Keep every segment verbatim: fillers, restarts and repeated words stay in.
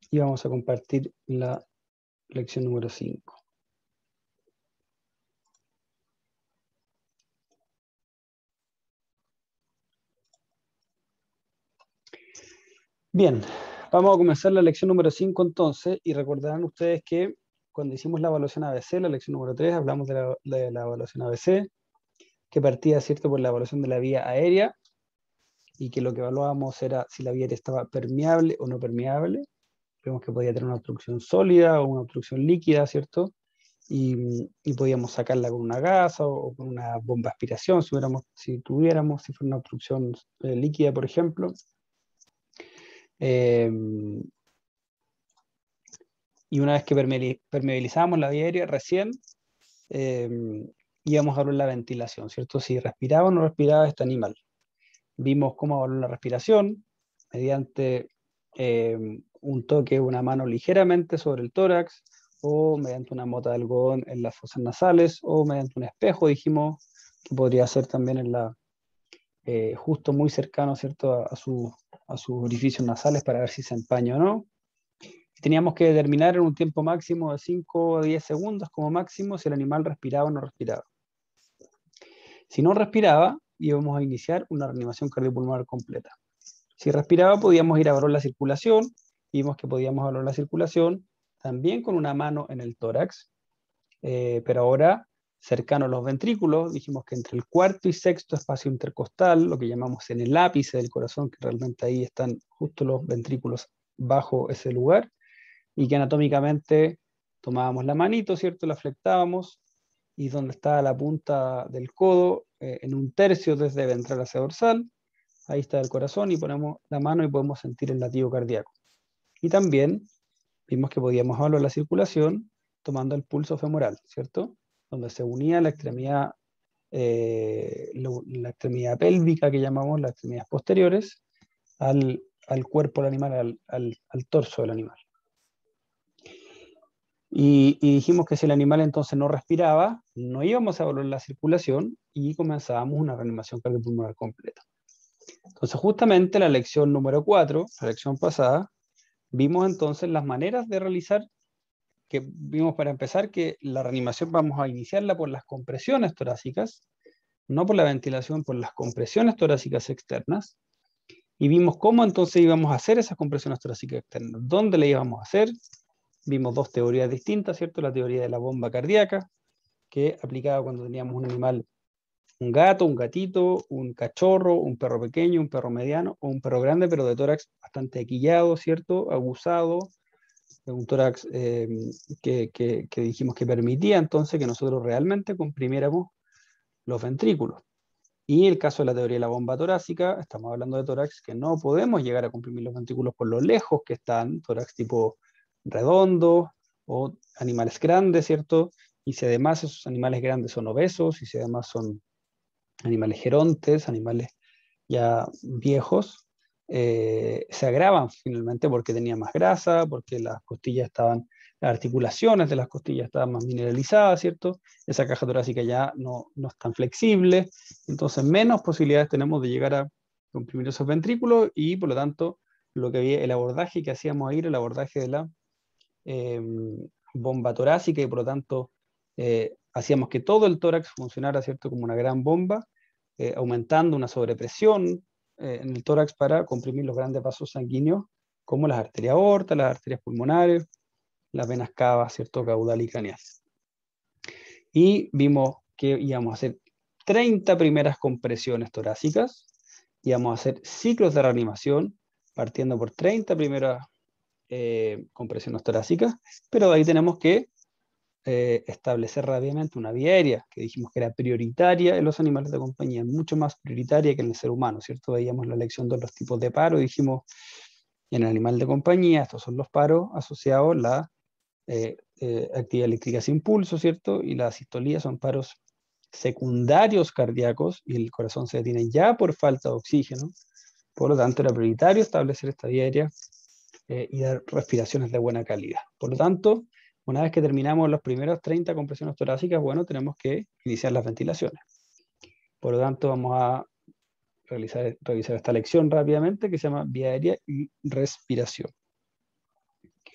y vamos a compartir la lección número cinco. Bien, vamos a comenzar la lección número cinco entonces, y recordarán ustedes que cuando hicimos la evaluación A B C, la lección número tres, hablamos de la, de la evaluación A B C, que partía, ¿cierto?, por la evaluación de la vía aérea, y que lo que evaluábamos era si la vía aérea estaba permeable o no permeable. Vemos que podía tener una obstrucción sólida o una obstrucción líquida, ¿cierto? Y, y podíamos sacarla con una gasa o, o con una bomba de aspiración, si, hubiéramos, si tuviéramos, si fuera una obstrucción eh, líquida, por ejemplo. Eh, y una vez que permeabilizábamos la vía aérea, recién eh, íbamos a hablar de la ventilación, ¿cierto? Si respiraba o no respiraba este animal. Vimos cómo evaluar la respiración mediante eh, un toque, una mano ligeramente sobre el tórax, o mediante una mota de algodón en las fosas nasales, o mediante un espejo, dijimos que podría ser también en la, eh, justo muy cercano, ¿cierto?, a, a, su, a sus orificios nasales para ver si se empaña o no. Teníamos que determinar en un tiempo máximo de cinco a diez segundos como máximo si el animal respiraba o no respiraba. Si no respiraba, íbamos a iniciar una reanimación cardiopulmonar completa. Si respiraba, podíamos ir a evaluar la circulación. Vimos que podíamos evaluar la circulación también con una mano en el tórax, eh, pero ahora cercano a los ventrículos. Dijimos que entre el cuarto y sexto espacio intercostal, lo que llamamos en el ápice del corazón, que realmente ahí están justo los ventrículos bajo ese lugar, y que anatómicamente tomábamos la manito, ¿cierto?, la flectábamos, y donde está la punta del codo, eh, en un tercio desde ventral hacia dorsal, ahí está el corazón, y ponemos la mano y podemos sentir el latido cardíaco. Y también vimos que podíamos evaluar la circulación tomando el pulso femoral, ¿cierto?, donde se unía la extremidad, eh, la extremidad pélvica, que llamamos las extremidades posteriores, al, al cuerpo del animal, al, al, al torso del animal. Y, y dijimos que si el animal entonces no respiraba, no íbamos a evaluar la circulación y comenzábamos una reanimación cardiopulmonar completa. Entonces, justamente la lección número cuatro, la lección pasada, vimos entonces las maneras de realizar, que vimos para empezar que la reanimación vamos a iniciarla por las compresiones torácicas, no por la ventilación, por las compresiones torácicas externas. Y vimos cómo entonces íbamos a hacer esas compresiones torácicas externas, dónde le íbamos a hacer. Vimos dos teorías distintas, ¿cierto? La teoría de la bomba cardíaca, que aplicaba cuando teníamos un animal, un gato, un gatito, un cachorro, un perro pequeño, un perro mediano, o un perro grande, pero de tórax bastante aquillado, ¿cierto?, aguzado, un tórax eh, que, que, que dijimos que permitía entonces que nosotros realmente comprimiéramos los ventrículos. Y el caso de la teoría de la bomba torácica, estamos hablando de tórax que no podemos llegar a comprimir los ventrículos por lo lejos que están, tórax tipo redondo o animales grandes, ¿cierto? Y si además esos animales grandes son obesos, y si además son animales gerontes, animales ya viejos, eh, se agravan finalmente porque tenían más grasa, porque las costillas estaban, las articulaciones de las costillas estaban más mineralizadas, ¿cierto? Esa caja torácica ya no, no es tan flexible, entonces menos posibilidades tenemos de llegar a comprimir esos ventrículos, y por lo tanto lo que había, el abordaje que hacíamos ahí era el abordaje de la eh, bomba torácica, y por lo tanto eh, hacíamos que todo el tórax funcionara, ¿cierto?, como una gran bomba, eh, aumentando una sobrepresión eh, en el tórax para comprimir los grandes vasos sanguíneos, como las arterias aortas, las arterias pulmonares, las venas cavas, ¿cierto?, caudal y craneal. Y vimos que íbamos a hacer treinta primeras compresiones torácicas, íbamos a hacer ciclos de reanimación, partiendo por treinta primeras eh, compresiones torácicas, pero de ahí tenemos que eh, establecer rápidamente una vía aérea, que dijimos que era prioritaria en los animales de compañía, mucho más prioritaria que en el ser humano, ¿cierto? Veíamos la lección de los tipos de paro, y dijimos, en el animal de compañía, estos son los paros asociados a la eh, eh, actividad eléctrica sin pulso, ¿cierto? Y la sistolía son paros secundarios cardíacos, y el corazón se detiene ya por falta de oxígeno. Por lo tanto, era prioritario establecer esta vía aérea eh, y dar respiraciones de buena calidad. Por lo tanto, una vez que terminamos las primeras treinta compresiones torácicas, bueno, tenemos que iniciar las ventilaciones. Por lo tanto, vamos a realizar, revisar esta lección rápidamente, que se llama vía aérea y respiración.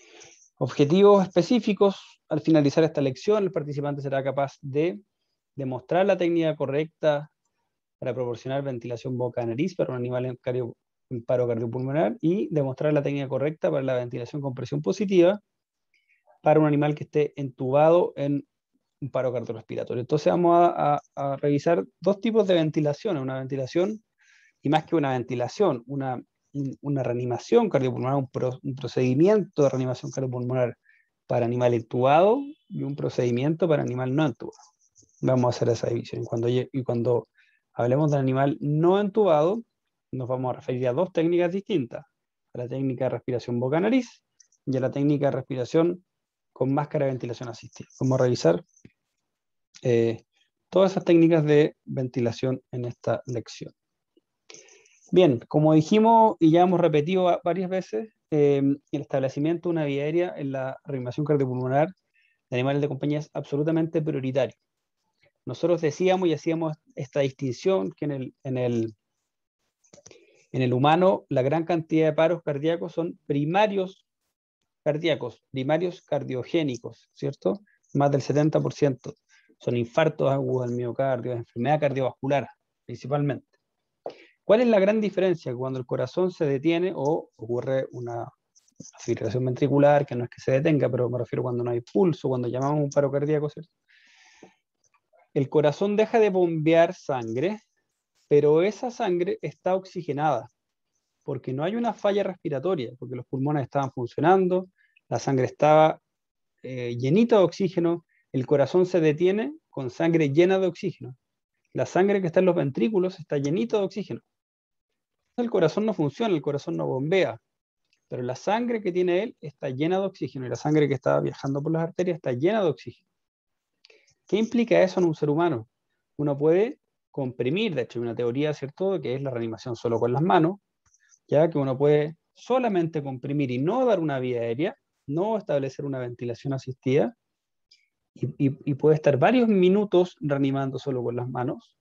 Objetivos específicos. Al finalizar esta lección, el participante será capaz de demostrar la técnica correcta para proporcionar ventilación boca-nariz para un animal en, cardio, en paro cardiopulmonar y demostrar la técnica correcta para la ventilación con presión positiva para un animal que esté entubado en un paro cardiorrespiratorio. Entonces vamos a, a, a revisar dos tipos de ventilación. Una ventilación, y más que una ventilación, una, una reanimación cardiopulmonar, un, pro, un procedimiento de reanimación cardiopulmonar para animal entubado y un procedimiento para animal no entubado. Vamos a hacer esa división. Y cuando, y cuando hablemos del animal no entubado, nos vamos a referir a dos técnicas distintas: a la técnica de respiración boca-nariz y a la técnica de respiración con máscara de ventilación asistida. Vamos a revisar eh, todas esas técnicas de ventilación en esta lección. Bien, como dijimos y ya hemos repetido varias veces, eh, el establecimiento de una vía aérea en la reanimación cardiopulmonar de animales de compañía es absolutamente prioritario. Nosotros decíamos y hacíamos esta distinción que en el, en el, en el humano la gran cantidad de paros cardíacos son primarios cardíacos, primarios cardiogénicos, ¿cierto? Más del setenta por ciento son infartos agudos del miocardio, enfermedad cardiovascular, principalmente. ¿Cuál es la gran diferencia? Cuando el corazón se detiene o ocurre una fibrilación ventricular, que no es que se detenga, pero me refiero cuando no hay pulso, cuando llamamos un paro cardíaco, ¿cierto? El corazón deja de bombear sangre, pero esa sangre está oxigenada, porque no hay una falla respiratoria, porque los pulmones estaban funcionando, la sangre estaba eh, llenita de oxígeno, el corazón se detiene con sangre llena de oxígeno. La sangre que está en los ventrículos está llenita de oxígeno. El corazón no funciona, el corazón no bombea, pero la sangre que tiene él está llena de oxígeno y la sangre que está viajando por las arterias está llena de oxígeno. ¿Qué implica eso en un ser humano? Uno puede comprimir, de hecho hay una teoría, ¿cierto?, que es la reanimación solo con las manos, ya que uno puede solamente comprimir y no dar una vía aérea, no establecer una ventilación asistida, y, y, y puede estar varios minutos reanimando solo con las manos,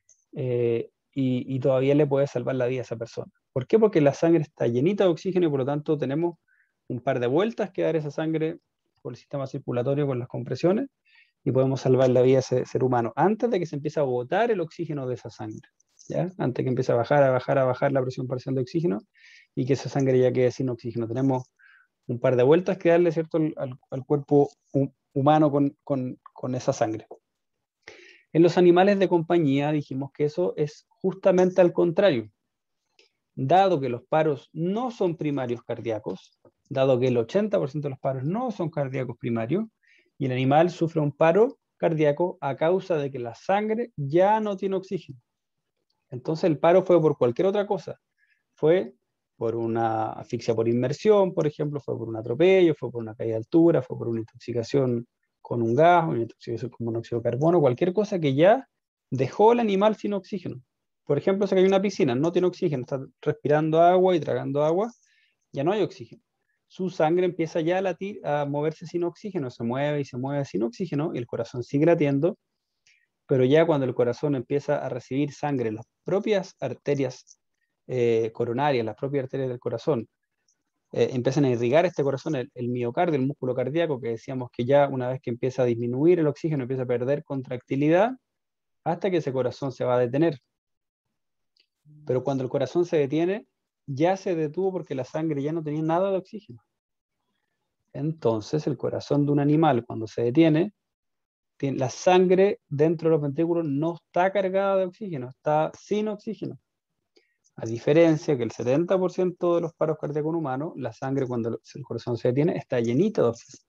eh, y, y todavía le puede salvar la vida a esa persona. ¿Por qué? Porque la sangre está llenita de oxígeno y por lo tanto tenemos un par de vueltas que dar esa sangre por el sistema circulatorio con las compresiones y podemos salvar la vida a ese ser humano antes de que se empiece a botar el oxígeno de esa sangre, ¿ya? Antes que empiece a bajar, a bajar, a bajar la presión parcial de oxígeno y que esa sangre ya quede sin oxígeno. Tenemos un par de vueltas que darle, ¿cierto?, al, al cuerpo humano con, con, con esa sangre. En los animales de compañía dijimos que eso es justamente al contrario. Dado que los paros no son primarios cardíacos, dado que el ochenta por ciento de los paros no son cardíacos primarios, y el animal sufre un paro cardíaco a causa de que la sangre ya no tiene oxígeno. Entonces el paro fue por cualquier otra cosa. Fue por una asfixia por inmersión, por ejemplo, fue por un atropello, fue por una caída de altura, fue por una intoxicación con un gas, una intoxicación con monóxido de carbono, cualquier cosa que ya dejó al animal sin oxígeno. Por ejemplo, se cayó en una piscina, no tiene oxígeno, está respirando agua y tragando agua, ya no hay oxígeno. Su sangre empieza ya a latir, a moverse sin oxígeno, se mueve y se mueve sin oxígeno, y el corazón sigue latiendo, pero ya cuando el corazón empieza a recibir sangre, las propias arterias eh, coronarias, las propias arterias del corazón, eh, empiezan a irrigar este corazón, el, el miocardio, el músculo cardíaco, que decíamos que ya una vez que empieza a disminuir el oxígeno, empieza a perder contractilidad, hasta que ese corazón se va a detener. Pero cuando el corazón se detiene, ya se detuvo porque la sangre ya no tenía nada de oxígeno. Entonces el corazón de un animal, cuando se detiene, tiene, la sangre dentro de los ventrículos no está cargada de oxígeno, está sin oxígeno. A diferencia que el setenta por ciento de los paros cardíacos humanos, la sangre cuando el corazón se detiene está llenita de oxígeno.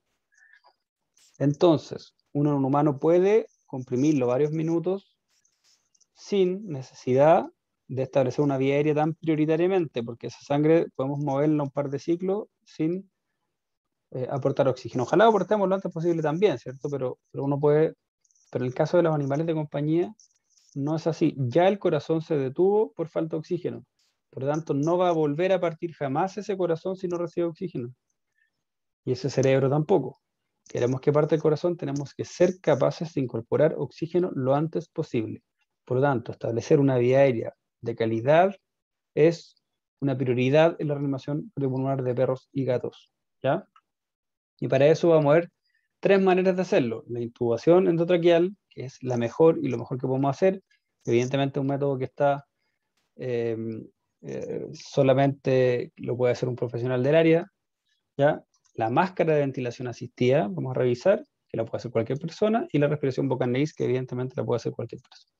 Entonces, uno, un humano puede comprimirlo varios minutos sin necesidad de establecer una vía aérea tan prioritariamente, porque esa sangre podemos moverla un par de ciclos sin eh, aportar oxígeno. Ojalá aportemos lo antes posible también, ¿cierto? Pero, pero uno puede, pero en el caso de los animales de compañía, no es así. Ya el corazón se detuvo por falta de oxígeno. Por lo tanto, no va a volver a partir jamás ese corazón si no recibe oxígeno. Y ese cerebro tampoco. Queremos que parte el corazón, tenemos que ser capaces de incorporar oxígeno lo antes posible. Por lo tanto, establecer una vía aérea de calidad es una prioridad en la reanimación cardiopulmonar de perros y gatos, ¿ya? Y para eso vamos a ver tres maneras de hacerlo. La intubación endotraqueal, que es la mejor y lo mejor que podemos hacer. Evidentemente un método que está eh, eh, solamente lo puede hacer un profesional del área, ¿ya? La máscara de ventilación asistida, vamos a revisar, que la puede hacer cualquier persona, y la respiración bucal-nariz, que evidentemente la puede hacer cualquier persona.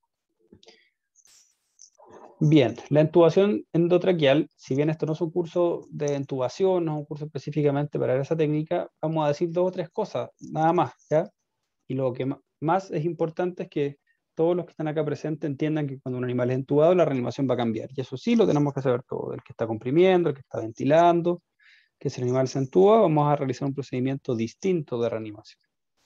Bien, la intubación endotraqueal, si bien esto no es un curso de intubación, no es un curso específicamente para esa técnica, vamos a decir dos o tres cosas, nada más, ¿ya? Y lo que más es importante es que todos los que están acá presentes entiendan que cuando un animal es intubado, la reanimación va a cambiar. Y eso sí lo tenemos que saber todo, el que está comprimiendo, el que está ventilando, que si el animal se intuba, vamos a realizar un procedimiento distinto de reanimación.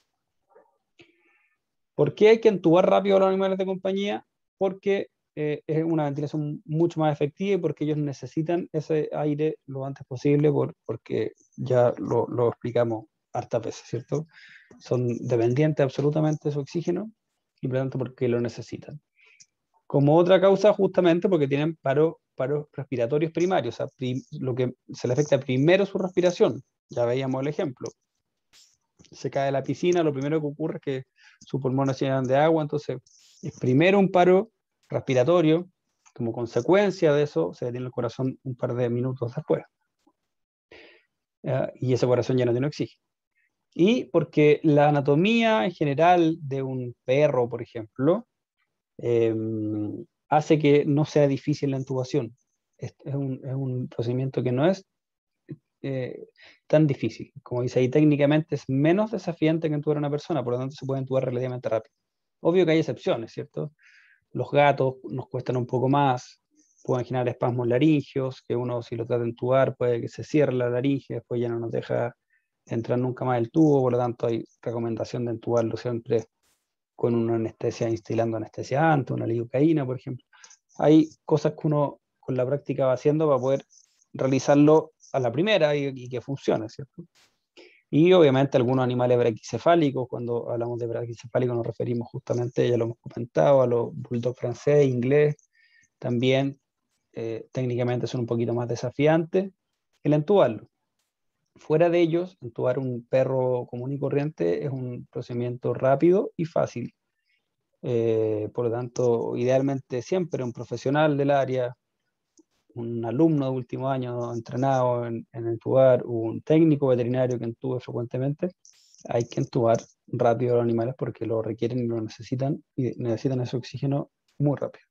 ¿Por qué hay que intubar rápido a los animales de compañía? Porque eh, es una ventilación mucho más efectiva y porque ellos necesitan ese aire lo antes posible, por, porque ya lo, lo explicamos hartas veces, ¿cierto? Son dependientes absolutamente de su oxígeno y por lo tanto porque lo necesitan. Como otra causa, justamente porque tienen paros paro respiratorios primarios, o sea, prim, lo que se le afecta primero su respiración. Ya veíamos el ejemplo. Se cae de la piscina, lo primero que ocurre es que sus pulmones se llenan de agua, entonces es primero un paro respiratorio, como consecuencia de eso se detiene el corazón un par de minutos después. ¿Ya? Y ese corazón ya no tiene oxígeno. Y porque la anatomía en general de un perro, por ejemplo, eh, hace que no sea difícil la intubación. Es, es, un, es un procedimiento que no es eh, tan difícil. Como dice ahí, técnicamente es menos desafiante que intubar a una persona, por lo tanto se puede intubar relativamente rápido. Obvio que hay excepciones, ¿cierto? Los gatos nos cuestan un poco más, pueden generar espasmos laringeos, que uno si lo trata de intubar puede que se cierre la laringe, después ya no nos deja entrar nunca más el tubo, por lo tanto hay recomendación de intubarlo siempre con una anestesia, instilando anestesia antes, una lidocaína, por ejemplo. Hay cosas que uno con la práctica va haciendo para poder realizarlo a la primera y, y que funcione, ¿cierto? Y obviamente algunos animales braquicefálicos, cuando hablamos de braquicefálicos nos referimos justamente, ya lo hemos comentado, a los bulldog francés, inglés, también eh, técnicamente son un poquito más desafiantes el entubarlo. Fuera de ellos, entubar un perro común y corriente es un procedimiento rápido y fácil. Eh, por lo tanto, idealmente siempre un profesional del área, un alumno de último año entrenado en, en entubar, un técnico veterinario que entube frecuentemente, hay que entubar rápido a los animales porque lo requieren y lo necesitan, y necesitan ese oxígeno muy rápido.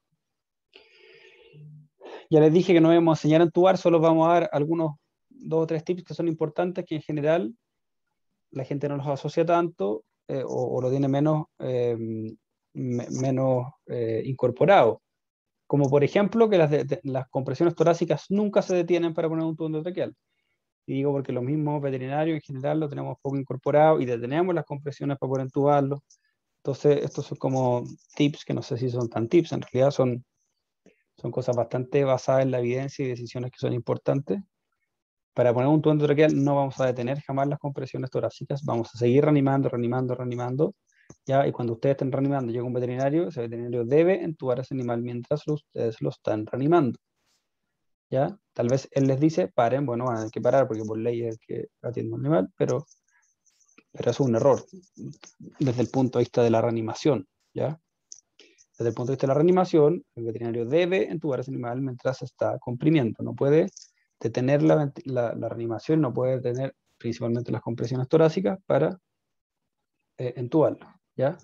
Ya les dije que no vamos a enseñar a entubar, solo vamos a dar algunos dos o tres tips que son importantes, que en general la gente no los asocia tanto eh, o, o lo tiene menos, eh, me, menos eh, incorporado. Como por ejemplo que las, de, de, las compresiones torácicas nunca se detienen para poner un tubo endotraqueal. Y digo porque los mismos veterinarios en general lo tenemos poco incorporado y detenemos las compresiones para poder entubarlo. Entonces, estos son como tips que no sé si son tan tips, en realidad son, son cosas bastante basadas en la evidencia y decisiones que son importantes. Para poner un tubo endotraqueal no vamos a detener jamás las compresiones torácicas, vamos a seguir reanimando, reanimando, reanimando. ¿Ya? Y cuando ustedes estén reanimando, llega un veterinario, ese veterinario debe entubar a ese animal mientras ustedes lo están reanimando. ¿Ya? Tal vez él les dice, paren, bueno, van a tener que parar porque por ley es el que atiende un animal, pero, pero es un error desde el punto de vista de la reanimación. ¿Ya? Desde el punto de vista de la reanimación, el veterinario debe entubar a ese animal mientras se está comprimiendo. No puede detener la, la, la reanimación, no puede detener principalmente las compresiones torácicas para eh, entubarlo. ¿Ya?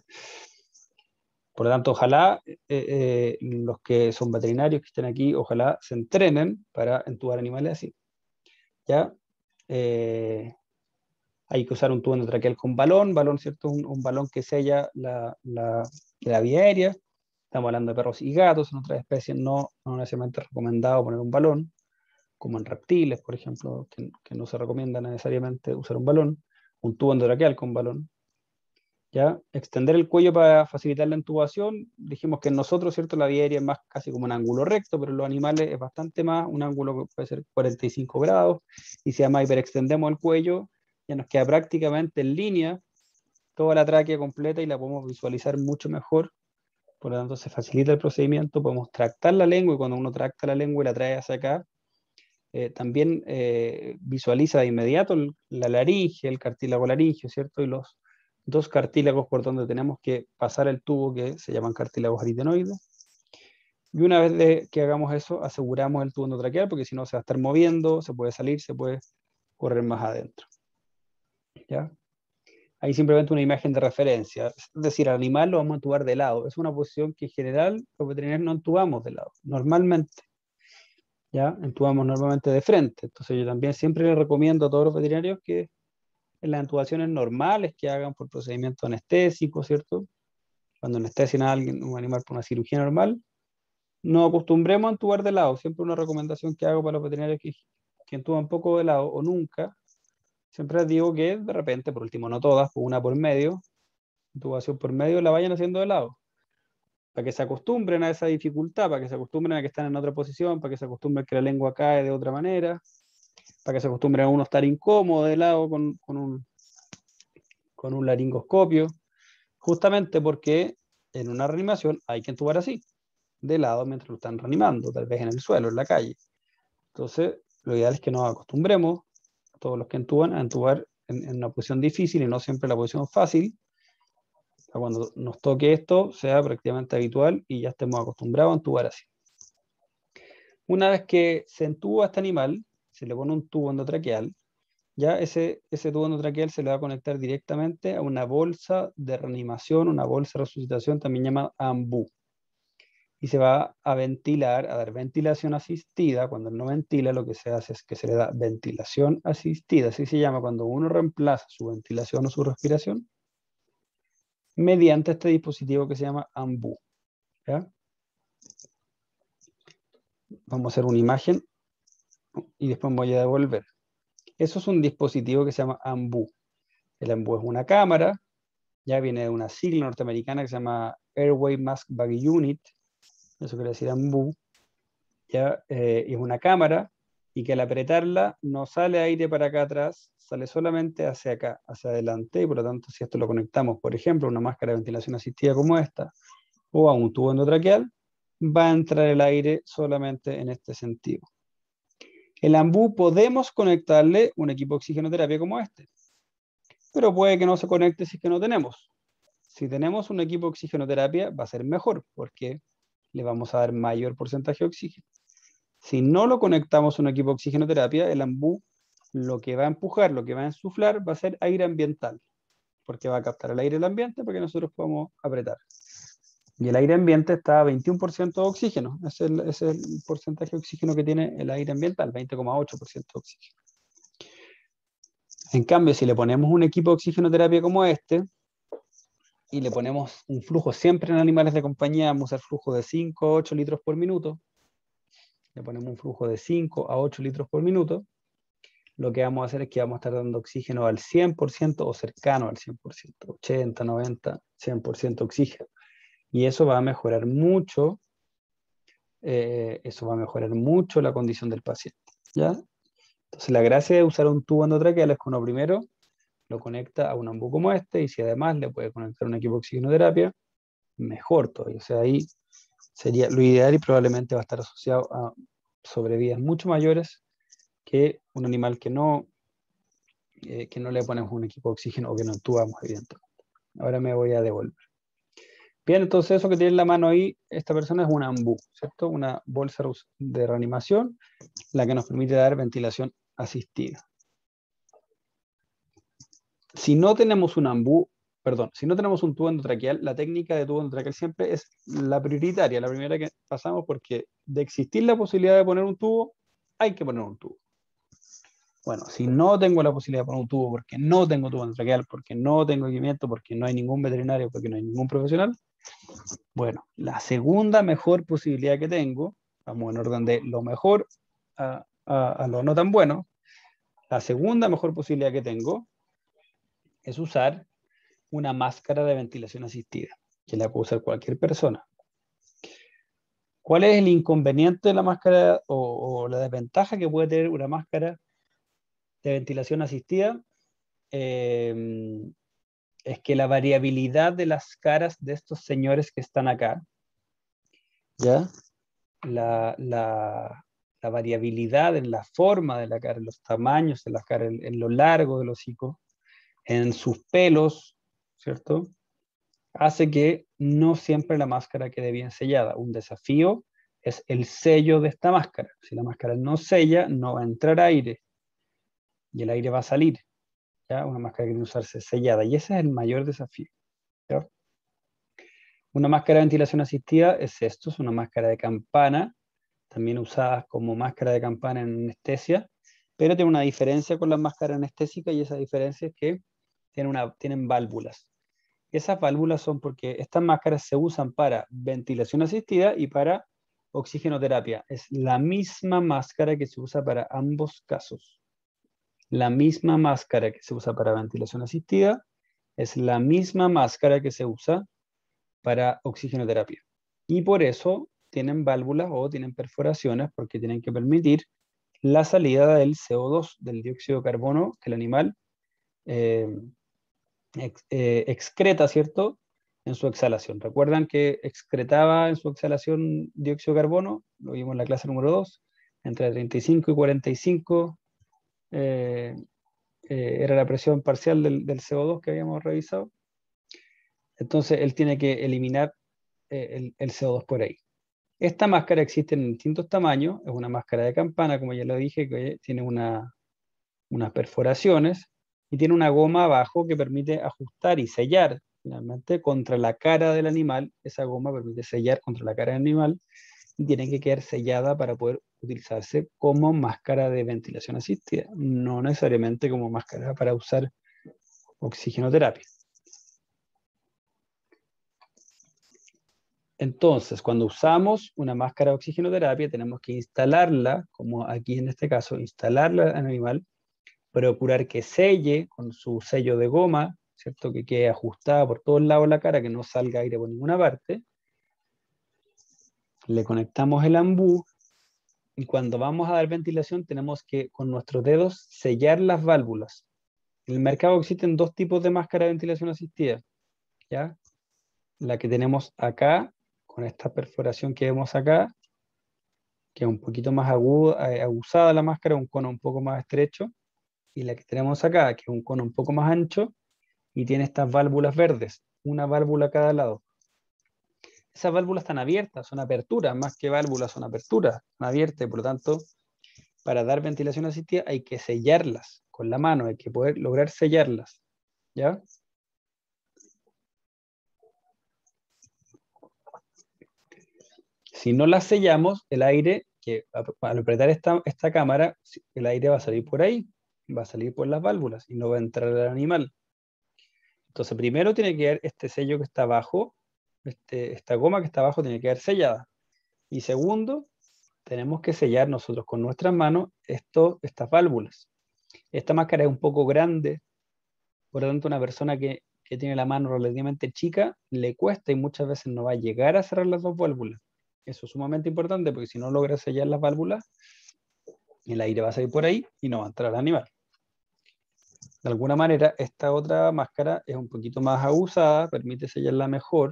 Por lo tanto, ojalá eh, eh, los que son veterinarios que estén aquí, ojalá se entrenen para entubar animales así. ¿Ya? Eh, hay que usar un tubo endotraqueal con balón, balón, ¿cierto? Un, un balón que sella la, la, la vía aérea. Estamos hablando de perros y gatos, en otras especies no, no necesariamente es recomendado poner un balón, como en reptiles, por ejemplo, que, que no se recomienda necesariamente usar un balón, un tubo endotraqueal con balón. ¿Ya? Extender el cuello para facilitar la intubación, dijimos que en nosotros, ¿cierto? La vía aérea es más casi como un ángulo recto, pero en los animales es bastante más, un ángulo que puede ser cuarenta y cinco grados, y si además hiperextendemos el cuello, ya nos queda prácticamente en línea toda la tráquea completa y la podemos visualizar mucho mejor, por lo tanto se facilita el procedimiento, podemos tractar la lengua, y cuando uno tracta la lengua y la trae hacia acá, eh, también eh, visualiza de inmediato el- la laringe, el cartílago laringio, ¿cierto? Y los dos cartílagos por donde tenemos que pasar el tubo, que se llaman cartílagos aritenoides. Y una vez de que hagamos eso, aseguramos el tubo endotraqueal, porque si no se va a estar moviendo, se puede salir, se puede correr más adentro. ¿Ya? Ahí simplemente una imagen de referencia. Es decir, al animal lo vamos a entubar de lado. Es una posición que en general los veterinarios no entubamos de lado. Normalmente, ¿ya? Entubamos normalmente de frente. Entonces yo también siempre les recomiendo a todos los veterinarios que en las intubaciones normales que hagan por procedimiento anestésico, ¿cierto? Cuando anestesian a alguien, un animal por una cirugía normal, no acostumbremos a entubar de lado. Siempre una recomendación que hago para los veterinarios que, que entuban poco de lado o nunca. Siempre les digo que de repente, por último, no todas, una por medio, intubación por medio, la vayan haciendo de lado. Para que se acostumbren a esa dificultad, para que se acostumbren a que están en otra posición, para que se acostumbren a que la lengua cae de otra manera, para que se acostumbren a uno estar incómodo de lado con, con un, con un laringoscopio, justamente porque en una reanimación hay que entubar así, de lado mientras lo están reanimando, tal vez en el suelo, en la calle. Entonces, lo ideal es que nos acostumbremos, todos los que entuban, a entubar en, en una posición difícil y no siempre la posición fácil. Para cuando nos toque esto, sea prácticamente habitual y ya estemos acostumbrados a entubar así. Una vez que se entuba a este animal, se le pone un tubo endotraqueal, ya ese, ese tubo endotraqueal se le va a conectar directamente a una bolsa de reanimación, una bolsa de resucitación, también llamada AMBU. Y se va a ventilar, a dar ventilación asistida. Cuando no ventila, lo que se hace es que se le da ventilación asistida, así se llama cuando uno reemplaza su ventilación o su respiración, mediante este dispositivo que se llama AMBU. ¿Ya? Vamos a hacer una imagen y después voy a devolver. Eso es un dispositivo que se llama AMBU. El AMBU es una cámara, ya viene de una sigla norteamericana que se llama Airway Mask Bag Unit, eso quiere decir AMBU, ya eh, es una cámara y que al apretarla no sale aire para acá atrás, sale solamente hacia acá, hacia adelante, y por lo tanto si esto lo conectamos, por ejemplo, a una máscara de ventilación asistida como esta, o a un tubo endotraqueal, va a entrar el aire solamente en este sentido. El AMBU podemos conectarle un equipo de oxigenoterapia como este, pero puede que no se conecte si es que no tenemos. Si tenemos un equipo de oxigenoterapia va a ser mejor porque le vamos a dar mayor porcentaje de oxígeno. Si no lo conectamos a un equipo de oxigenoterapia, el AMBU lo que va a empujar, lo que va a insuflar va a ser aire ambiental, porque va a captar el aire del ambiente para que nosotros podamos apretar. Y el aire ambiente está a veintiuno por ciento de oxígeno. Ese es el, ese es el porcentaje de oxígeno que tiene el aire ambiental, veinte coma ocho por ciento de oxígeno. En cambio, si le ponemos un equipo de oxigenoterapia como este, y le ponemos un flujo siempre en animales de compañía, vamos a usar flujo de cinco a ocho litros por minuto, le ponemos un flujo de cinco a ocho litros por minuto, lo que vamos a hacer es que vamos a estar dando oxígeno al cien por ciento o cercano al cien por ciento, ochenta, noventa, cien por ciento oxígeno. Y eso va a mejorar mucho, eh, eso va a mejorar mucho la condición del paciente, ¿ya? Entonces la gracia de usar un tubo endotraqueal es que uno primero lo conecta a un AMBU como este, y si además le puede conectar un equipo de oxigenoterapia, mejor todavía. O sea, ahí sería lo ideal y probablemente va a estar asociado a sobrevidas mucho mayores que un animal que no, eh, que no le ponemos un equipo de oxígeno o que no entubamos, evidentemente. Ahora me voy a devolver. Bien, entonces eso que tiene en la mano ahí, esta persona es una AMBU, ¿cierto? Una bolsa de reanimación, la que nos permite dar ventilación asistida. Si no tenemos un AMBU, perdón, si no tenemos un tubo endotraqueal, la técnica de tubo endotraqueal siempre es la prioritaria, la primera que pasamos, porque de existir la posibilidad de poner un tubo, hay que poner un tubo. Bueno, si no tengo la posibilidad de poner un tubo, porque no tengo tubo endotraqueal, porque no tengo equipamiento, porque no hay ningún veterinario, porque no hay ningún profesional, bueno, la segunda mejor posibilidad que tengo, vamos en orden de lo mejor a, a, a lo no tan bueno, la segunda mejor posibilidad que tengo es usar una máscara de ventilación asistida, que la puede usar cualquier persona. ¿Cuál es el inconveniente de la máscara o, o la desventaja que puede tener una máscara de ventilación asistida? Eh, es que la variabilidad de las caras de estos señores que están acá, ¿ya? La, la, la variabilidad en la forma de la cara, en los tamaños de la cara, en, en lo largo del hocico, en sus pelos, ¿cierto? Hace que no siempre la máscara quede bien sellada. Un desafío es el sello de esta máscara. Si la máscara no sella, no va a entrar aire y el aire va a salir. ¿Ya? Una máscara que tiene que usarse sellada, y ese es el mayor desafío. ¿Ya? Una máscara de ventilación asistida es esto, es una máscara de campana, también usada como máscara de campana en anestesia, pero tiene una diferencia con las máscaras anestésicas, y esa diferencia es que tienen, una, tienen válvulas. Esas válvulas son porque estas máscaras se usan para ventilación asistida y para oxigenoterapia. Es la misma máscara que se usa para ambos casos. La misma máscara que se usa para ventilación asistida es la misma máscara que se usa para oxigenoterapia. Y por eso tienen válvulas o tienen perforaciones, porque tienen que permitir la salida del C O dos, del dióxido de carbono que el animal eh, ex, eh, excreta, ¿cierto?, en su exhalación. ¿Recuerdan que excretaba en su exhalación dióxido de carbono? Lo vimos en la clase número dos, entre treinta y cinco y cuarenta y cinco eh, eh, era la presión parcial del, del C O dos que habíamos revisado. Entonces él tiene que eliminar eh, el, el C O dos por ahí. Esta máscara existe en distintos tamaños, es una máscara de campana, como ya lo dije, que tiene una, unas perforaciones y tiene una goma abajo que permite ajustar y sellar finalmente contra la cara del animal. Esa goma permite sellar contra la cara del animal y tiene que quedar sellada para poder utilizarse como máscara de ventilación asistida, no necesariamente como máscara para usar oxigenoterapia. Entonces, cuando usamos una máscara de oxigenoterapia, tenemos que instalarla, como aquí en este caso, instalarla al animal, procurar que selle con su sello de goma, ¿cierto? Que quede ajustada por todos lados de la cara, que no salga aire por ninguna parte. Le conectamos el ambú y cuando vamos a dar ventilación tenemos que con nuestros dedos sellar las válvulas. En el mercado existen dos tipos de máscara de ventilación asistida, ¿ya? La que tenemos acá, con esta perforación que vemos acá, que es un poquito más aguda, eh, aguzada la máscara, un cono un poco más estrecho, y la que tenemos acá, que es un cono un poco más ancho, y tiene estas válvulas verdes, una válvula a cada lado. Esas válvulas están abiertas, son aperturas, más que válvulas, son aperturas, son abiertas, y por lo tanto, para dar ventilación asistida hay que sellarlas con la mano, hay que poder lograr sellarlas, ¿ya? Si no las sellamos, el aire, que al apretar esta, esta cámara, el aire va a salir por ahí, va a salir por las válvulas y no va a entrar al animal. Entonces, primero tiene que haber este sello que está abajo, este, esta goma que está abajo tiene que quedar sellada. Y segundo, tenemos que sellar nosotros con nuestras manos esto, estas válvulas. Esta máscara es un poco grande, por lo tanto, una persona que, que tiene la mano relativamente chica le cuesta y muchas veces no va a llegar a cerrar las dos válvulas. Eso es sumamente importante porque si no logra sellar las válvulas, el aire va a salir por ahí y no va a entrar al animal. De alguna manera, esta otra máscara es un poquito más abusada, permite sellarla mejor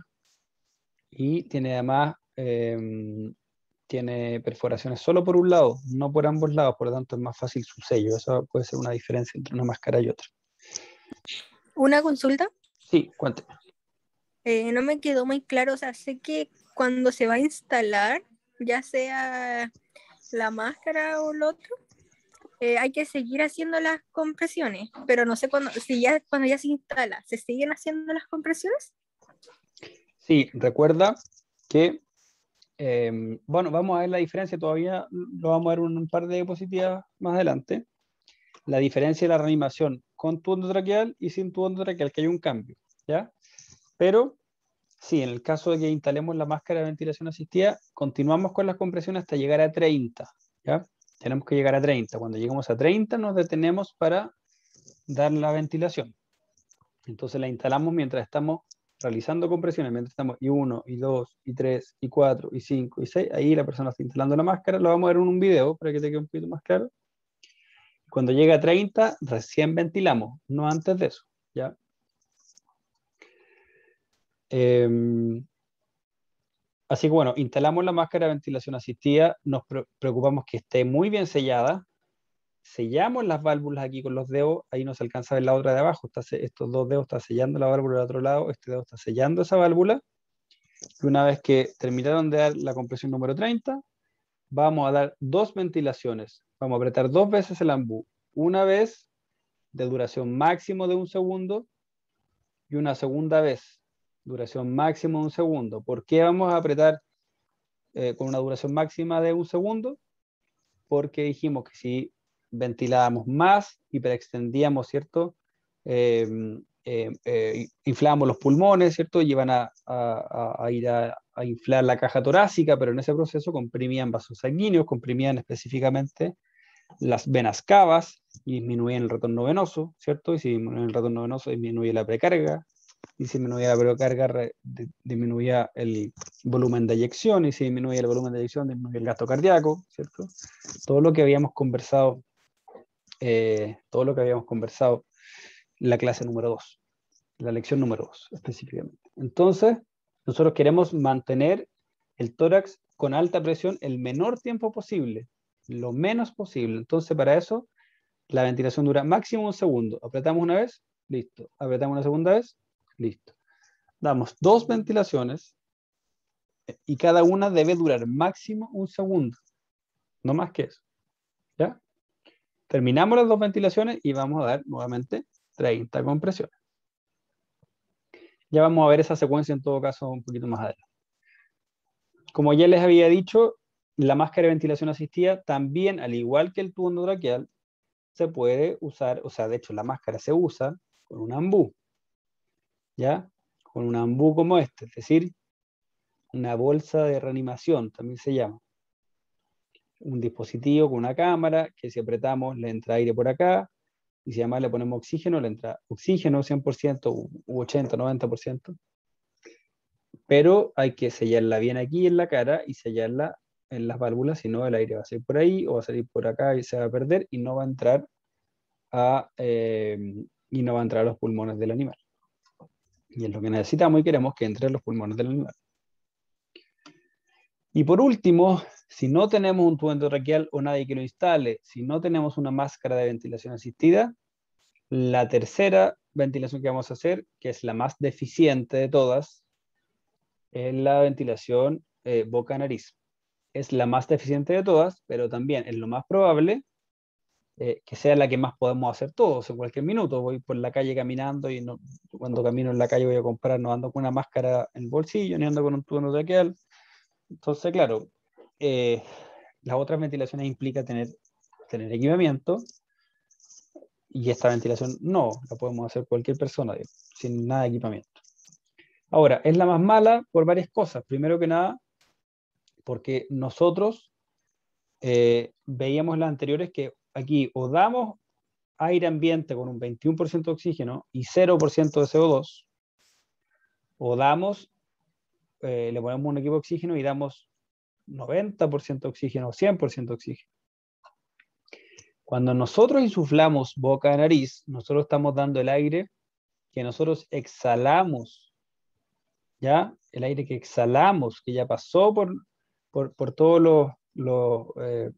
y tiene además eh, tiene perforaciones solo por un lado, no por ambos lados, por lo tanto es más fácil su sello. Eso puede ser una diferencia entre una máscara y otra. ¿Una consulta? Sí, cuénteme. Eh, no me quedó muy claro, o sea, sé que cuando se va a instalar, ya sea la máscara o lo otro, eh, hay que seguir haciendo las compresiones, pero no sé cuando, si ya, cuando ya se instala, ¿se siguen haciendo las compresiones? Sí, recuerda que, eh, bueno, vamos a ver la diferencia, todavía lo vamos a ver en un par de diapositivas más adelante. La diferencia de la reanimación con tubo endotraqueal y sin tubo endotraqueal, que hay un cambio, ¿ya? Pero sí, en el caso de que instalemos la máscara de ventilación asistida, continuamos con las compresiones hasta llegar a treinta, ¿ya? Tenemos que llegar a treinta. Cuando lleguemos a treinta nos detenemos para dar la ventilación. Entonces la instalamos mientras estamos realizando compresiones, mientras estamos y uno, y dos, y tres, y cuatro, y cinco, y seis. Ahí la persona está instalando la máscara. Lo vamos a ver en un video para que te quede un poquito más claro. Cuando llega a treinta, recién ventilamos, no antes de eso, ¿ya? Eh, Así que bueno, instalamos la máscara de ventilación asistida, nos pre preocupamos que esté muy bien sellada, sellamos las válvulas aquí con los dedos, ahí no se alcanza a ver la otra de abajo, está, estos dos dedos están sellando la válvula del otro lado, este dedo está sellando esa válvula, y una vez que terminaron de dar la compresión número treinta, vamos a dar dos ventilaciones, vamos a apretar dos veces el ambú, una vez de duración máximo de un segundo, y una segunda vez, duración máxima de un segundo. ¿Por qué vamos a apretar eh, con una duración máxima de un segundo? Porque dijimos que si ventilábamos más, hiperextendíamos, ¿cierto? Eh, eh, eh, inflábamos los pulmones, ¿cierto? Y iban a, a, a ir a, a inflar la caja torácica, pero en ese proceso comprimían vasos sanguíneos, comprimían específicamente las venas cavas y disminuían el retorno venoso, ¿cierto? Y si disminuye el retorno venoso, disminuye la precarga, y si disminuía la precarga, re, de, disminuía el volumen de eyección, y si disminuye el volumen de eyección, disminuye el gasto cardíaco, ¿cierto? Todo lo que habíamos conversado, eh, todo lo que habíamos conversado en la clase número dos, la lección número dos específicamente. Entonces, nosotros queremos mantener el tórax con alta presión el menor tiempo posible, lo menos posible. Entonces, para eso, la ventilación dura máximo un segundo. Apretamos una vez, listo. Apretamos una segunda vez, listo. Damos dos ventilaciones y cada una debe durar máximo un segundo. No más que eso. ¿Ya? Terminamos las dos ventilaciones y vamos a dar nuevamente treinta compresiones. Ya vamos a ver esa secuencia en todo caso un poquito más adelante. Como ya les había dicho, la máscara de ventilación asistida también, al igual que el tubo endotraqueal, se puede usar, o sea, de hecho la máscara se usa con un ambú, ¿ya? Con un ambú como este, es decir, una bolsa de reanimación, también se llama. Un dispositivo con una cámara, que si apretamos le entra aire por acá, y si además le ponemos oxígeno, le entra oxígeno cien por ciento, u ochenta, noventa por ciento. Pero hay que sellarla bien aquí en la cara y sellarla en las válvulas, si no el aire va a salir por ahí o va a salir por acá y se va a perder y no va a entrar a, eh, y no va a entrar a los pulmones del animal. Y es lo que necesitamos y queremos que entre a los pulmones del animal. Y por último, si no tenemos un tubo endotraqueal o nadie que lo instale, si no tenemos una máscara de ventilación asistida, la tercera ventilación que vamos a hacer, que es la más deficiente de todas, es la ventilación eh, boca-nariz. Es la más deficiente de todas, pero también es lo más probable eh, que sea la que más podemos hacer todos en cualquier minuto. Voy por la calle caminando y no, cuando camino en la calle voy a comprar, no ando con una máscara en el bolsillo, ni ando con un tubo endotraqueal. Entonces, claro, eh, las otras ventilaciones implica tener, tener equipamiento y esta ventilación no, la podemos hacer cualquier persona, digo, sin nada de equipamiento. Ahora, es la más mala por varias cosas. Primero que nada, porque nosotros eh, veíamos las anteriores que aquí o damos aire ambiente con un veintiuno por ciento de oxígeno y cero por ciento de C O dos, o damos, eh, le ponemos un equipo de oxígeno y damos noventa por ciento de oxígeno o cien por ciento de oxígeno. Cuando nosotros insuflamos boca a nariz, nosotros estamos dando el aire que nosotros exhalamos, ¿ya? El aire que exhalamos, que ya pasó por, por, por todos los, los eh,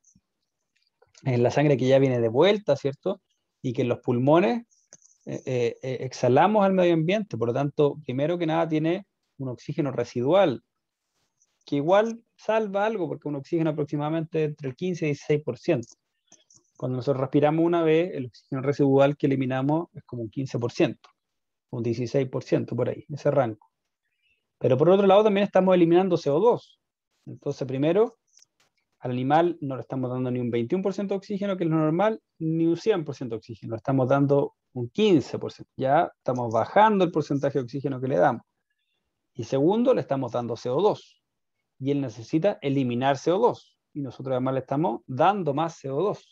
en la sangre que ya viene de vuelta, ¿cierto? Y que en los pulmones eh, eh, exhalamos al medio ambiente. Por lo tanto, primero que nada tiene un oxígeno residual, que igual salva algo, porque un oxígeno aproximadamente entre el quince y dieciséis por ciento. Cuando nosotros respiramos una vez, el oxígeno residual que eliminamos es como un quince por ciento, un dieciséis por ciento por ahí, ese rango. Pero por otro lado también estamos eliminando C O dos. Entonces, primero, al animal no le estamos dando ni un veintiuno por ciento de oxígeno, que es lo normal, ni un cien por ciento de oxígeno, le estamos dando un quince por ciento. Ya estamos bajando el porcentaje de oxígeno que le damos. Y segundo, le estamos dando C O dos. Y él necesita eliminar C O dos. Y nosotros además le estamos dando más C O dos.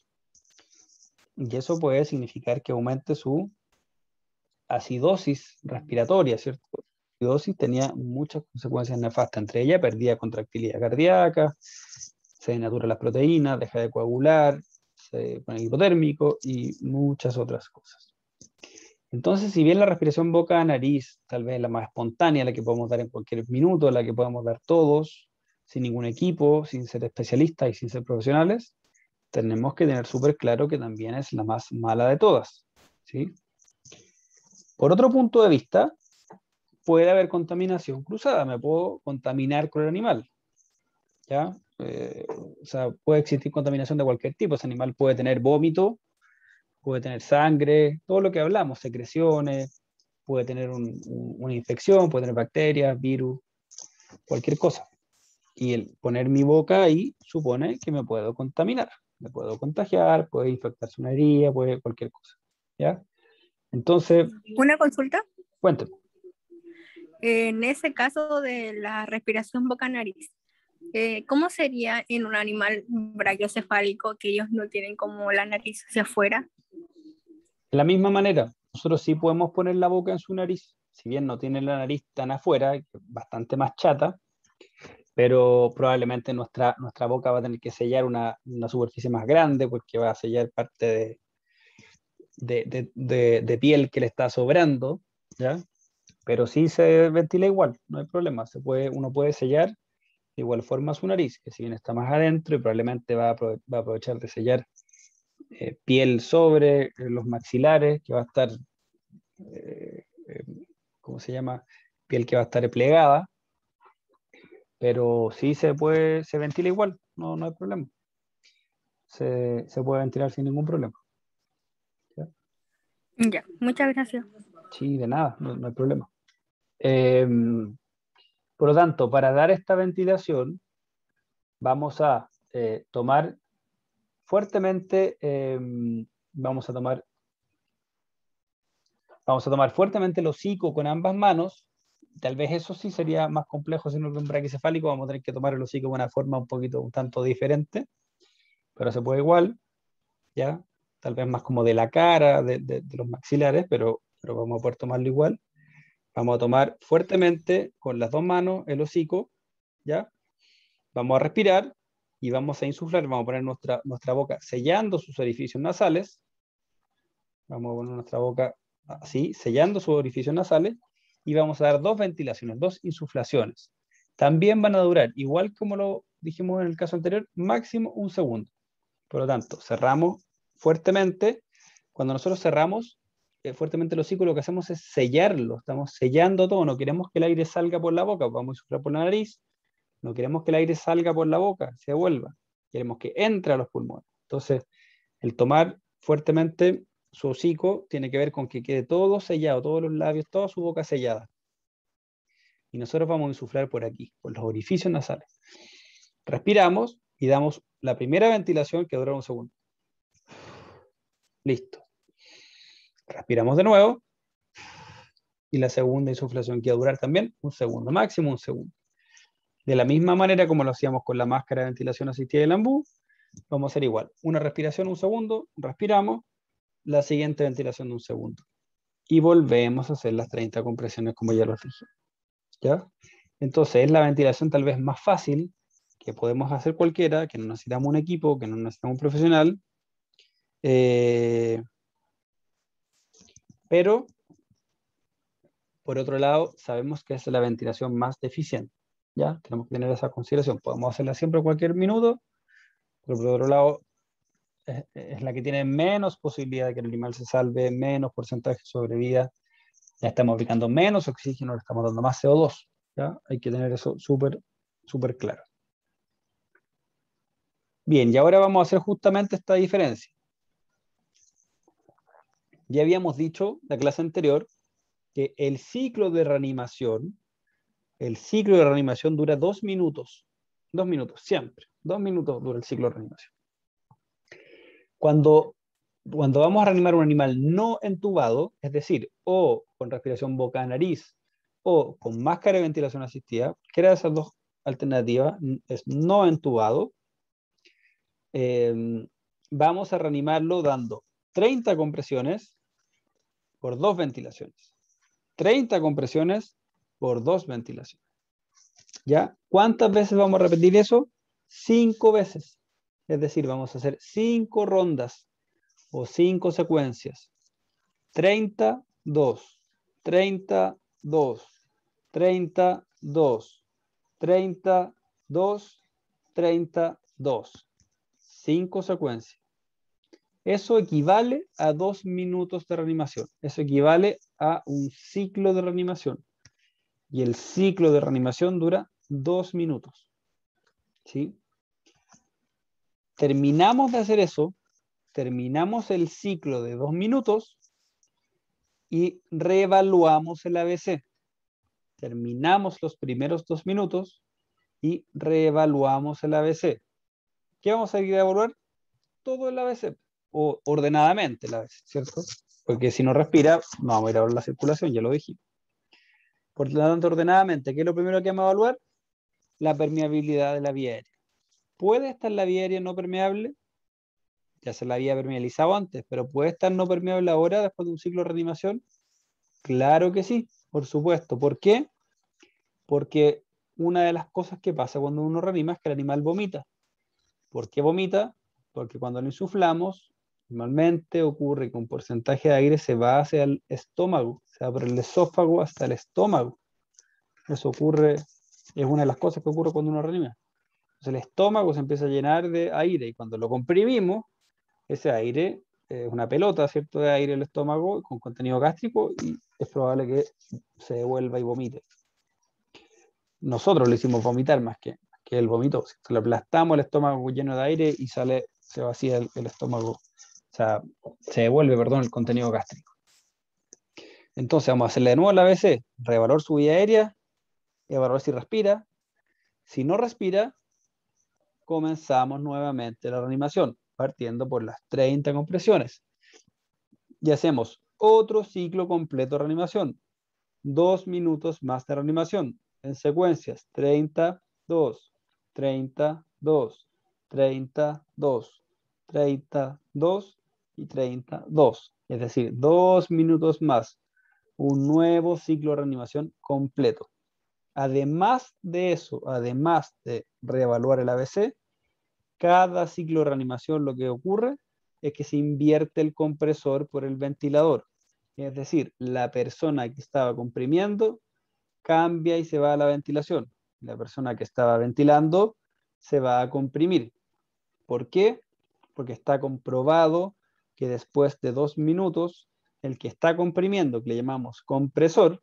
Y eso puede significar que aumente su acidosis respiratoria, ¿cierto? La acidosis tenía muchas consecuencias nefastas, entre ellas perdía contractilidad cardíaca, se denaturan las proteínas, deja de coagular, se pone hipotérmico y muchas otras cosas. Entonces, si bien la respiración boca a nariz, tal vez la más espontánea, la que podemos dar en cualquier minuto, la que podemos dar todos, sin ningún equipo, sin ser especialistas y sin ser profesionales, tenemos que tener súper claro que también es la más mala de todas, ¿sí? Por otro punto de vista, puede haber contaminación cruzada, me puedo contaminar con el animal, ¿ya? Eh, o sea, puede existir contaminación de cualquier tipo, ese animal puede tener vómito, puede tener sangre, todo lo que hablamos, secreciones, puede tener un, un, una infección, puede tener bacterias, virus, cualquier cosa. Y el poner mi boca ahí supone que me puedo contaminar, me puedo contagiar, puede infectarse una herida, puede cualquier cosa, ¿ya? Entonces, Una consulta. cuéntame. En ese caso de la respiración boca-nariz, eh, ¿cómo sería en un animal brachiocefálico que ellos no tienen como la nariz hacia afuera? De la misma manera, nosotros sí podemos poner la boca en su nariz, si bien no tiene la nariz tan afuera, bastante más chata, pero probablemente nuestra, nuestra boca va a tener que sellar una, una superficie más grande porque va a sellar parte de, de, de, de, de piel que le está sobrando, ¿ya? Pero sí se ventila igual, no hay problema, se puede, uno puede sellar de igual forma su nariz, que si bien está más adentro y probablemente va a, va a aprovechar de sellar eh, piel sobre eh, los maxilares, que va a estar, eh, eh, ¿cómo se llama? Piel que va a estar plegada, pero sí se puede, se ventila igual, no, no hay problema. Se, se puede ventilar sin ningún problema. ¿Ya? Ya, muchas gracias. Sí, de nada, no, no hay problema. Eh, por lo tanto, para dar esta ventilación, vamos a eh, tomar fuertemente, eh, vamos a tomar, vamos a tomar fuertemente el hocico con ambas manos. Tal vez eso sí sería más complejo, sino que un braquicefálico vamos a tener que tomar el hocico de una forma un poquito, un tanto diferente, pero se puede igual, ¿ya? Tal vez más como de la cara, de, de, de los maxilares, pero, pero vamos a poder tomarlo igual. Vamos a tomar fuertemente con las dos manos el hocico, ¿ya? Vamos a respirar y vamos a insuflar, vamos a poner nuestra, nuestra boca sellando sus orificios nasales. Vamos a poner nuestra boca así, sellando sus orificios nasales y vamos a dar dos ventilaciones, dos insuflaciones. También van a durar, igual como lo dijimos en el caso anterior, máximo un segundo. Por lo tanto, cerramos fuertemente. Cuando nosotros cerramos eh, fuertemente el hocico, lo que hacemos es sellarlo. Estamos sellando todo. No queremos que el aire salga por la boca. Vamos a insuflar por la nariz. No queremos que el aire salga por la boca, se devuelva. Queremos que entre a los pulmones. Entonces, el tomar fuertemente su hocico tiene que ver con que quede todo sellado, todos los labios, toda su boca sellada. Y nosotros vamos a insuflar por aquí, por los orificios nasales. Respiramos y damos la primera ventilación que dura un segundo. Listo. Respiramos de nuevo. Y la segunda insuflación que va a durar también un segundo, máximo un segundo. De la misma manera como lo hacíamos con la máscara de ventilación asistida del Ambú, vamos a hacer igual. Una respiración, un segundo, respiramos, la siguiente ventilación de un segundo. Y volvemos a hacer las treinta compresiones como ya lo dije. ¿Ya? Entonces es la ventilación tal vez más fácil que podemos hacer cualquiera, que no necesitamos un equipo, que no necesitamos un profesional. Eh, pero, por otro lado, sabemos que es la ventilación más deficiente. ¿Ya? Tenemos que tener esa consideración. Podemos hacerla siempre cualquier minuto, pero por otro lado, es, es la que tiene menos posibilidad de que el animal se salve, menos porcentaje de sobrevida. Ya estamos aplicando menos oxígeno, le estamos dando más C O dos. ¿Ya? Hay que tener eso súper, súper claro. Bien, y ahora vamos a hacer justamente esta diferencia. Ya habíamos dicho la clase anterior que el ciclo de reanimación, el ciclo de reanimación dura dos minutos. Dos minutos, siempre. Dos minutos dura el ciclo de reanimación. Cuando, cuando vamos a reanimar un animal no entubado, es decir, o con respiración boca-nariz o con máscara de ventilación asistida, cualquiera de esas dos alternativas es no entubado, eh, vamos a reanimarlo dando treinta compresiones por dos ventilaciones. treinta compresiones por dos ventilaciones. ¿Ya? ¿Cuántas veces vamos a repetir eso? Cinco veces. Es decir, vamos a hacer cinco rondas o cinco secuencias. treinta, dos, treinta, dos, treinta, dos, treinta, dos, treinta, dos. Cinco secuencias. Eso equivale a dos minutos de reanimación. Eso equivale a un ciclo de reanimación. Y el ciclo de reanimación dura dos minutos. ¿Sí? Terminamos de hacer eso, terminamos el ciclo de dos minutos y reevaluamos el A B C. Terminamos los primeros dos minutos y reevaluamos el A B C. ¿Qué vamos a ir a evaluar? Todo el A B C, o ordenadamente el A B C, ¿cierto? Porque si no respira, no vamos a ir a ver la circulación, ya lo dijimos. Por lo tanto, ordenadamente, ¿qué es lo primero que vamos a evaluar? La permeabilidad de la vía aérea. ¿Puede estar la vía aérea no permeable? Ya se la había permeabilizado antes, pero ¿puede estar no permeable ahora después de un ciclo de reanimación? Claro que sí, por supuesto. ¿Por qué? Porque una de las cosas que pasa cuando uno reanima es que el animal vomita. ¿Por qué vomita? Porque cuando lo insuflamos, normalmente ocurre que un porcentaje de aire se va hacia el estómago, se va por el esófago hasta el estómago. Eso ocurre, es una de las cosas que ocurre cuando uno reanima. Entonces el estómago se empieza a llenar de aire y cuando lo comprimimos, ese aire es una pelota, ¿cierto?, de aire en el estómago con contenido gástrico y es probable que se devuelva y vomite. Nosotros le hicimos vomitar más que, que él vomitó. Si le aplastamos el estómago lleno de aire y sale, se vacía el, el estómago, o sea, se devuelve, perdón, el contenido gástrico. Entonces vamos a hacerle de nuevo la A B C, reevaluar su vía aérea, evaluar si respira. Si no respira, comenzamos nuevamente la reanimación, partiendo por las treinta compresiones. Y hacemos otro ciclo completo de reanimación. Dos minutos más de reanimación en secuencias. treinta, dos, treinta, dos, treinta, dos, treinta, dos y treinta, dos. Es decir, dos minutos más. Un nuevo ciclo de reanimación completo. Además de eso, además de reevaluar el A B C, cada ciclo de reanimación lo que ocurre es que se invierte el compresor por el ventilador. Es decir, la persona que estaba comprimiendo cambia y se va a la ventilación. La persona que estaba ventilando se va a comprimir. ¿Por qué? Porque está comprobado que después de dos minutos, el que está comprimiendo, que le llamamos compresor,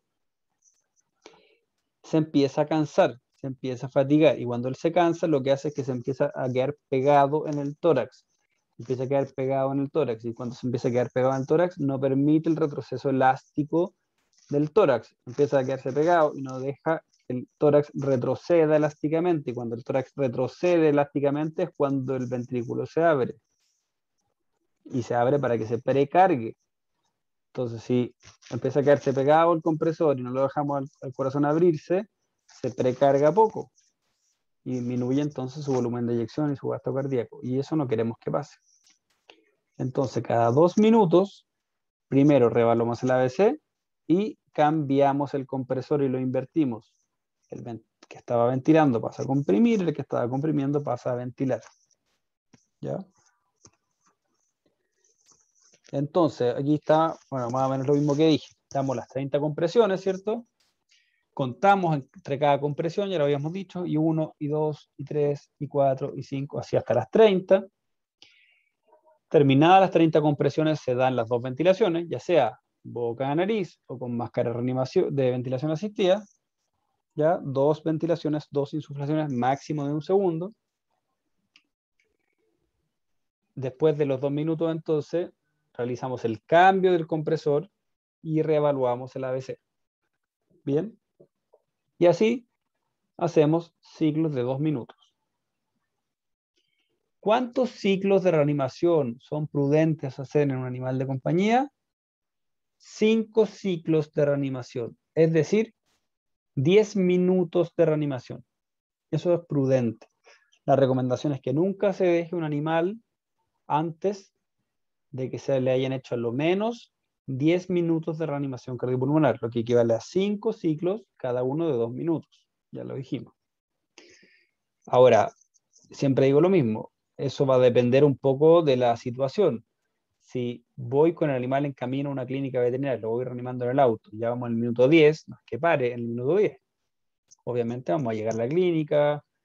se empieza a cansar, se empieza a fatigar. Y cuando él se cansa, lo que hace es que se empieza a quedar pegado en el tórax. Empieza a quedar pegado en el tórax. Y cuando se empieza a quedar pegado en el tórax, no permite el retroceso elástico del tórax. Empieza a quedarse pegado y no deja que el tórax retroceda elásticamente. Y cuando el tórax retrocede elásticamente es cuando el ventrículo se abre. Y se abre para que se precargue. Entonces, si empieza a quedarse pegado el compresor y no lo dejamos al, al corazón abrirse, se precarga poco. Y disminuye entonces su volumen de eyección y su gasto cardíaco. Y eso no queremos que pase. Entonces, cada dos minutos, primero reevaluamos el A B C y cambiamos el compresor y lo invertimos. El que estaba ventilando pasa a comprimir, el que estaba comprimiendo pasa a ventilar. ¿Ya? Entonces, aquí está, bueno, más o menos lo mismo que dije. Damos las treinta compresiones, ¿cierto? Contamos entre cada compresión, ya lo habíamos dicho, y uno, y dos, y tres, y cuatro, y cinco, así hasta las treinta. Terminadas las treinta compresiones, se dan las dos ventilaciones, ya sea boca a nariz o con máscara de, reanimación, de ventilación asistida. Ya, dos ventilaciones, dos insuflaciones, máximo de un segundo. Después de los dos minutos, entonces, realizamos el cambio del compresor y reevaluamos el A B C. Bien. Y así hacemos ciclos de dos minutos. ¿Cuántos ciclos de reanimación son prudentes hacer en un animal de compañía? Cinco ciclos de reanimación, es decir, diez minutos de reanimación. Eso es prudente. La recomendación es que nunca se deje un animal antes de que se le hayan hecho a lo menos diez minutos de reanimación cardiopulmonar, lo que equivale a cinco ciclos, cada uno de dos minutos. Ya lo dijimos. Ahora, siempre digo lo mismo, eso va a depender un poco de la situación. Si voy con el animal en camino a una clínica veterinaria, lo voy reanimando en el auto, ya vamos al minuto diez, no es que pare en el minuto diez. Obviamente vamos a llegar a la clínica,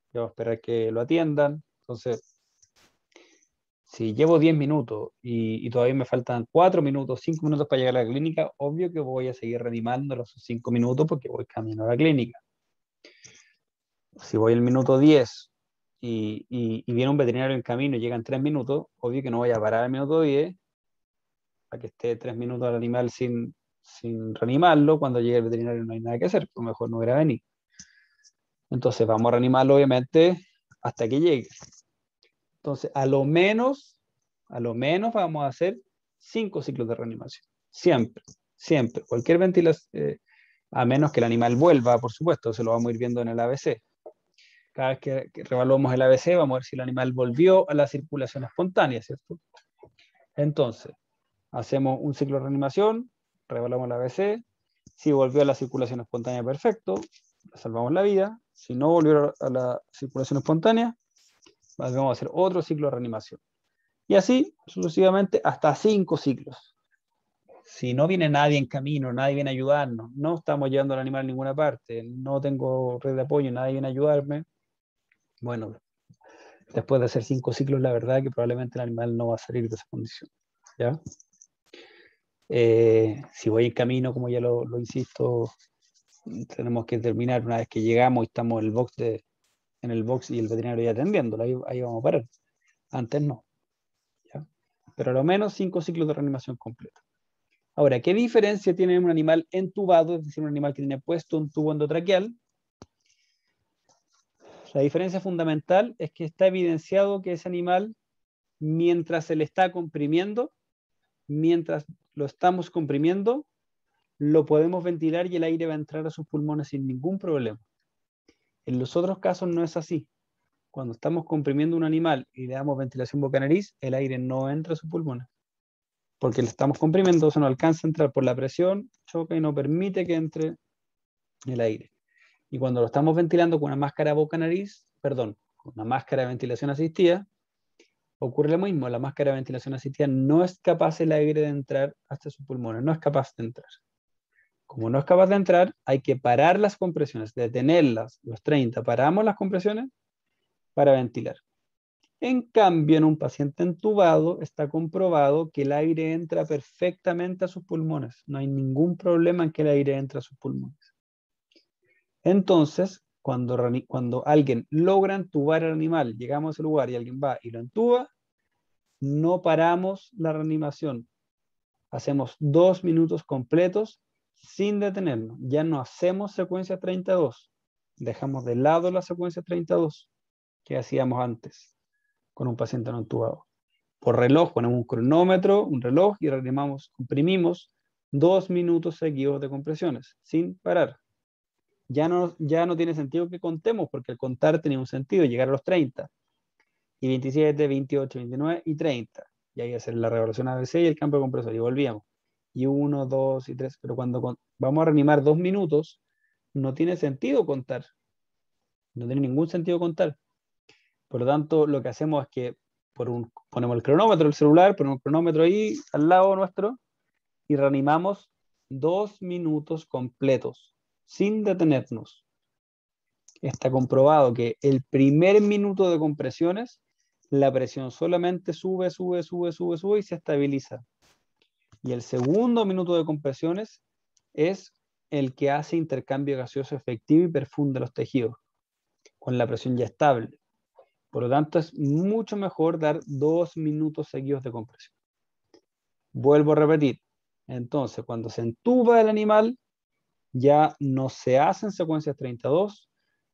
yo voy a esperar que lo atiendan. Entonces, si llevo diez minutos y, y todavía me faltan cuatro minutos, cinco minutos para llegar a la clínica, obvio que voy a seguir reanimando los cinco minutos porque voy camino a la clínica. Si voy al minuto diez y, y, y viene un veterinario en camino y llegan tres minutos, obvio que no voy a parar al minuto diez para que esté tres minutos al animal sin, sin reanimarlo. Cuando llegue el veterinario no hay nada que hacer, pues mejor no hubiera venido. Entonces vamos a reanimarlo obviamente hasta que llegue. Entonces, a lo menos, a lo menos vamos a hacer cinco ciclos de reanimación. Siempre, siempre. Cualquier ventilación, eh, a menos que el animal vuelva, por supuesto, se lo vamos a ir viendo en el A B C. Cada vez que, que revaluamos el A B C, vamos a ver si el animal volvió a la circulación espontánea, ¿cierto? Entonces, hacemos un ciclo de reanimación, revaluamos el A B C. Si volvió a la circulación espontánea, perfecto, salvamos la vida. Si no volvió a la circulación espontánea, vamos a hacer otro ciclo de reanimación. Y así, sucesivamente, hasta cinco ciclos. Si no viene nadie en camino, nadie viene a ayudarnos, no estamos llevando al animal a ninguna parte, no tengo red de apoyo, nadie viene a ayudarme, bueno, después de hacer cinco ciclos, la verdad es que probablemente el animal no va a salir de esa condición. ¿Ya? Eh, si voy en camino, como ya lo, lo insisto, tenemos que terminar una vez que llegamos y estamos en el box, de, en el box y el veterinario ya atendiéndolo, ahí, ahí vamos a parar. Antes no. ¿Ya? Pero a lo menos cinco ciclos de reanimación completa. Ahora, ¿qué diferencia tiene un animal entubado, es decir, un animal que tiene puesto un tubo endotraqueal? La diferencia fundamental es que está evidenciado que ese animal, mientras se le está comprimiendo, mientras lo estamos comprimiendo, lo podemos ventilar y el aire va a entrar a sus pulmones sin ningún problema. En los otros casos no es así. Cuando estamos comprimiendo un animal y le damos ventilación boca-nariz, el aire no entra a sus pulmones. Porque le estamos comprimiendo, eso no alcanza a entrar por la presión, choca y no permite que entre el aire. Y cuando lo estamos ventilando con una máscara boca-nariz, perdón, con una máscara de ventilación asistida, ocurre lo mismo. La máscara de ventilación asistida no es capaz el aire de entrar hasta sus pulmones, no es capaz de entrar. Como no es capaz de entrar, hay que parar las compresiones, detenerlas, los treinta, paramos las compresiones para ventilar. En cambio, en un paciente entubado está comprobado que el aire entra perfectamente a sus pulmones. No hay ningún problema en que el aire entre a sus pulmones. Entonces, cuando, cuando alguien logra entubar al animal, llegamos a ese lugar y alguien va y lo entuba, no paramos la reanimación. Hacemos dos minutos completos sin detenernos. Ya no hacemos secuencia treinta y dos. Dejamos de lado la secuencia treinta y dos que hacíamos antes con un paciente no entubado. Por reloj ponemos un cronómetro, un reloj y reanimamos, comprimimos dos minutos seguidos de compresiones sin parar. Ya no, ya no tiene sentido que contemos, porque el contar tenía un sentido, llegar a los treinta, y veintisiete, veintiocho, veintinueve y treinta. Y ahí hacer la revolución A B C y el campo de compresor, y volvíamos. Y uno, dos y tres, pero cuando con, vamos a reanimar dos minutos, no tiene sentido contar. No tiene ningún sentido contar. Por lo tanto, lo que hacemos es que por un, ponemos el cronómetro, el celular, ponemos el cronómetro ahí al lado nuestro, y reanimamos dos minutos completos, sin detenernos. Está comprobado que el primer minuto de compresiones, la presión solamente sube, sube, sube, sube, sube y se estabiliza. Y el segundo minuto de compresiones es el que hace intercambio gaseoso efectivo y perfunde los tejidos, con la presión ya estable. Por lo tanto, es mucho mejor dar dos minutos seguidos de compresión. Vuelvo a repetir. Entonces, cuando se entuba el animal, ya no se hacen secuencias treinta y dos,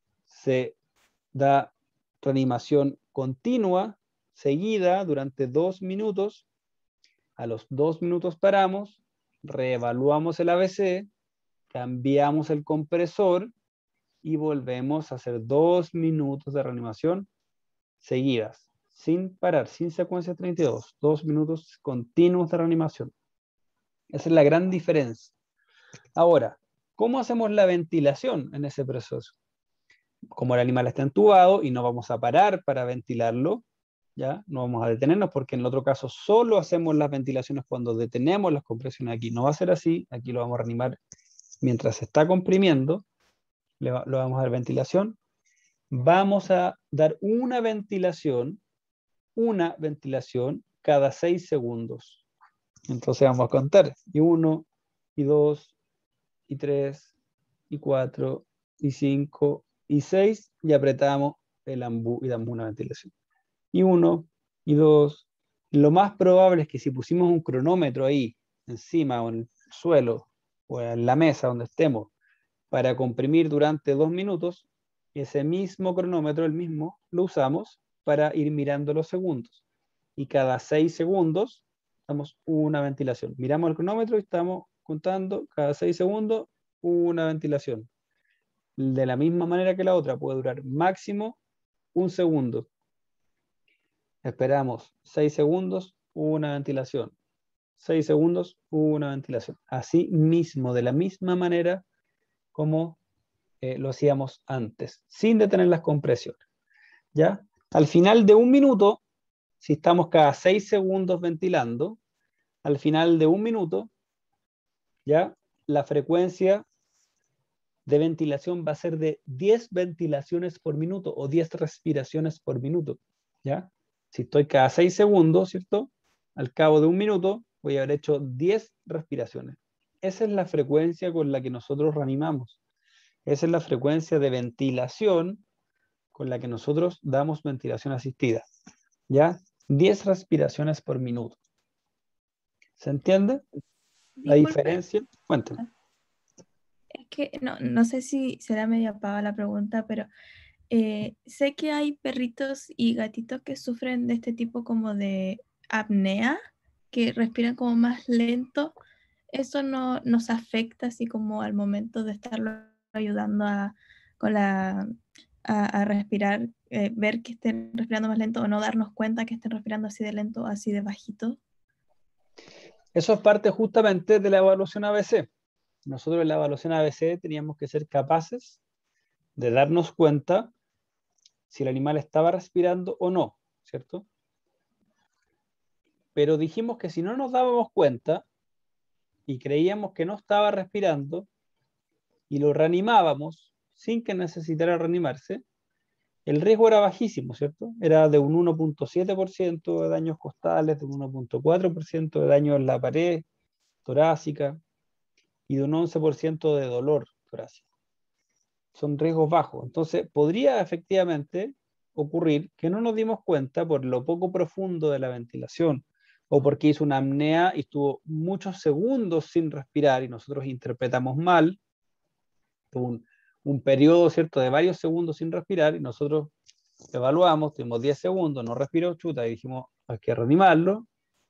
se da reanimación continua, seguida, durante dos minutos. A los dos minutos paramos, reevaluamos el A B C, cambiamos el compresor y volvemos a hacer dos minutos de reanimación seguidas, sin parar, sin secuencia treinta y dos, dos minutos continuos de reanimación. Esa es la gran diferencia. Ahora, ¿cómo hacemos la ventilación en ese proceso? Como el animal está entubado y no vamos a parar para ventilarlo, ¿ya? No vamos a detenernos porque en el otro caso solo hacemos las ventilaciones cuando detenemos las compresiones. Aquí no va a ser así, aquí lo vamos a reanimar mientras se está comprimiendo, le va, lo vamos a dar ventilación. vamos a dar una ventilación, una ventilación cada seis segundos. Entonces vamos a contar. Y uno, y dos, y tres, y cuatro, y cinco, y seis, y apretamos el ambú y damos una ventilación. Y uno, y dos. Lo más probable es que si pusimos un cronómetro ahí, encima o en el suelo, o en la mesa donde estemos, para comprimir durante dos minutos, ese mismo cronómetro, el mismo, lo usamos para ir mirando los segundos. Y cada seis segundos, damos una ventilación. Miramos el cronómetro y estamos contando cada seis segundos una ventilación. De la misma manera que la otra, puede durar máximo un segundo. Esperamos seis segundos, una ventilación. seis segundos, una ventilación. Así mismo, de la misma manera como eh, lo hacíamos antes, sin detener las compresiones. ¿Ya? Al final de un minuto, si estamos cada seis segundos ventilando, al final de un minuto, ¿ya? La frecuencia de ventilación va a ser de diez ventilaciones por minuto o diez respiraciones por minuto. ¿Ya? Si estoy cada seis segundos, ¿cierto? Al cabo de un minuto voy a haber hecho diez respiraciones. Esa es la frecuencia con la que nosotros reanimamos. Esa es la frecuencia de ventilación con la que nosotros damos ventilación asistida. ¿Ya? diez respiraciones por minuto. ¿Se entiende la Disculpe, diferencia? Cuéntame. es que no, no sé si será media paga la pregunta, pero eh, sé que hay perritos y gatitos que sufren de este tipo como de apnea, que respiran como más lento. ¿Eso no nos afecta así como al momento de estarlo ayudando a, con la, a, a respirar, eh, ver que estén respirando más lento o no darnos cuenta que estén respirando así de lento o así de bajito? Eso es parte justamente de la evaluación A B C. Nosotros en la evaluación A B C teníamos que ser capaces de darnos cuenta si el animal estaba respirando o no, ¿cierto? Pero dijimos que si no nos dábamos cuenta y creíamos que no estaba respirando y lo reanimábamos sin que necesitara reanimarse, el riesgo era bajísimo, ¿cierto? Era de un uno punto siete por ciento de daños costales, de un uno punto cuatro por ciento de daño en la pared torácica y de un once por ciento de dolor torácico. Son riesgos bajos. Entonces, podría efectivamente ocurrir que no nos dimos cuenta por lo poco profundo de la ventilación o porque hizo una apnea y estuvo muchos segundos sin respirar y nosotros interpretamos mal un, un periodo, ¿cierto?, de varios segundos sin respirar y nosotros evaluamos, tuvimos diez segundos, no respiró, chuta, y dijimos, hay que reanimarlo.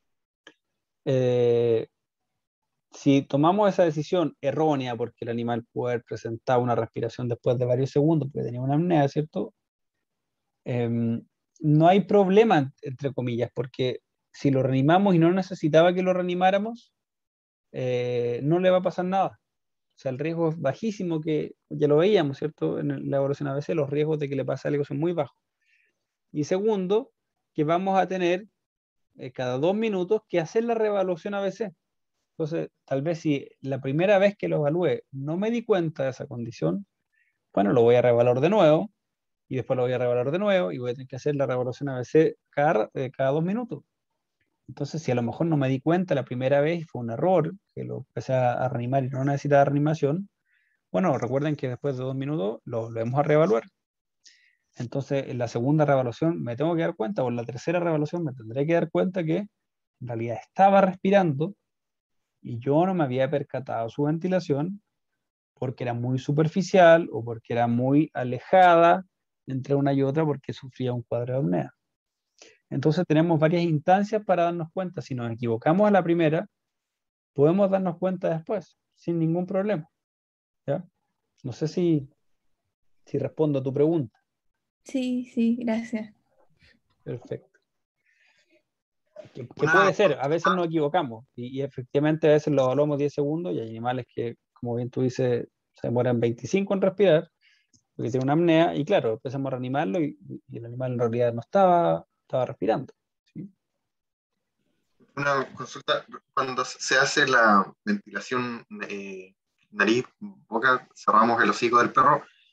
Eh, si tomamos esa decisión errónea porque el animal puede haber presentado una respiración después de varios segundos porque tenía una apnea, ¿cierto? Eh, no hay problema, entre comillas, porque si lo reanimamos y no necesitaba que lo reanimáramos, eh, no le va a pasar nada. O sea, el riesgo es bajísimo, que ya lo veíamos, ¿cierto? En la evaluación A B C, los riesgos de que le pase algo son muy bajos. Y segundo, que vamos a tener eh, cada dos minutos que hacer la reevaluación A B C. Entonces, tal vez si la primera vez que lo evalué no me di cuenta de esa condición, bueno, lo voy a reevaluar de nuevo y después lo voy a reevaluar de nuevo y voy a tener que hacer la reevaluación A B C cada, eh, cada dos minutos. Entonces, si a lo mejor no me di cuenta la primera vez y fue un error, que lo empecé a reanimar y no necesitaba reanimación, bueno, recuerden que después de dos minutos lo volvemos a reevaluar. Entonces, en la segunda reevaluación me tengo que dar cuenta, o en la tercera reevaluación me tendré que dar cuenta que en realidad estaba respirando y yo no me había percatado su ventilación porque era muy superficial o porque era muy alejada entre una y otra porque sufría un cuadro de apnea. Entonces tenemos varias instancias para darnos cuenta. Si nos equivocamos a la primera, podemos darnos cuenta después, sin ningún problema. ¿Ya? No sé si, si respondo a tu pregunta. Sí, sí, gracias. Perfecto. Que, que Una puede ser, a veces consulta. nos equivocamos y, y efectivamente a veces lo evaluamos diez segundos y hay animales que, como bien tú dices, se demoran veinticinco en respirar porque tiene una apnea y claro, empezamos a reanimarlo y, y el animal en realidad no estaba, estaba respirando. ¿Sí? Una consulta, cuando se hace la ventilación eh, nariz, boca, cerramos el hocico del perro,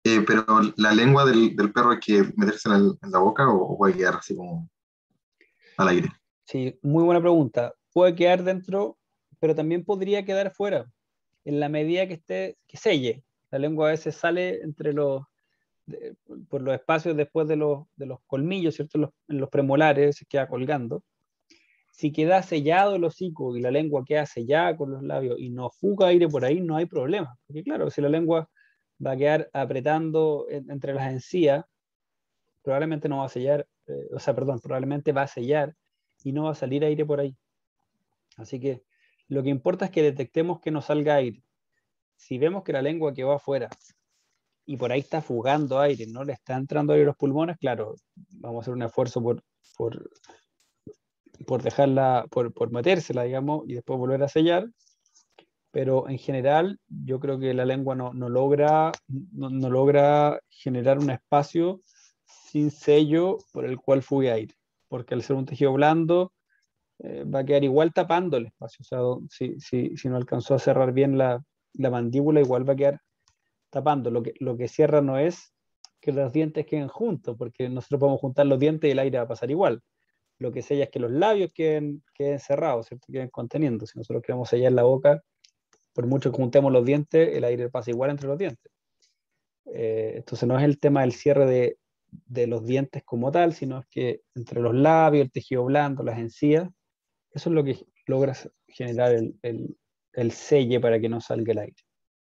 Eh, pero la lengua del, del perro hay que meterse en, el- en la boca o, o puede quedar así como al aire. Sí, muy buena pregunta. Puede quedar dentro, pero también podría quedar fuera, en la medida que esté, que selle. La lengua a veces sale entre los, de- por los espacios después de los, de los colmillos, ¿cierto? En los, en los premolares se queda colgando. Si queda sellado el hocico y la lengua queda sellada con los labios y no fuga aire por ahí, no hay problema. Porque claro, si la lengua va a quedar apretando en- entre las encías, probablemente no va a sellar, eh, o sea, perdón, probablemente va a sellar y no va a salir aire por ahí. Así que lo que importa es que detectemos que no salga aire. Si vemos que la lengua quedó afuera y por ahí está fugando aire, no le está entrando aire a los pulmones, claro, vamos a hacer un esfuerzo por, por, por dejarla, por, por metérsela, digamos, y después volver a sellar. Pero en general yo creo que la lengua no, no logra, no, no logra generar un espacio sin sello por el cual fugue aire, porque al ser un tejido blando eh, va a quedar igual tapando el espacio, o sea, si, si, si no alcanzó a cerrar bien la, la mandíbula, igual va a quedar tapando. Lo que, lo que cierra no es que los dientes queden juntos, porque nosotros podemos juntar los dientes y el aire va a pasar igual. Lo que sella es que los labios queden, queden cerrados, ¿cierto? Queden conteniendo. Si nosotros queremos sellar la boca, por mucho que juntemos los dientes, el aire pasa igual entre los dientes. Eh, entonces no es el tema del cierre de, de los dientes como tal, sino es que entre los labios, el tejido blando, las encías, eso es lo que logra generar el, el, el selle para que no salga el aire.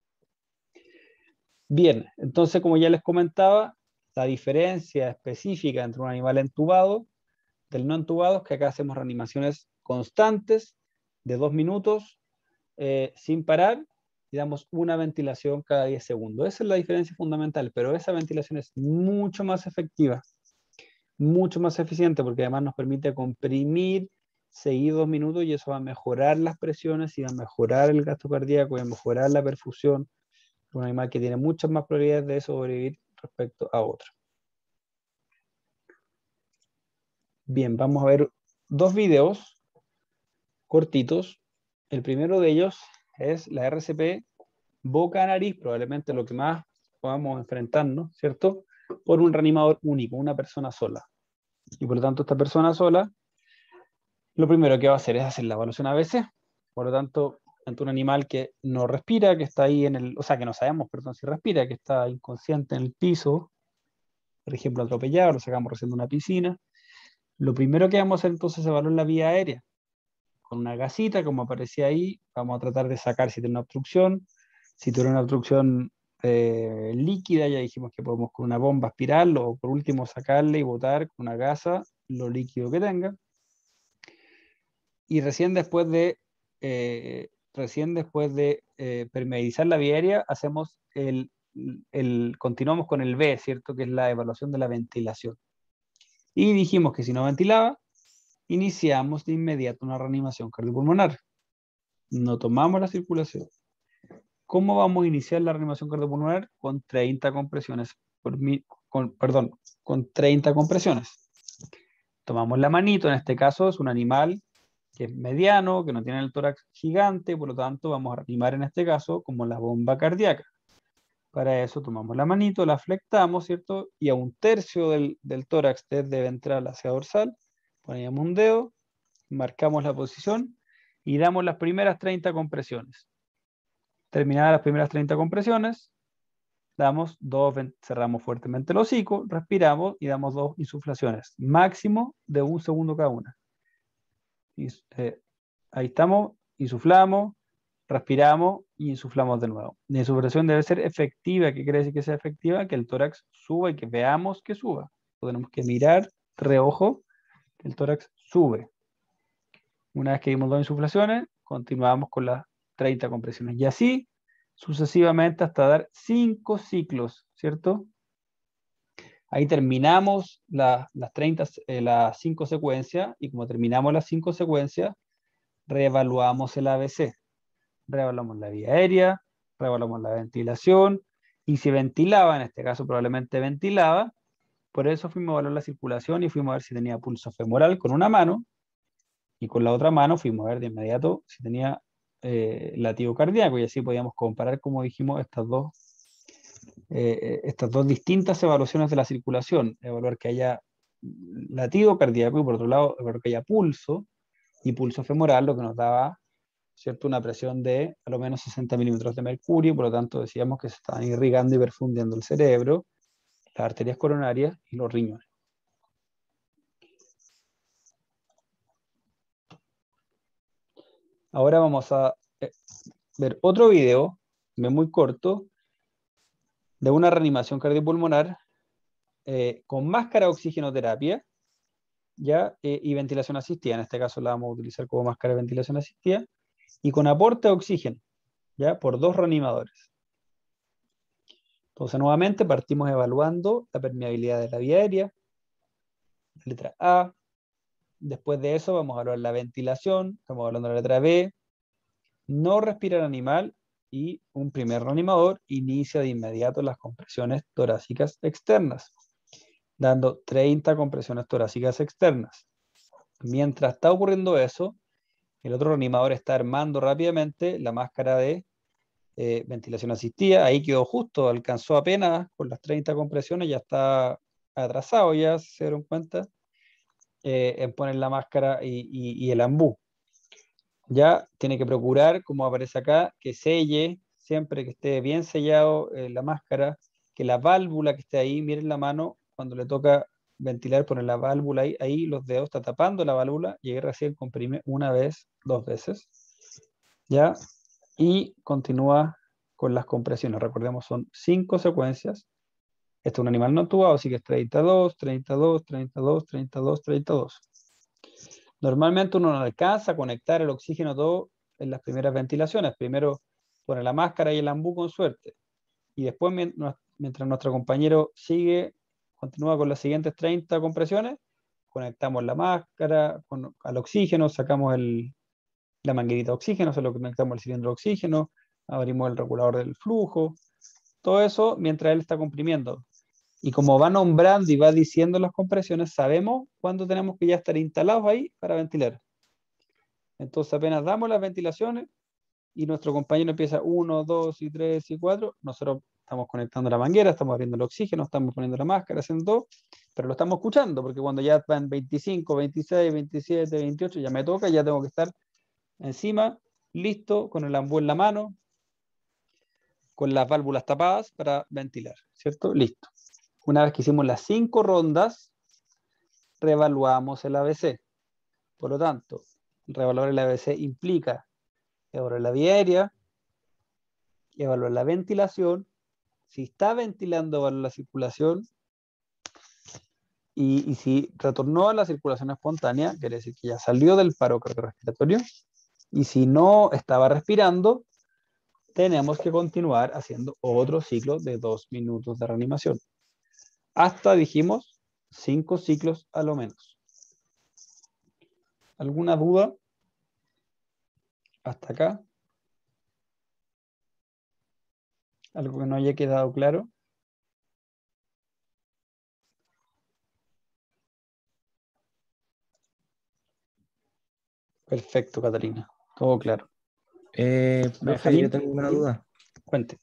Bien, entonces como ya les comentaba, la diferencia específica entre un animal entubado del no entubado es que acá hacemos reanimaciones constantes de dos minutos eh, sin parar y damos una ventilación cada diez segundos. Esa es la diferencia fundamental, pero esa ventilación es mucho más efectiva, mucho más eficiente, porque además nos permite comprimir seguidos dos minutos y eso va a mejorar las presiones y va a mejorar el gasto cardíaco y va a mejorar la perfusión. Un animal que tiene muchas más probabilidades de sobrevivir respecto a otro. Bien, vamos a ver dos videos cortitos. El primero de ellos es la R C P boca-nariz, probablemente lo que más podamos enfrentarnos, ¿cierto? Por un reanimador único, una persona sola. Y por lo tanto, esta persona sola, lo primero que va a hacer es hacer la evaluación A B C. Por lo tanto, ante un animal que no respira, que está ahí en el, o sea, que no sabemos, perdón, si respira, que está inconsciente en el piso, por ejemplo, atropellado, lo sacamos recién de una piscina, lo primero que vamos a hacer entonces es evaluar la vía aérea. Con una gasita, como aparecía ahí, vamos a tratar de sacar si tiene una obstrucción. Si tiene una obstrucción eh, líquida, ya dijimos que podemos con una bomba aspirarlo, o por último sacarle y botar con una gasa lo líquido que tenga. Y recién después de, eh, recién después de eh, permeabilizar la vía aérea, hacemos el, el, continuamos con el B, ¿cierto? Que es la evaluación de la ventilación. Y dijimos que si no ventilaba, iniciamos de inmediato una reanimación cardiopulmonar. No tomamos la circulación. ¿Cómo vamos a iniciar la reanimación cardiopulmonar? Con treinta compresiones por mi, con, perdón, con treinta compresiones. Tomamos la manito, en este caso es un animal que es mediano, que no tiene el tórax gigante, por lo tanto vamos a reanimar en este caso como la bomba cardíaca. Para eso tomamos la manito, la flectamos, ¿cierto? Y a un tercio del, del tórax desde ventral hacia dorsal, ponemos un dedo, marcamos la posición y damos las primeras treinta compresiones. Terminadas las primeras treinta compresiones, damos dos, cerramos fuertemente el hocico, respiramos y damos dos insuflaciones, máximo de un segundo cada una. Y, eh, ahí estamos, insuflamos, respiramos y insuflamos de nuevo. La insuflación debe ser efectiva. ¿Qué quiere decir que sea efectiva? Que el tórax suba y que veamos que suba. Tenemos que mirar reojo que el tórax sube. Una vez que dimos dos insuflaciones, continuamos con las treinta compresiones. Y así sucesivamente hasta dar cinco ciclos, ¿cierto? Ahí terminamos la, las treinta, eh, las cinco secuencias, y como terminamos las cinco secuencias, reevaluamos el A B C. Reevaluamos la vía aérea, reevaluamos la ventilación, y si ventilaba, en este caso probablemente ventilaba, por eso fuimos a evaluar la circulación y fuimos a ver si tenía pulso femoral con una mano, y con la otra mano fuimos a ver de inmediato si tenía eh, latido cardíaco, y así podíamos comparar, como dijimos, estas dos, eh, estas dos distintas evaluaciones de la circulación, evaluar que haya latido cardíaco y por otro lado, evaluar que haya pulso y pulso femoral, lo que nos daba, ¿cierto?, una presión de a lo menos sesenta milímetros de mercurio, por lo tanto decíamos que se estaban irrigando y perfundiendo el cerebro, las arterias coronarias y los riñones. Ahora vamos a ver otro video, muy corto, de una reanimación cardiopulmonar eh, con máscara de oxigenoterapia, ¿ya? Eh, y ventilación asistida. En este caso la vamos a utilizar como máscara de ventilación asistida y con aporte de oxígeno, ¿ya? Por dos reanimadores. Entonces, nuevamente partimos evaluando la permeabilidad de la vía aérea, letra A. Después de eso vamos a evaluar la ventilación, estamos hablando de la letra B. No respira el animal y un primer reanimador inicia de inmediato las compresiones torácicas externas, dando treinta compresiones torácicas externas. Mientras está ocurriendo eso, el otro reanimador está armando rápidamente la máscara de eh, ventilación asistida. Ahí quedó justo, alcanzó apenas con las treinta compresiones, ya está atrasado, ya se dieron cuenta, eh, en poner la máscara y, y, y el ambú. Ya tiene que procurar, como aparece acá, que selle, siempre que esté bien sellado eh, la máscara, que la válvula que esté ahí, miren la mano, cuando le toca ventilar, poner la válvula ahí, ahí los dedos, está tapando la válvula, y ahí recién comprime una vez, dos veces, ¿ya? Y continúa con las compresiones. Recordemos, son cinco secuencias. Este es un animal no entubado, así que es treinta y dos, treinta y dos, treinta y dos, treinta y dos, treinta y dos. Normalmente uno no alcanza a conectar el oxígeno todo en las primeras ventilaciones. Primero pone la máscara y el ambú con suerte. Y después, mientras nuestro compañero sigue, continúa con las siguientes treinta compresiones, conectamos la máscara con, al oxígeno, sacamos el, la manguerita de oxígeno, se lo conectamos al cilindro de oxígeno, abrimos el regulador del flujo. Todo eso mientras él está comprimiendo. Y como va nombrando y va diciendo las compresiones, sabemos cuándo tenemos que ya estar instalados ahí para ventilar. Entonces apenas damos las ventilaciones y nuestro compañero empieza uno, dos y tres y cuatro, nosotros estamos conectando la manguera, estamos abriendo el oxígeno, estamos poniendo la máscara, haciendo todo, pero lo estamos escuchando, porque cuando ya van veinticinco, veintiséis, veintisiete, veintiocho, ya me toca, ya tengo que estar encima, listo, con el ambú en la mano, con las válvulas tapadas para ventilar, ¿cierto? Listo. Una vez que hicimos las cinco rondas, reevaluamos el A B C. Por lo tanto, reevaluar el A B C implica evaluar la vía aérea, evaluar la ventilación, si está ventilando, evaluar la circulación, y, y si retornó a la circulación espontánea, quiere decir que ya salió del paro cardiorrespiratorio, y si no estaba respirando, tenemos que continuar haciendo otro ciclo de dos minutos de reanimación. Hasta, dijimos, cinco ciclos a lo menos. ¿Alguna duda? Hasta acá. ¿Algo que no haya quedado claro? Perfecto, Catalina. Todo claro. Eh, profe, Benjamín, yo tengo una duda. cuente.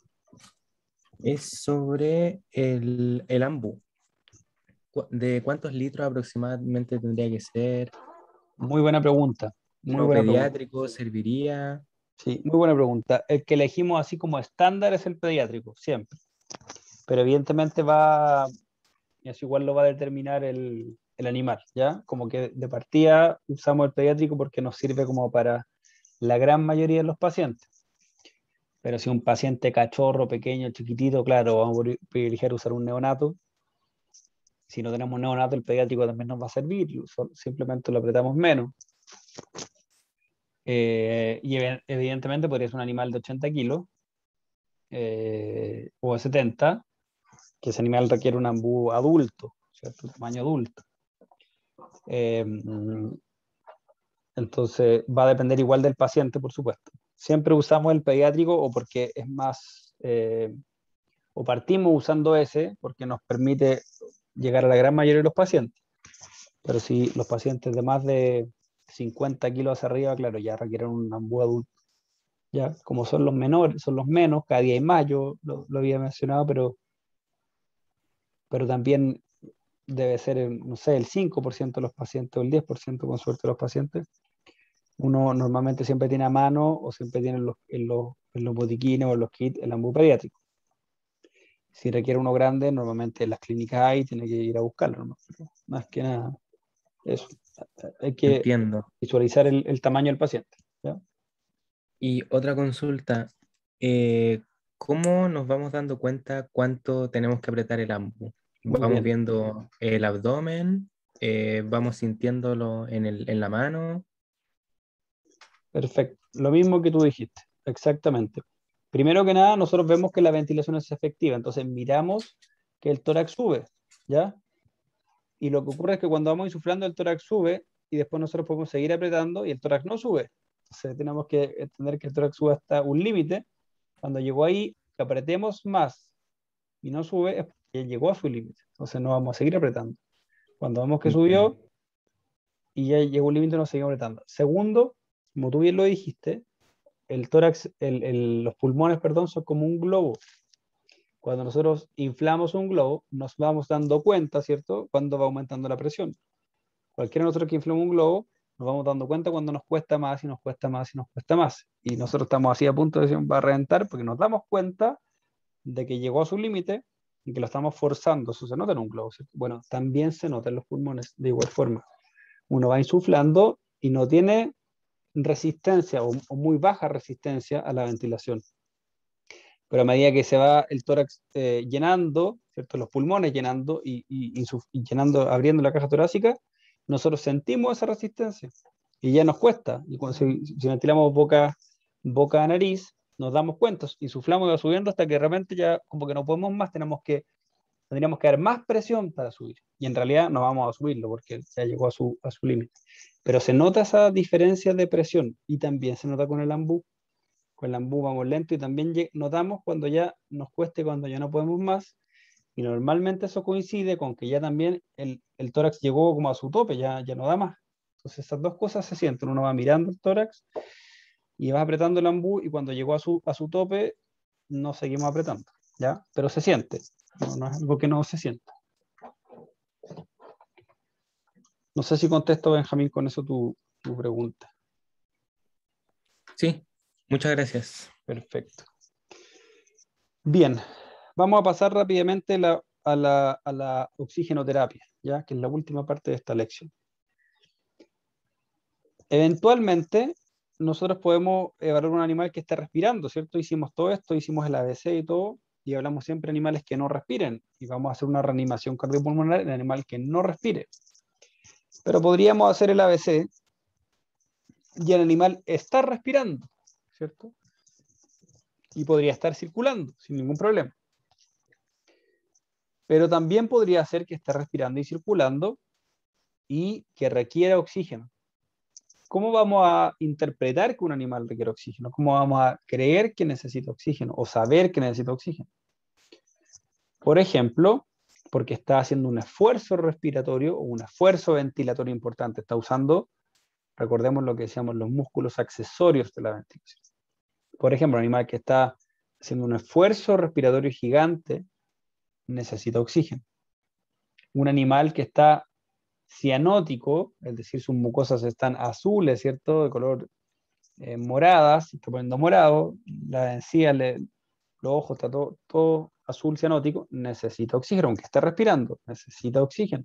Es sobre el, el ambú. Cu- ¿De cuántos litros aproximadamente tendría que ser? Muy buena pregunta. Muy ¿Uno buena pregunta. pediátrico serviría? Sí, muy buena pregunta. El que elegimos así como estándar es el pediátrico, siempre. Pero evidentemente va, y eso igual lo va a determinar el, el animal, ¿ya? Como que de partida usamos el pediátrico porque nos sirve como para la gran mayoría de los pacientes. Pero si un paciente cachorro, pequeño, chiquitito, claro, vamos a privilegiar usar un neonato. Si no tenemos un neonato, el pediátrico también nos va a servir, simplemente lo apretamos menos. Eh, y evidentemente podría ser un animal de ochenta kilos eh, o de setenta, que ese animal requiere un ambú adulto, ¿cierto? Tamaño adulto. Eh, entonces va a depender igual del paciente, por supuesto. Siempre usamos el pediátrico o porque es más, eh, o partimos usando ese porque nos permite llegar a la gran mayoría de los pacientes. Pero si los pacientes de más de cincuenta kilos hacia arriba, claro, ya requieren un ambú adulto. ¿ya? Como son los menores, son los menos, cada día hay más, yo lo, lo había mencionado, pero, pero también debe ser, el, no sé, el cinco por ciento de los pacientes o el diez por ciento con suerte de los pacientes. Uno normalmente siempre tiene a mano o siempre tiene en los, en los, en los botiquines o en los kits el ambú pediátrico. Si requiere uno grande, normalmente en las clínicas hay, tiene que ir a buscarlo, ¿no? Pero más que nada, eso. Hay que Entiendo. visualizar el, el tamaño del paciente, ¿ya? Y otra consulta, eh, ¿cómo nos vamos dando cuenta cuánto tenemos que apretar el ambu? Muy ¿Vamos bien, viendo el abdomen? Eh, ¿vamos sintiéndolo en el, en la mano? perfecto. Lo mismo que tú dijiste, exactamente. Primero que nada, nosotros vemos que la ventilación es efectiva, entonces miramos que el tórax sube, ¿ya? Y lo que ocurre es que cuando vamos insuflando, el tórax sube y después nosotros podemos seguir apretando y el tórax no sube. Entonces tenemos que entender que el tórax sube hasta un límite. Cuando llegó ahí, que apretemos más y no sube, es porque llegó a su límite. Entonces no vamos a seguir apretando. Cuando vemos que Entiendo. subió y ya llegó un límite, no seguimos apretando. Segundo, como tú bien lo dijiste, el tórax, el, el, los pulmones, perdón, son como un globo. Cuando nosotros inflamos un globo, nos vamos dando cuenta, ¿cierto?, cuando va aumentando la presión. Cualquiera de nosotros que inflamos un globo, nos vamos dando cuenta cuando nos cuesta más y nos cuesta más y nos cuesta más. Y nosotros estamos así a punto de decir, va a reventar porque nos damos cuenta de que llegó a su límite y que lo estamos forzando. Eso se nota en un globo, ¿cierto? Bueno, también se nota en los pulmones de igual forma. Uno va insuflando y no tiene resistencia o, o muy baja resistencia a la ventilación. Pero a medida que se va el tórax eh, llenando, ¿cierto? Los pulmones llenando y, y, y, y llenando, abriendo la caja torácica, nosotros sentimos esa resistencia y ya nos cuesta. Y cuando si, si ventilamos boca, boca a nariz, nos damos cuenta, insuflamos y va subiendo hasta que de repente ya como que no podemos más, tenemos que, tendríamos que dar más presión para subir. Y en realidad no vamos a subirlo porque ya llegó a su, a su límite. Pero se nota esa diferencia de presión y también se nota con el ambú. Con el ambú vamos lento y también notamos cuando ya nos cueste, cuando ya no podemos más. Y normalmente eso coincide con que ya también el, el tórax llegó como a su tope, ya, ya no da más. Entonces esas dos cosas se sienten. Uno va mirando el tórax y va apretando el ambú y cuando llegó a su, a su tope no seguimos apretando, ¿ya? Pero se siente. No, no es algo que no se sienta. No sé si contesto, Benjamín, con eso tu, tu pregunta. Sí, muchas gracias. Perfecto. Bien, vamos a pasar rápidamente la, a, la, a la oxigenoterapia, ¿ya? Que es la última parte de esta lección. Eventualmente, nosotros podemos evaluar un animal que esté respirando, ¿cierto? Hicimos todo esto, hicimos el A B C y todo, y hablamos siempre de animales que no respiren, y vamos a hacer una reanimación cardiopulmonar en el animal que no respire. Pero podríamos hacer el A B C y el animal está respirando, ¿cierto? Y podría estar circulando sin ningún problema. Pero también podría ser que esté respirando y circulando y que requiera oxígeno. ¿Cómo vamos a interpretar que un animal requiere oxígeno? ¿Cómo vamos a creer que necesita oxígeno o saber que necesita oxígeno? Por ejemplo, porque está haciendo un esfuerzo respiratorio o un esfuerzo ventilatorio importante. Está usando, recordemos lo que decíamos, los músculos accesorios de la ventilación. Por ejemplo, un animal que está haciendo un esfuerzo respiratorio gigante necesita oxígeno. Un animal que está cianótico, es decir, sus mucosas están azules, ¿cierto? De color eh, morada, se está poniendo morado, la encía, le, los ojos, está todo, todo azul cianótico, necesita oxígeno, aunque esté respirando, necesita oxígeno.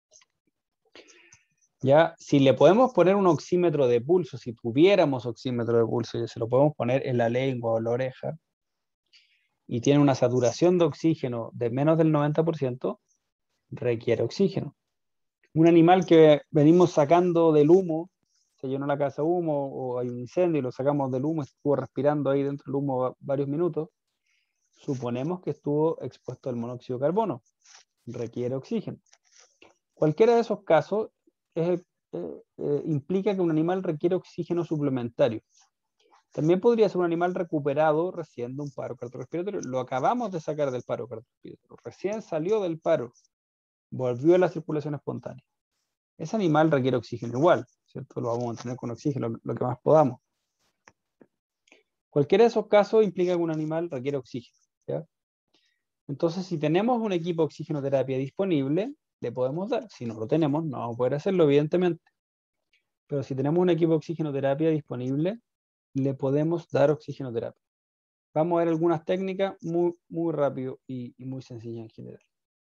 Ya, si le podemos poner un oxímetro de pulso, si tuviéramos oxímetro de pulso y se lo podemos poner en la lengua o la oreja, y tiene una saturación de oxígeno de menos del noventa por ciento, requiere oxígeno. Un animal que venimos sacando del humo, se llenó la casa de humo o hay un incendio y lo sacamos del humo, estuvo respirando ahí dentro del humo varios minutos, suponemos que estuvo expuesto al monóxido de carbono, requiere oxígeno. Cualquiera de esos casos es, eh, eh, implica que un animal requiere oxígeno suplementario. También podría ser un animal recuperado recién de un paro cardiorrespiratorio. Lo acabamos de sacar del paro cardiorrespiratorio, recién salió del paro, volvió a la circulación espontánea. Ese animal requiere oxígeno igual, ¿cierto? Lo vamos a mantener con oxígeno lo, lo que más podamos. Cualquiera de esos casos implica que un animal requiere oxígeno, ¿ya? Entonces, si tenemos un equipo de oxigenoterapia disponible, le podemos dar. Si no lo tenemos, no vamos a poder hacerlo, evidentemente. Pero si tenemos un equipo de oxigenoterapia disponible, le podemos dar oxigenoterapia. Vamos a ver algunas técnicas muy, muy rápido y, y muy sencillas en general.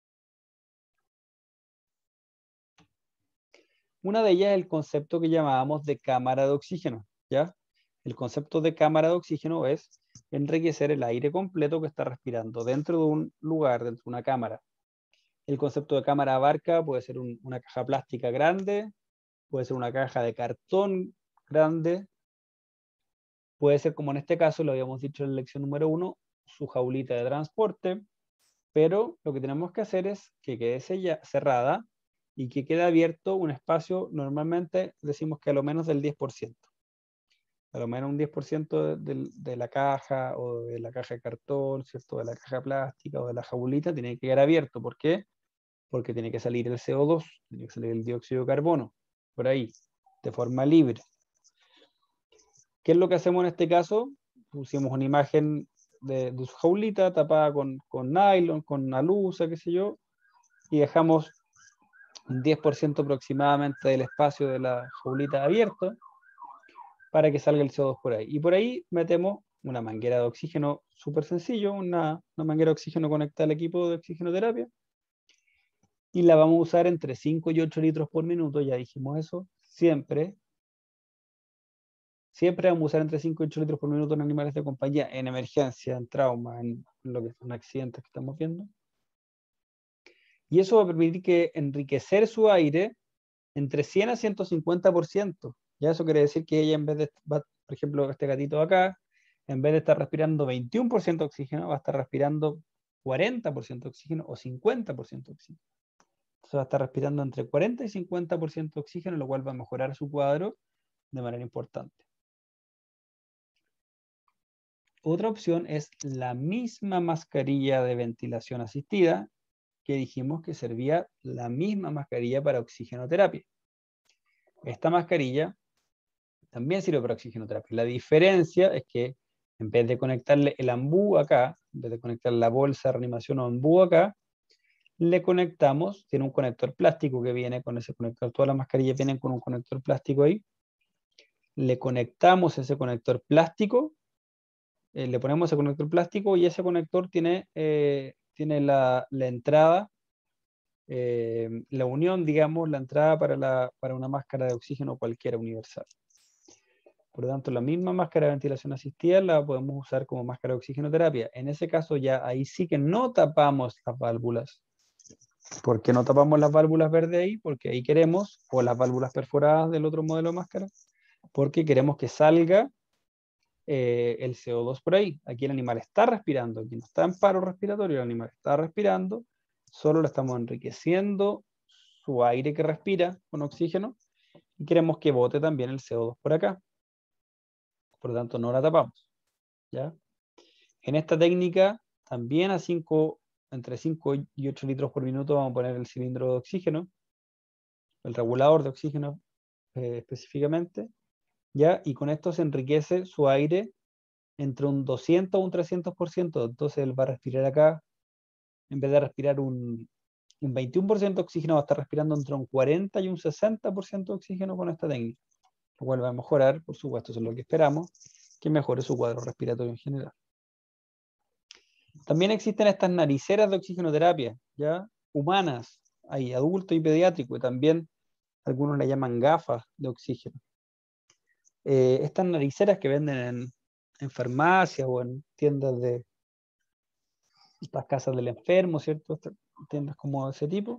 Una de ellas es el concepto que llamábamos de cámara de oxígeno, ¿ya? El concepto de cámara de oxígeno es enriquecer el aire completo que está respirando dentro de un lugar, dentro de una cámara. El concepto de cámara abarca, puede ser un, una caja plástica grande, puede ser una caja de cartón grande, puede ser como en este caso, lo habíamos dicho en la lección número uno, su jaulita de transporte, pero lo que tenemos que hacer es que quede sella, cerrada y que quede abierto un espacio, normalmente decimos que a lo menos del diez por ciento. A lo menos un diez por ciento de, de, de la caja o de la caja de cartón, ¿cierto? De la caja plástica o de la jaulita tiene que quedar abierto. ¿Por qué? Porque tiene que salir el C O dos, tiene que salir el dióxido de carbono, por ahí, de forma libre. ¿Qué es lo que hacemos en este caso? Pusimos una imagen de, de su jaulita tapada con, con nylon, con alusa, qué sé yo, y dejamos un diez por ciento aproximadamente del espacio de la jaulita abierto para que salga el C O dos por ahí. Y por ahí metemos una manguera de oxígeno súper sencillo, una, una manguera de oxígeno conectada al equipo de oxigenoterapia, y la vamos a usar entre cinco y ocho litros por minuto, ya dijimos eso, siempre. Siempre vamos a usar entre cinco y ocho litros por minuto en animales de compañía, en emergencia, en trauma, en lo que son accidentes que estamos viendo. Y eso va a permitir que enriquecer su aire entre cien a ciento cincuenta por ciento. Ya eso quiere decir que ella en vez de, por ejemplo, este gatito de acá, en vez de estar respirando veintiuno por ciento de oxígeno, va a estar respirando cuarenta por ciento de oxígeno o cincuenta por ciento de oxígeno. Entonces va a estar respirando entre cuarenta y cincuenta por ciento de oxígeno, lo cual va a mejorar su cuadro de manera importante. Otra opción es la misma mascarilla de ventilación asistida que dijimos que servía la misma mascarilla para oxigenoterapia. Esta mascarilla también sirve para oxigenoterapia. La diferencia es que en vez de conectarle el ambú acá, en vez de conectar la bolsa de reanimación o ambú acá, le conectamos, tiene un conector plástico que viene con ese conector, todas las mascarillas vienen con un conector plástico ahí, le conectamos ese conector plástico, eh, le ponemos ese conector plástico y ese conector tiene, eh, tiene la, la entrada, eh, la unión, digamos, la entrada para, la, para una máscara de oxígeno cualquiera universal. Por lo tanto, la misma máscara de ventilación asistida la podemos usar como máscara de oxigenoterapia. En ese caso ya ahí sí que no tapamos las válvulas. ¿Por qué no tapamos las válvulas verdes ahí? Porque ahí queremos, o las válvulas perforadas del otro modelo de máscara, porque queremos que salga eh, el C O dos por ahí. Aquí el animal está respirando, aquí no está en paro respiratorio, el animal está respirando, solo le estamos enriqueciendo su aire que respira con oxígeno y queremos que bote también el C O dos por acá. Por lo tanto, no la tapamos, ¿ya? En esta técnica, también a cinco, entre cinco y ocho litros por minuto vamos a poner el cilindro de oxígeno, el regulador de oxígeno eh, específicamente, ¿ya? Y con esto se enriquece su aire entre un doscientos o un trescientos por ciento. Entonces él va a respirar acá, en vez de respirar un, un veintiuno por ciento de oxígeno, va a estar respirando entre un cuarenta y un sesenta por ciento de oxígeno con esta técnica, lo cual va a mejorar, por supuesto, eso es lo que esperamos, que mejore su cuadro respiratorio en general. También existen estas nariceras de oxigenoterapia, ¿ya? Humanas, hay adulto y pediátrico, y también algunos le llaman gafas de oxígeno. Eh, estas nariceras que venden en, en farmacias o en tiendas de estas casas del enfermo, ¿cierto? Tiendas como de ese tipo,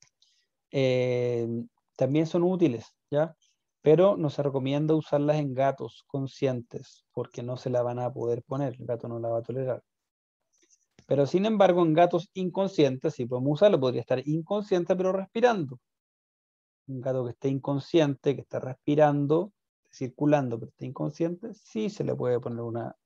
eh, también son útiles, ¿ya? Pero no se recomienda usarlas en gatos conscientes, porque no se la van a poder poner, el gato no la va a tolerar. Pero sin embargo, en gatos inconscientes, si podemos usarlo, podría estar inconsciente pero respirando. Un gato que esté inconsciente, que está respirando, circulando, pero está inconsciente, sí se le puede poner una,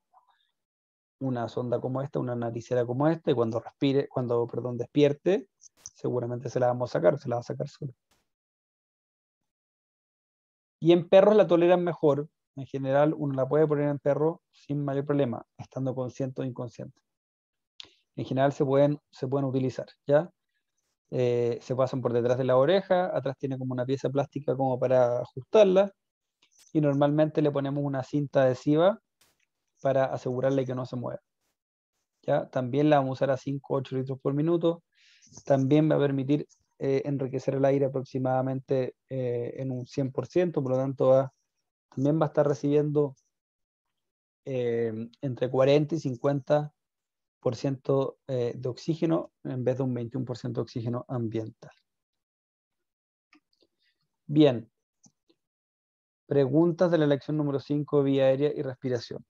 una sonda como esta, una naricera como esta, y cuando respire, cuando, perdón, despierte, seguramente se la vamos a sacar, se la va a sacar sola. Y en perros la toleran mejor, en general uno la puede poner en perro sin mayor problema, estando consciente o inconsciente. En general se pueden, se pueden utilizar, ¿ya? Eh, se pasan por detrás de la oreja, atrás tiene como una pieza plástica como para ajustarla, y normalmente le ponemos una cinta adhesiva para asegurarle que no se mueva. ¿Ya? También la vamos a usar a cinco a ocho litros por minuto. También va a permitir eh, enriquecer el aire aproximadamente eh, en un cien por ciento, por lo tanto va, también va a estar recibiendo eh, entre cuarenta y cincuenta por ciento eh, de oxígeno en vez de un veintiuno por ciento de oxígeno ambiental. Bien. Preguntas de la lección número cinco, vía aérea y respiración.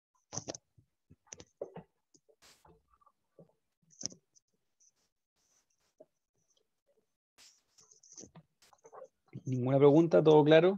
¿Ninguna pregunta? ¿Todo claro?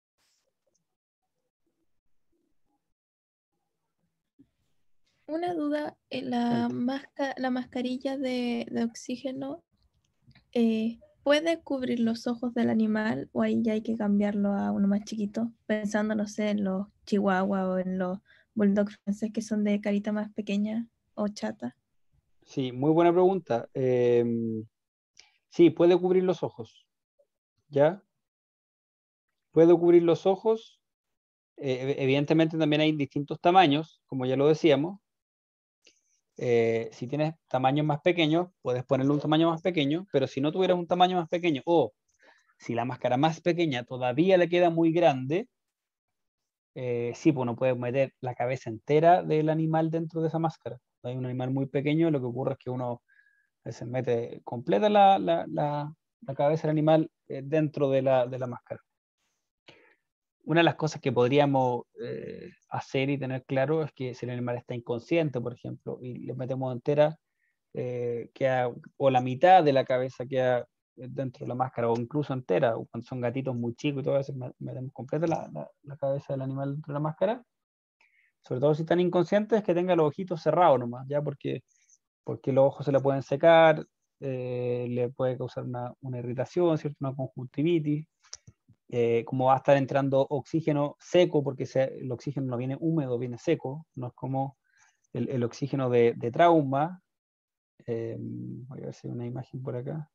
Una duda, eh, la, masca- la mascarilla de, de oxígeno, eh, ¿puede cubrir los ojos del animal o ahí ya hay que cambiarlo a uno más chiquito? Pensando, no sé, en los chihuahuas o en los bulldog francés que son de carita más pequeña o chata. Sí, muy buena pregunta. Eh, sí, puede cubrir los ojos. ¿Ya? Puede cubrir los ojos. Eh, evidentemente también hay distintos tamaños, como ya lo decíamos. Eh, si tienes tamaños más pequeños, puedes ponerle un tamaño más pequeño, pero si no tuvieras un tamaño más pequeño, o si la máscara más pequeña todavía le queda muy grande, eh, sí, pues uno puede meter la cabeza entera del animal dentro de esa máscara. Hay un animal muy pequeño, lo que ocurre es que uno se mete completa la, la, la, la cabeza del animal eh, dentro de la, de la máscara. Una de las cosas que podríamos eh, hacer y tener claro es que si el animal está inconsciente, por ejemplo, y le metemos entera, eh, queda, o la mitad de la cabeza queda dentro de la máscara, o incluso entera, o cuando son gatitos muy chicos y todo eso, metemos completa la, la, la cabeza del animal dentro de la máscara. Sobre todo si están inconscientes, que tenga los ojitos cerrados nomás, ya porque, porque los ojos se le pueden secar, eh, le puede causar una, una irritación, ¿cierto? Una conjuntivitis. Eh, como va a estar entrando oxígeno seco, porque se, el oxígeno no viene húmedo, viene seco, no es como el, el oxígeno de, de trauma. Eh, voy a ver si hay una imagen por acá.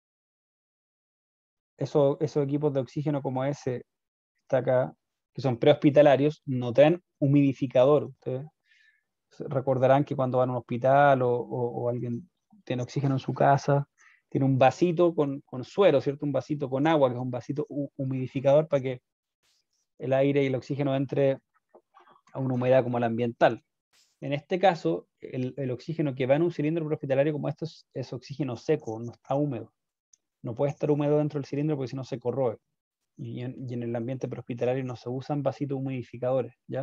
Eso, esos equipos de oxígeno como ese está acá, que son prehospitalarios, no traen humidificador. Ustedes recordarán que cuando van a un hospital o, o, o alguien tiene oxígeno en su casa, tiene un vasito con, con suero, ¿cierto? Un vasito con agua, que es un vasito humidificador para que el aire y el oxígeno entre a una humedad como la ambiental. En este caso, el, el oxígeno que va en un cilindro prehospitalario como esto es, es oxígeno seco, no está húmedo. No puede estar húmedo dentro del cilindro porque si no se corroe. Y en, y en el ambiente prehospitalario no se usan vasitos humidificadores, ¿ya?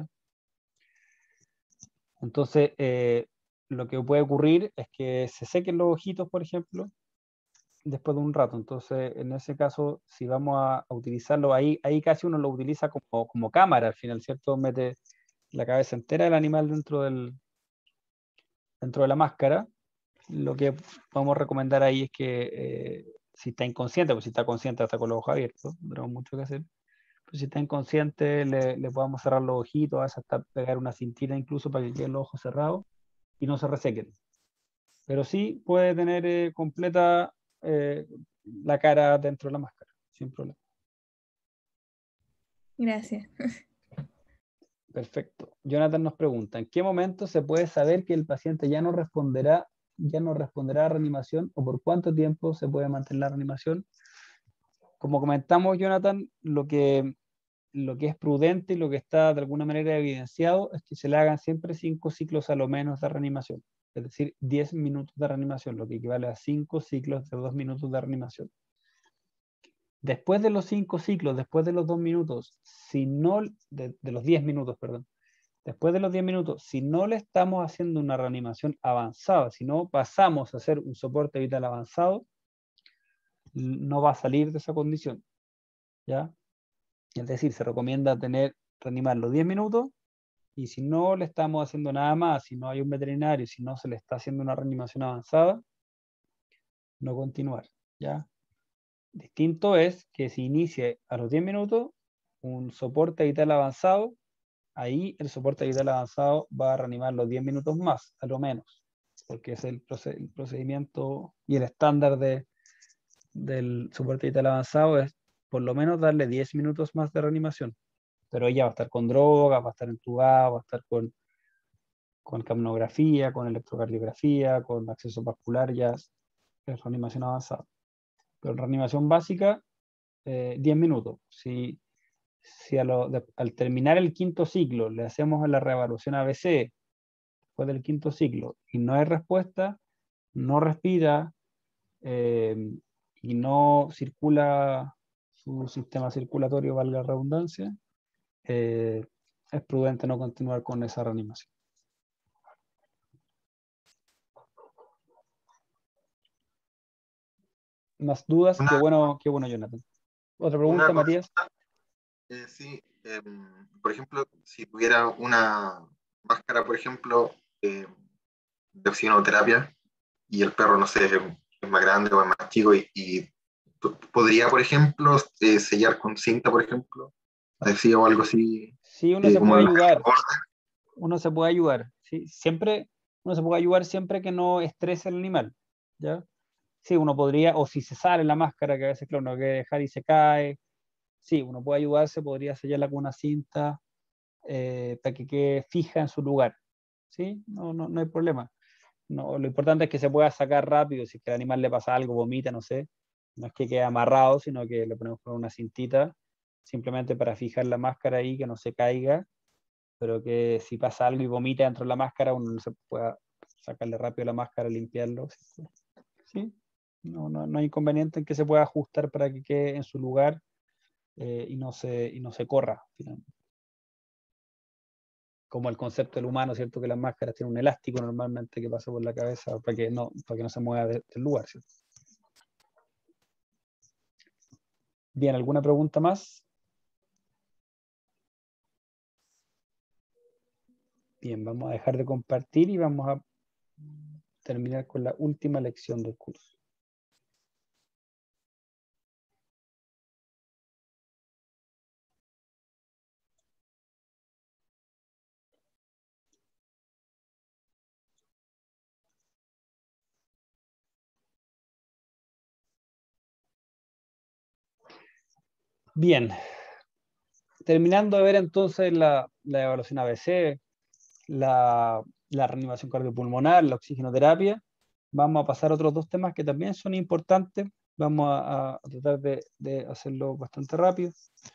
Entonces, eh, lo que puede ocurrir es que se sequen los ojitos, por ejemplo, después de un rato. Entonces, en ese caso, si vamos a, a utilizarlo, ahí, ahí casi uno lo utiliza como, como cámara al final, ¿cierto? Mete la cabeza entera del animal dentro, del, dentro de la máscara. Lo que podemos recomendar ahí es que eh, si está inconsciente, pues si está consciente está con los ojos abiertos, no tenemos mucho que hacer. Pero si está inconsciente, le, le podamos cerrar los ojitos, a veces hasta pegar una cintina incluso para que queden los ojos cerrados y no se resequen. Pero sí puede tener eh, completa eh, la cara dentro de la máscara, sin problema. Gracias. Perfecto. Jonathan nos pregunta, ¿en qué momento se puede saber que el paciente ya no responderá, ya no responderá a reanimación o por cuánto tiempo se puede mantener la reanimación? Como comentamos, Jonathan, lo que, lo que es prudente y lo que está de alguna manera evidenciado es que se le hagan siempre cinco ciclos a lo menos de reanimación, es decir, diez minutos de reanimación, lo que equivale a cinco ciclos de dos minutos de reanimación. Después de los cinco ciclos, después de los dos minutos, si no, de, de los diez minutos, perdón, después de los diez minutos, si no le estamos haciendo una reanimación avanzada, si no pasamos a hacer un soporte vital avanzado, no va a salir de esa condición, ¿ya? Es decir, se recomienda tener, reanimar los diez minutos y si no le estamos haciendo nada más, si no hay un veterinario, si no se le está haciendo una reanimación avanzada, no continuar, ¿ya? Distinto es que se inicie a los diez minutos un soporte vital avanzado ahí el soporte vital avanzado va a reanimar los diez minutos más, a lo menos, porque es el, proced el procedimiento y el estándar de, del soporte vital avanzado es por lo menos darle diez minutos más de reanimación. Pero ella va a estar con droga, va a estar entubada, va a estar con, con capnografía, con electrocardiografía, con acceso vascular, ya es reanimación avanzada. Pero en reanimación básica, eh, diez minutos. Si, si a lo, de, al terminar el quinto ciclo le hacemos la reevaluación A B C después del quinto ciclo y no hay respuesta, no respira eh, y no circula su sistema circulatorio, valga la redundancia, eh, es prudente no continuar con esa reanimación. ¿Más dudas? Una, Qué bueno, qué bueno, Jonathan. ¿Otra pregunta, una Matías? consulta, eh, sí, eh, por ejemplo, si tuviera una máscara, por ejemplo, eh, de oxigenoterapia y el perro, no sé, es más grande o es más chico y, y podría, por ejemplo, eh, sellar con cinta, por ejemplo, adhesivo o algo así, Sí, uno eh, se como puede el ayudar. Uno se puede ayudar. ¿Sí? Siempre, uno se puede ayudar siempre que no estrese al animal. ¿Ya? Sí, uno podría, o si se sale la máscara, que a veces, claro, uno quiere dejar y se cae. Sí, uno puede ayudarse, podría sellarla con una cinta eh, para que quede fija en su lugar. ¿Sí? No, no, no hay problema. No, lo importante es que se pueda sacar rápido. Si es que al animal le pasa algo, vomita, no sé. No es que quede amarrado, sino que le ponemos con una cintita, simplemente para fijar la máscara ahí, que no se caiga, pero que si pasa algo y vomita dentro de la máscara, uno no se pueda sacarle rápido la máscara, limpiarlo. ¿Sí? No, no, no hay inconveniente en que se pueda ajustar para que quede en su lugar eh, y, no se, y no se corra, finalmente. Como el concepto del humano, ¿cierto? Que las máscaras tienen un elástico normalmente que pasa por la cabeza para que no, para que no se mueva de, del lugar, ¿cierto? Bien, ¿alguna pregunta más? Bien, vamos a dejar de compartir y vamos a terminar con la última lección del curso. Bien, terminando de ver entonces la, la evaluación A B C, la, la reanimación cardiopulmonar, la oxigenoterapia, vamos a pasar a otros dos temas que también son importantes. Vamos a, a tratar de, de hacerlo bastante rápido,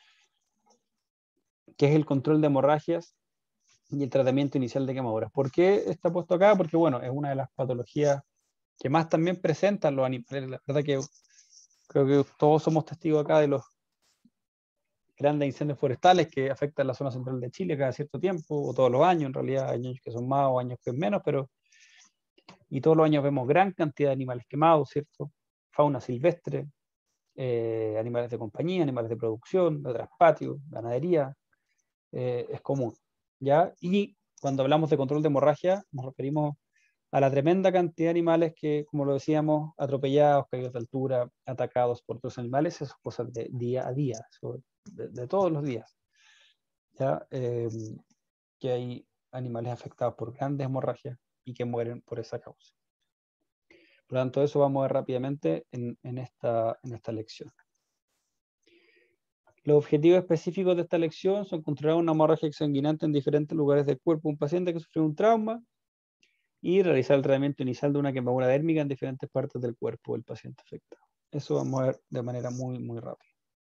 que es el control de hemorragias y el tratamiento inicial de quemaduras. ¿Por qué está puesto acá? Porque, bueno, es una de las patologías que más también presentan los animales. La verdad que creo que todos somos testigos acá de los grandes incendios forestales que afectan la zona central de Chile cada cierto tiempo, o todos los años, en realidad hay años que son más o años que es menos, pero y todos los años vemos gran cantidad de animales quemados, ¿cierto? Fauna silvestre, eh, animales de compañía, animales de producción, de traspatio, ganadería, eh, es común, ¿ya? Y cuando hablamos de control de hemorragia, nos referimos a la tremenda cantidad de animales que, como lo decíamos, atropellados, caídos de altura, atacados por otros animales, esas cosas de día a día, de, de todos los días, ¿ya? Eh, que hay animales afectados por grandes hemorragias y que mueren por esa causa. Por lo tanto, eso vamos a ver rápidamente en, en, esta, en esta lección. Los objetivos específicos de esta lección son controlar una hemorragia exsanguinante en diferentes lugares del cuerpo de un paciente que sufrió un trauma y realizar el tratamiento inicial de una quemadura dérmica en diferentes partes del cuerpo del paciente afectado. Eso vamos a ver de manera muy, muy rápida.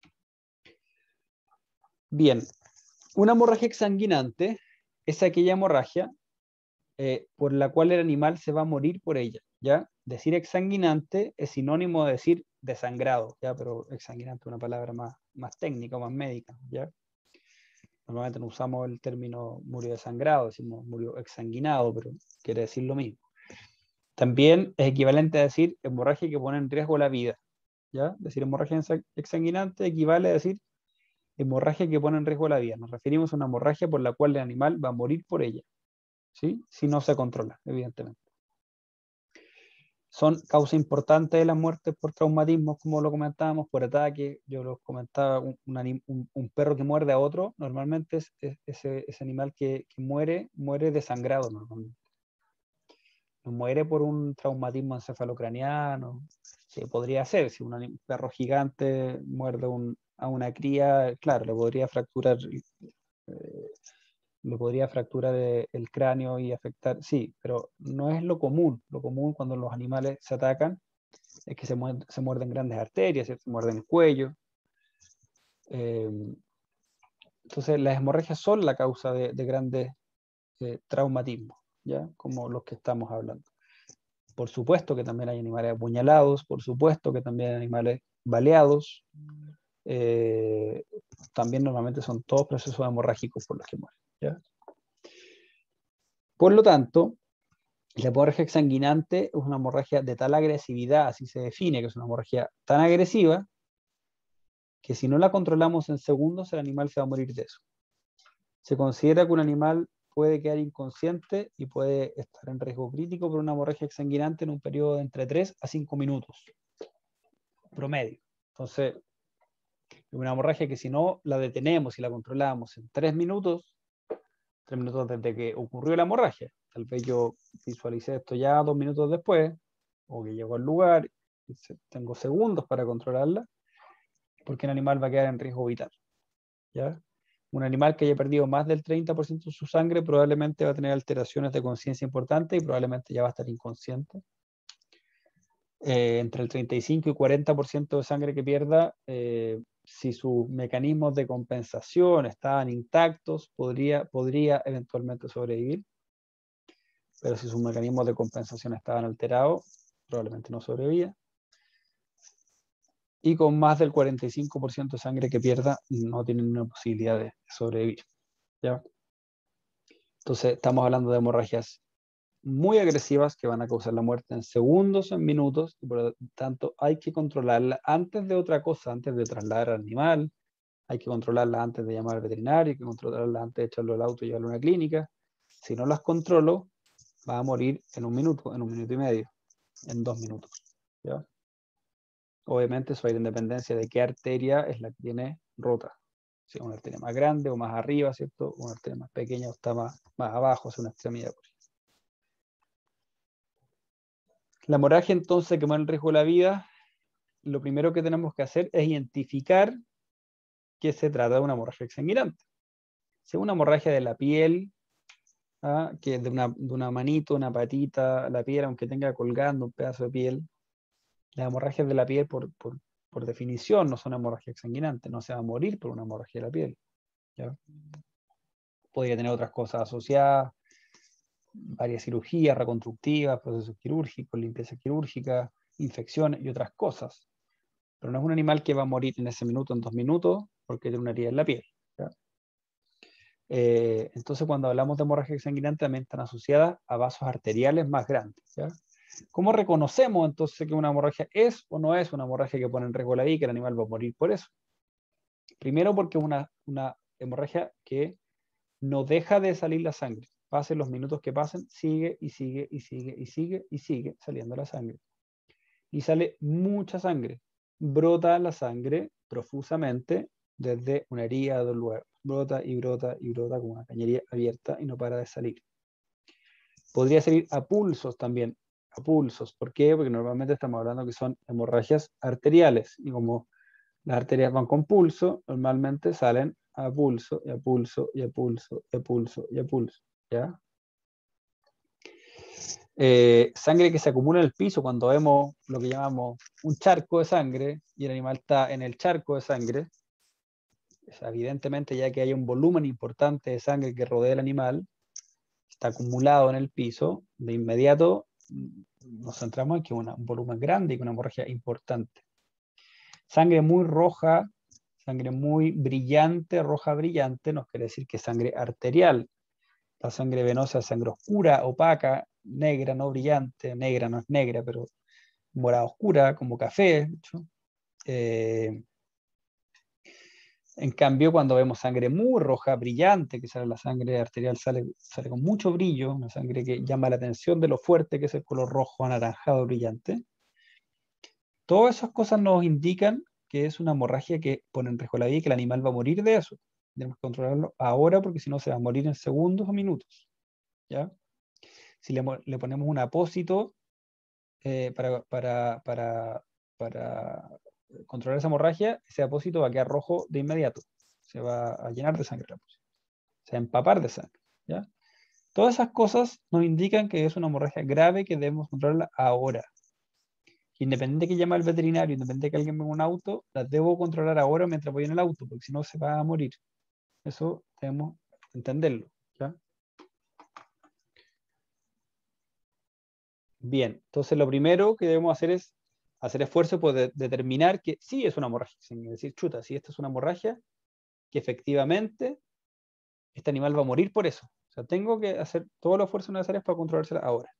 Bien, una hemorragia exsanguinante es aquella hemorragia eh, por la cual el animal se va a morir por ella, ¿ya? Decir exsanguinante es sinónimo de decir desangrado, ¿ya? Pero exsanguinante es una palabra más, más técnica, más médica, ¿ya? Normalmente no usamos el término murió desangrado, decimos murió exsanguinado, pero quiere decir lo mismo. También es equivalente a decir hemorragia que pone en riesgo la vida, ¿ya? Decir hemorragia exsanguinante equivale a decir hemorragia que pone en riesgo la vida. Nos referimos a una hemorragia por la cual el animal va a morir por ella, ¿sí? Si no se controla, evidentemente. son causa importante de las muertes por traumatismos, como lo comentábamos, por ataque. Yo los comentaba, un, un, un, un perro que muerde a otro, normalmente es, es ese, ese animal que, que muere, muere desangrado normalmente. No muere por un traumatismo encefalocraniano, que podría ser, si un perro gigante muerde un, a una cría, claro, le podría fracturar, eh, le podría fracturar el cráneo y afectar, sí, pero no es lo común. Lo común cuando los animales se atacan es que se muerden, se muerden grandes arterias, ¿cierto? Se muerden el cuello. Eh, entonces, las hemorragias son la causa de, de grandes eh, traumatismos, ¿ya? Como los que estamos hablando. Por supuesto que también hay animales apuñalados, por supuesto que también hay animales baleados. Eh, también normalmente son todos procesos hemorrágicos por los que mueren, ¿ya? Por lo tanto, la hemorragia exsanguinante es una hemorragia de tal agresividad, así se define, que es una hemorragia tan agresiva, que si no la controlamos en segundos, el animal se va a morir de eso. Se considera que un animal puede quedar inconsciente y puede estar en riesgo crítico por una hemorragia exsanguinante en un periodo de entre tres a cinco minutos, promedio. Entonces, una hemorragia que si no la detenemos y la controlamos en tres minutos, tres minutos desde que ocurrió la hemorragia, tal vez yo visualicé esto ya dos minutos después, o que llegó al lugar, y tengo segundos para controlarla, porque el animal va a quedar en riesgo vital, ¿ya? Un animal que haya perdido más del treinta por ciento de su sangre probablemente va a tener alteraciones de conciencia importantes y probablemente ya va a estar inconsciente. Eh, entre el treinta y cinco y cuarenta por ciento de sangre que pierda, eh, si sus mecanismos de compensación estaban intactos, podría, podría eventualmente sobrevivir. Pero si sus mecanismos de compensación estaban alterados, probablemente no sobrevivía. Y con más del cuarenta y cinco por ciento de sangre que pierda, no tienen una posibilidad de sobrevivir, ¿ya? Entonces, estamos hablando de hemorragias muy agresivas que van a causar la muerte en segundos, en minutos, y por lo tanto hay que controlarla antes de otra cosa, antes de trasladar al animal, hay que controlarla antes de llamar al veterinario, hay que controlarla antes de echarlo al auto y llevarlo a una clínica. Si no las controlo, va a morir en un minuto, en un minuto y medio, en dos minutos, ¿ya? Obviamente eso hay en dependencia de qué arteria es la que tiene rota. Si es una arteria más grande o más arriba, ¿cierto? Una arteria más pequeña o está más, más abajo, es una extremidad. La hemorragia entonces que pone en riesgo la vida, lo primero que tenemos que hacer es identificar que se trata de una hemorragia exsanguinante. Si es una hemorragia de la piel, ¿ah? Que es de una, de una manito, una patita, la piel, aunque tenga colgando un pedazo de piel, las hemorragias de la piel por, por, por definición no son hemorragia exsanguinante, no se va a morir por una hemorragia de la piel, ¿ya? Podría tener otras cosas asociadas, varias cirugías reconstructivas, procesos quirúrgicos, limpieza quirúrgica, infecciones y otras cosas. Pero no es un animal que va a morir en ese minuto, en dos minutos, porque tiene una herida en la piel, ¿ya? Eh, entonces, cuando hablamos de hemorragia exsanguinante, también están asociadas a vasos arteriales más grandes, ¿ya? ¿Cómo reconocemos entonces que una hemorragia es o no es una hemorragia que pone en riesgo la vida y que el animal va a morir por eso? Primero, porque es una, una hemorragia que no deja de salir la sangre. Pasen los minutos que pasen, sigue y sigue y sigue y sigue y sigue saliendo la sangre. Y sale mucha sangre. Brota la sangre profusamente desde una herida de un lugar. Brota y brota y brota con una cañería abierta y no para de salir. Podría salir a pulsos también, a pulsos. ¿Por qué? Porque normalmente estamos hablando que son hemorragias arteriales. Y como las arterias van con pulso, normalmente salen a pulso, y a pulso, y a pulso, y a pulso, y a pulso, ¿ya? Eh, sangre que se acumula en el piso cuando vemos lo que llamamos un charco de sangre y el animal está en el charco de sangre, es evidentemente ya que hay un volumen importante de sangre que rodea el animal, está acumulado en el piso, de inmediato nos centramos en que es un volumen grande y que una hemorragia importante. Sangre muy roja, sangre muy brillante, roja brillante, nos quiere decir que es sangre arterial. La sangre venosa es sangre oscura, opaca, negra, no brillante, negra no es negra, pero morada oscura, como café. Eh, En cambio, cuando vemos sangre muy roja, brillante, que sale la sangre arterial, sale, sale con mucho brillo, una sangre que llama la atención de lo fuerte que es el color rojo, anaranjado, brillante. Todas esas cosas nos indican que es una hemorragia que pone en riesgo la vida y que el animal va a morir de eso. Tenemos que controlarlo ahora porque si no se va a morir en segundos o minutos. ¿Ya? Si le, le ponemos un apósito eh, para, para, para, para controlar esa hemorragia, ese apósito va a quedar rojo de inmediato. Se va a llenar de sangre. Se va a empapar de sangre. ¿Ya? Todas esas cosas nos indican que es una hemorragia grave que debemos controlarla ahora. Independiente que llame al veterinario, independiente que alguien venga en un auto, las debo controlar ahora mientras voy en el auto, porque si no se va a morir. Eso debemos entenderlo. ¿Ya? Bien, entonces lo primero que debemos hacer es hacer esfuerzo por de determinar que sí es una hemorragia. Sin decir, chuta, si esta es una hemorragia, que efectivamente este animal va a morir por eso. O sea, tengo que hacer todos los esfuerzos necesarios para controlársela ahora.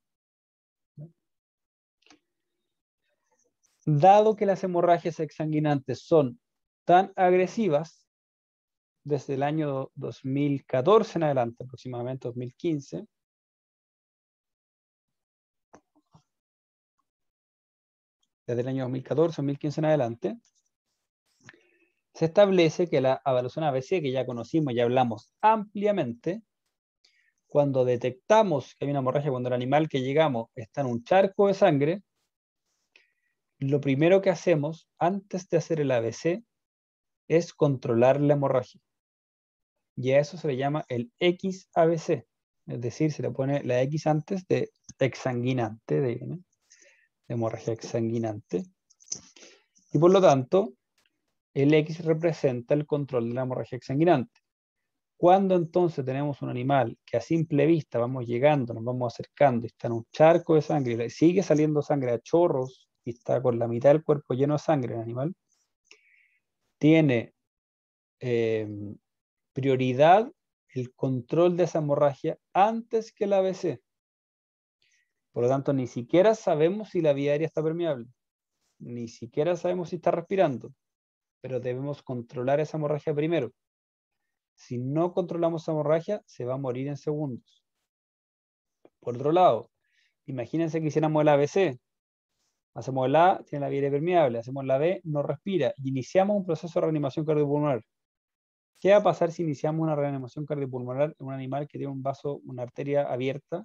Dado que las hemorragias exsanguinantes son tan agresivas, desde el año dos mil catorce en adelante, aproximadamente dos mil quince, desde el año dos mil catorce, dos mil quince en adelante, se establece que la evaluación A B C, que ya conocimos, ya hablamos ampliamente, cuando detectamos que hay una hemorragia, cuando el animal que llegamos está en un charco de sangre, lo primero que hacemos antes de hacer el A B C es controlar la hemorragia. Y a eso se le llama el X A B C. Es decir, se le pone la X antes de exsanguinante, de, ¿no? de hemorragia exsanguinante. Y por lo tanto, el X representa el control de la hemorragia exsanguinante. Cuando entonces tenemos un animal que a simple vista vamos llegando, nos vamos acercando, y está en un charco de sangre, y sigue saliendo sangre a chorros, y está con la mitad del cuerpo lleno de sangre el animal, tiene eh, prioridad el control de esa hemorragia antes que el A B C. Por lo tanto, ni siquiera sabemos si la vía aérea está permeable, ni siquiera sabemos si está respirando, pero debemos controlar esa hemorragia primero. Si no controlamos esa hemorragia, se va a morir en segundos. Por otro lado, imagínense que hiciéramos el A B C. Hacemos el A, tiene la vía aérea permeable. Hacemos la B, no respira. Y iniciamos un proceso de reanimación cardiopulmonar. ¿Qué va a pasar si iniciamos una reanimación cardiopulmonar en un animal que tiene un vaso, una arteria abierta?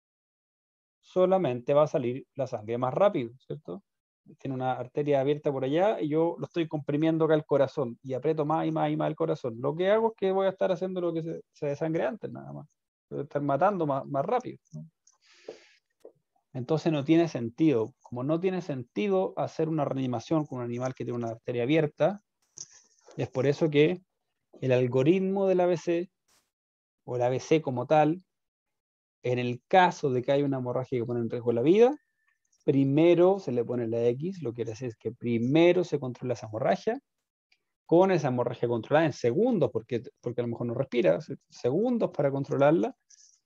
Solamente va a salir la sangre más rápido, ¿cierto? Tiene una arteria abierta por allá y yo lo estoy comprimiendo acá el corazón y aprieto más y más y más el corazón. Lo que hago es que voy a estar haciendo lo que se, se desangre antes, nada más. Voy a estar matando más, más rápido, ¿no? Entonces no tiene sentido. Como no tiene sentido hacer una reanimación con un animal que tiene una arteria abierta, es por eso que el algoritmo del A B C, o el A B C como tal, en el caso de que haya una hemorragia que pone en riesgo la vida, primero se le pone la X, lo que quiere decir es que primero se controla esa hemorragia, con esa hemorragia controlada en segundos, porque, porque a lo mejor no respira, segundos para controlarla,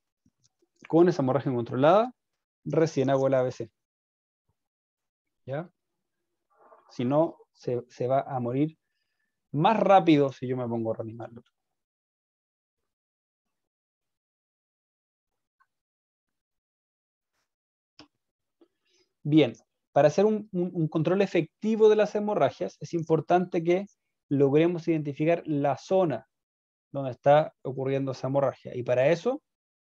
con esa hemorragia controlada, recién hago el A B C. ¿Ya? Si no, se, se va a morir más rápido si yo me pongo a reanimarlo. Bien, para hacer un, un, un control efectivo de las hemorragias, es importante que logremos identificar la zona donde está ocurriendo esa hemorragia. Y para eso,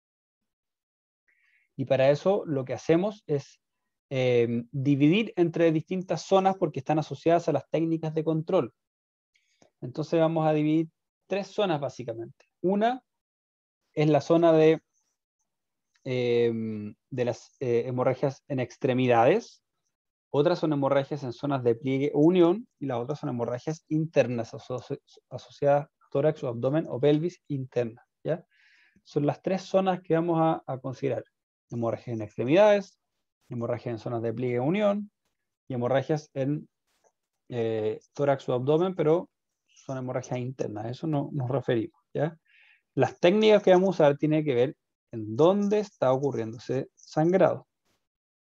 y para eso lo que hacemos es eh, dividir entre distintas zonas porque están asociadas a las técnicas de control. Entonces vamos a dividir tres zonas básicamente. Una es la zona de, eh, de las eh, hemorragias en extremidades. Otras son hemorragias en zonas de pliegue o unión, y las otras son hemorragias internas asoci asociadas a tórax o abdomen o pelvis interna, ¿ya? Son las tres zonas que vamos a, a considerar. Hemorragias en extremidades, hemorragias en zonas de pliegue o unión, y hemorragias en eh, tórax o abdomen, pero son hemorragias internas, a eso no, nos referimos, ¿ya? Las técnicas que vamos a usar tienen que ver en dónde está ocurriendo ese sangrado.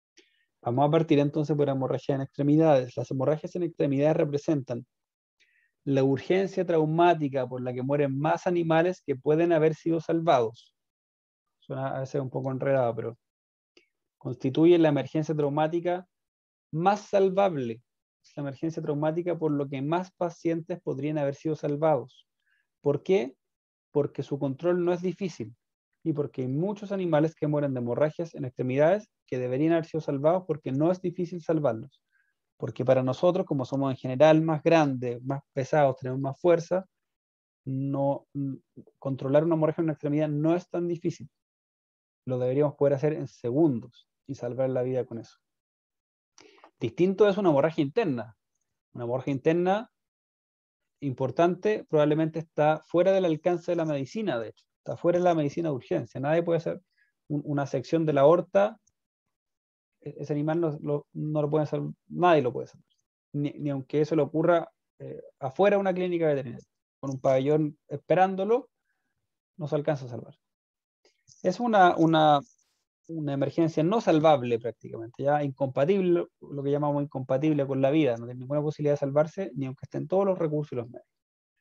Vamos a partir entonces por hemorragias en extremidades. Las hemorragias en extremidades representan la urgencia traumática por la que mueren más animales que pueden haber sido salvados. Suena a veces un poco enredado, pero constituye la emergencia traumática más salvable. Es la emergencia traumática por lo que más pacientes podrían haber sido salvados. ¿Por qué? Porque su control no es difícil y porque hay muchos animales que mueren de hemorragias en extremidades que deberían haber sido salvados porque no es difícil salvarlos. Porque para nosotros, como somos en general más grandes, más pesados, tenemos más fuerza, no, controlar una hemorragia en una extremidad no es tan difícil. Lo deberíamos poder hacer en segundos y salvar la vida con eso. Distinto es una hemorragia interna. Una hemorragia interna importante probablemente está fuera del alcance de la medicina, de hecho. Está fuera de la medicina de urgencia. Nadie puede hacer un, una sección de la aorta. Ese animal no lo, no lo puede hacer, nadie lo puede hacer. Ni, ni aunque eso le ocurra eh, afuera de una clínica veterinaria. Con un pabellón esperándolo, no se alcanza a salvar. Es una, una, una emergencia no salvable prácticamente, ya incompatible, lo que llamamos incompatible con la vida. No tiene ninguna posibilidad de salvarse, ni aunque estén todos los recursos y los medios.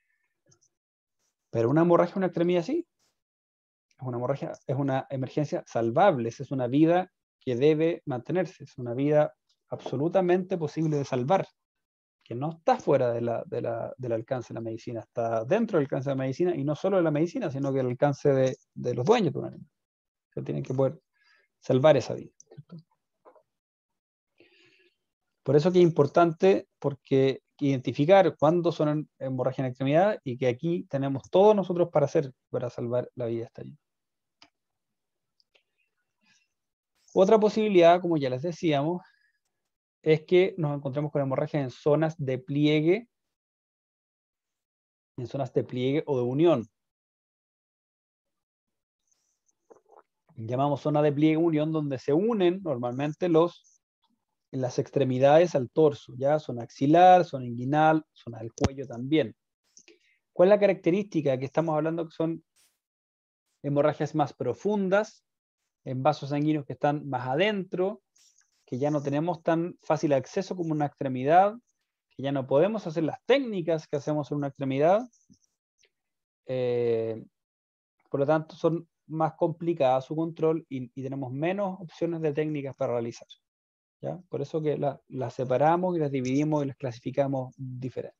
Pero una hemorragia, una extremidad sí. Es una hemorragia, es una emergencia salvable, es una vida que debe mantenerse, es una vida absolutamente posible de salvar, que no está fuera de la, de la, del alcance de la medicina, está dentro del alcance de la medicina, y no solo de la medicina, sino que del alcance de, de los dueños de un animal. Que tienen que poder salvar esa vida, ¿cierto? Por eso que es importante, porque identificar cuándo son hemorragias en extremidad, y que aquí tenemos todos nosotros para hacer, para salvar la vida de esta niña. Otra posibilidad, como ya les decíamos, es que nos encontremos con hemorragias en zonas de pliegue, en zonas de pliegue o de unión. Llamamos zona de pliegue unión, donde se unen normalmente los, las extremidades al torso, ya zona axilar, zona inguinal, zona del cuello también. ¿Cuál es la característica? Que estamos hablando que son hemorragias más profundas, en vasos sanguíneos que están más adentro, que ya no tenemos tan fácil acceso como una extremidad, que ya no podemos hacer las técnicas que hacemos en una extremidad. Eh, por lo tanto, son más complicadas su control y, y tenemos menos opciones de técnicas para realizar, ¿ya? Por eso que las la separamos y las dividimos y las clasificamos diferentes.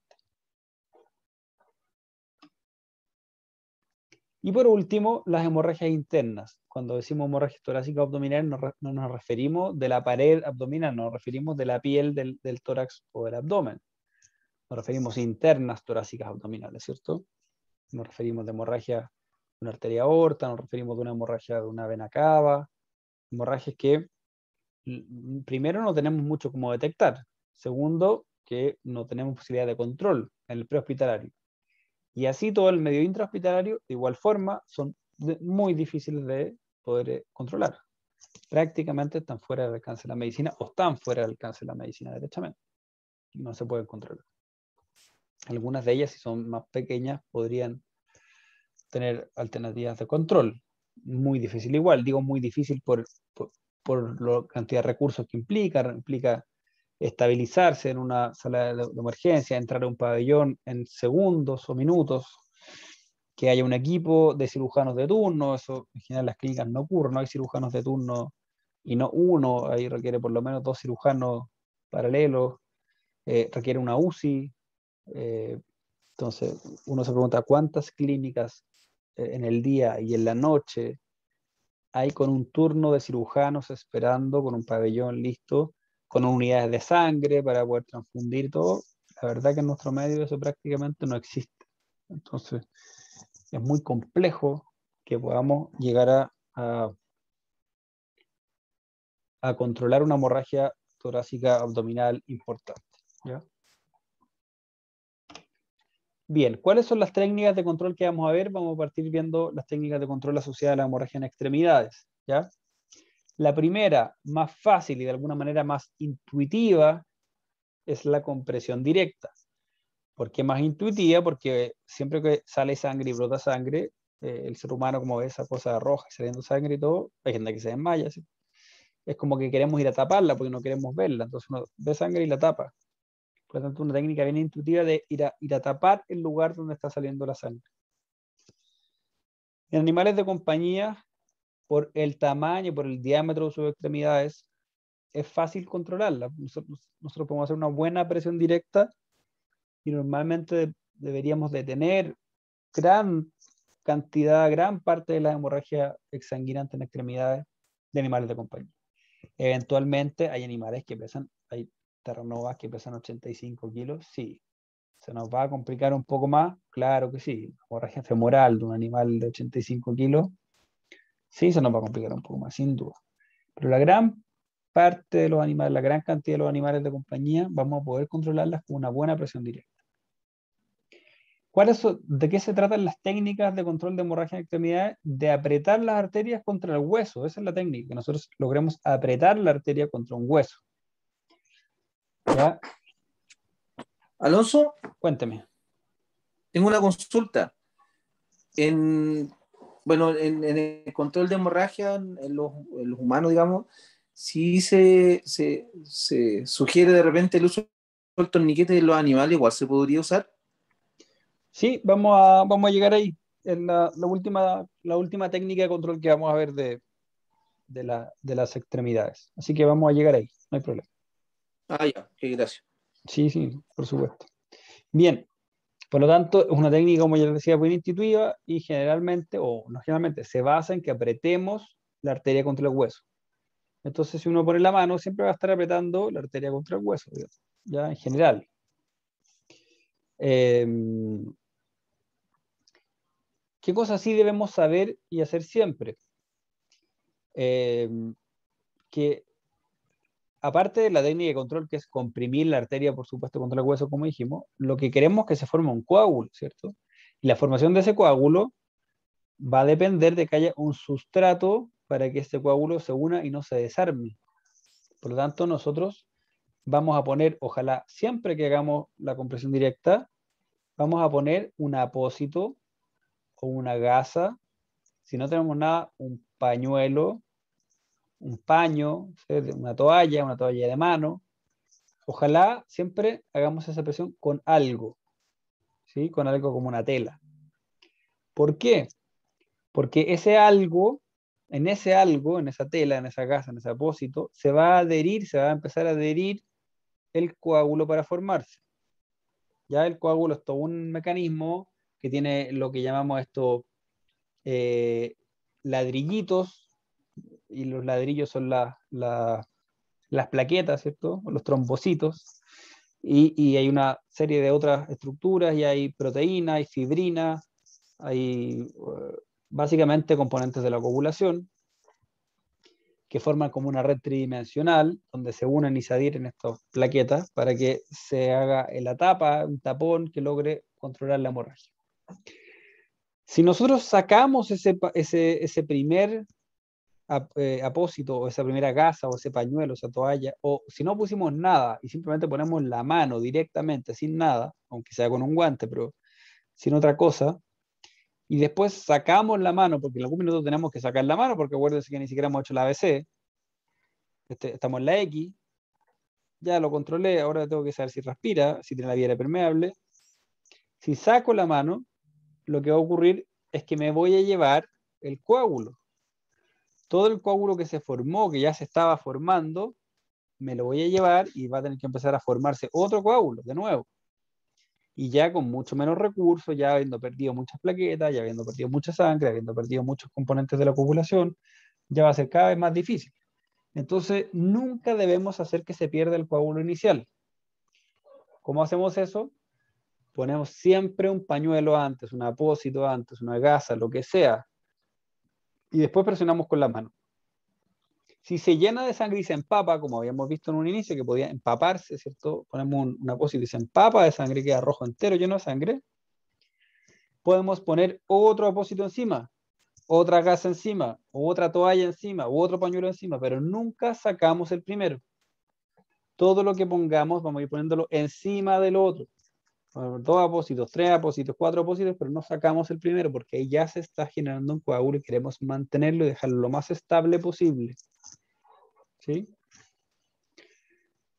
Y por último, las hemorragias internas. Cuando decimos hemorragia torácica abdominal, no, no nos referimos de la pared abdominal, nos referimos de la piel del, del tórax o del abdomen. Nos referimos a internas torácicas abdominales, ¿cierto? Nos referimos de hemorragia de una arteria aorta, nos referimos de una hemorragia de una vena cava, hemorragias que primero no tenemos mucho cómo detectar, segundo que no tenemos posibilidad de control en el prehospitalario. Y así todo el medio intrahospitalario, de igual forma, son de, muy difíciles de poder eh, controlar. Prácticamente están fuera del alcance de la medicina o están fuera del alcance de la medicina derechamente. No se pueden controlar. Algunas de ellas, si son más pequeñas, podrían tener alternativas de control. Muy difícil igual, digo muy difícil por, por, por la cantidad de recursos que implica, implica estabilizarse en una sala de, de emergencia, entrar a un pabellón en segundos o minutos, que haya un equipo de cirujanos de turno. Eso en general en las clínicas no ocurre, no hay cirujanos de turno y no uno, ahí requiere por lo menos dos cirujanos paralelos, eh, requiere una U C I. Eh, entonces uno se pregunta cuántas clínicas eh, en el día y en la noche hay con un turno de cirujanos esperando, con un pabellón listo, con unidades de sangre para poder transfundir todo. La verdad que en nuestro medio eso prácticamente no existe. Entonces es muy complejo que podamos llegar a, a, a controlar una hemorragia torácica abdominal importante, ¿ya? Bien, ¿cuáles son las técnicas de control que vamos a ver? Vamos a partir viendo las técnicas de control asociadas a la hemorragia en extremidades, ¿ya? La primera, más fácil y de alguna manera más intuitiva, es la compresión directa. ¿Por qué más intuitiva? Porque siempre que sale sangre y brota sangre, eh, el ser humano, como ve esa cosa roja saliendo sangre y todo, hay gente que se desmaya, ¿sí? Es como que queremos ir a taparla porque no queremos verla, entonces uno ve sangre y la tapa. Por lo tanto, una técnica bien intuitiva de ir a, ir a tapar el lugar donde está saliendo la sangre. En animales de compañía, por el tamaño, por el diámetro de sus extremidades, es fácil controlarla. Nosotros, nosotros podemos hacer una buena presión directa y normalmente deberíamos de tener gran cantidad, gran parte de la hemorragia exsanguinante en extremidades de animales de compañía. Eventualmente hay animales que pesan, hay terranovas que pesan ochenta y cinco kilos, sí. ¿Se nos va a complicar un poco más? Claro que sí. Hemorragia femoral de un animal de ochenta y cinco kilos, sí se nos va a complicar un poco más, sin duda. Pero la gran parte de los animales, la gran cantidad de los animales de compañía, vamos a poder controlarlas con una buena presión directa. ¿Cuáles son, ¿De qué se tratan las técnicas de control de hemorragia en extremidades? De apretar las arterias contra el hueso. Esa es la técnica, que nosotros logremos apretar la arteria contra un hueso. ¿Ya? Alonso, Cuénteme. tengo una consulta. En, bueno, en, en el control de hemorragia en, en los, en los humanos, digamos, si se, se, se sugiere de repente el uso del torniquete de los animales, igual se podría usar. Sí, vamos a, vamos a llegar ahí. En la, la, última, la última técnica de control que vamos a ver de, de, la, de las extremidades. Así que vamos a llegar ahí, no hay problema. Ah, ya, ok, gracias. Sí, sí, por supuesto. Bien, por lo tanto, es una técnica, como ya les decía, muy intuitiva y generalmente, o no generalmente, se basa en que apretemos la arteria contra el hueso. Entonces, si uno pone la mano, siempre va a estar apretando la arteria contra el hueso, digamos, ya en general. Eh, ¿Qué cosas sí debemos saber y hacer siempre? Eh, que aparte de la técnica de control, que es comprimir la arteria, por supuesto, contra el hueso, como dijimos, lo que queremos es que se forme un coágulo, ¿cierto? Y la formación de ese coágulo va a depender de que haya un sustrato para que este coágulo se una y no se desarme. Por lo tanto, nosotros vamos a poner, ojalá siempre que hagamos la compresión directa, vamos a poner un apósito o una gasa. Si no tenemos nada, un pañuelo, un paño, una toalla, una toalla de mano. Ojalá siempre hagamos esa presión con algo, ¿sí? Con algo como una tela. ¿Por qué? Porque ese algo, en ese algo, en esa tela, en esa gasa, en ese apósito, se va a adherir, se va a empezar a adherir el coágulo para formarse. Ya el coágulo es todo un mecanismo que tiene lo que llamamos esto eh, ladrillitos, y los ladrillos son la, la, las plaquetas, ¿cierto? Los trombocitos, y, y hay una serie de otras estructuras, y hay proteína, hay fibrina, hay uh, básicamente componentes de la coagulación, que forman como una red tridimensional, donde se unen y se adhieren estas plaquetas para que se haga en la tapa, un tapón que logre controlar la hemorragia. Si nosotros sacamos ese, ese, ese primer eh, apósito, o esa primera gasa, o ese pañuelo, esa toalla, o si no pusimos nada y simplemente ponemos la mano directamente, sin nada, aunque sea con un guante, pero sin otra cosa, y después sacamos la mano, porque en algún minuto tenemos que sacar la mano, porque acuérdense que ni siquiera hemos hecho la A B C, este, estamos en la X, ya lo controlé, ahora tengo que saber si respira, si tiene la vía permeable. Si saco la mano, lo que va a ocurrir es que me voy a llevar el coágulo. Todo el coágulo que se formó, que ya se estaba formando, me lo voy a llevar y va a tener que empezar a formarse otro coágulo, de nuevo. Y ya con mucho menos recursos, ya habiendo perdido muchas plaquetas, ya habiendo perdido mucha sangre, habiendo perdido muchos componentes de la coagulación, ya va a ser cada vez más difícil. Entonces, nunca debemos hacer que se pierda el coágulo inicial. ¿Cómo hacemos eso? Ponemos siempre un pañuelo antes, un apósito antes, una gasa, lo que sea, y después presionamos con la mano. Si se llena de sangre y se empapa, como habíamos visto en un inicio, que podía empaparse, ¿cierto? Ponemos un, un apósito y se empapa de sangre, queda rojo entero, lleno de sangre. Podemos poner otro apósito encima, otra gasa encima, otra toalla encima, u otro pañuelo encima, pero nunca sacamos el primero. Todo lo que pongamos, vamos a ir poniéndolo encima del otro. Dos apósitos, tres apósitos, cuatro apósitos, pero no sacamos el primero, porque ahí ya se está generando un coágulo y queremos mantenerlo y dejarlo lo más estable posible. ¿Sí?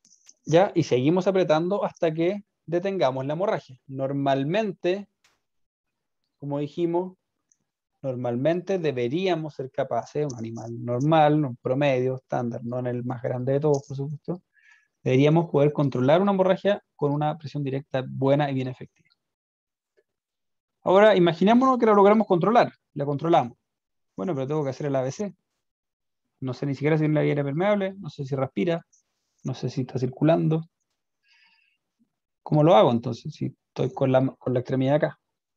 ¿Ya? Y seguimos apretando hasta que detengamos la hemorragia. Normalmente, como dijimos, normalmente deberíamos ser capaces, un animal normal, un promedio, estándar, no en el más grande de todos, por supuesto, deberíamos poder controlar una hemorragia con una presión directa buena y bien efectiva. Ahora, imaginémonos que la logramos controlar, la controlamos. Bueno, pero tengo que hacer el A B C. No sé ni siquiera si la vía era permeable, no sé si respira, no sé si está circulando. ¿Cómo lo hago entonces si estoy con la, con la extremidad acá?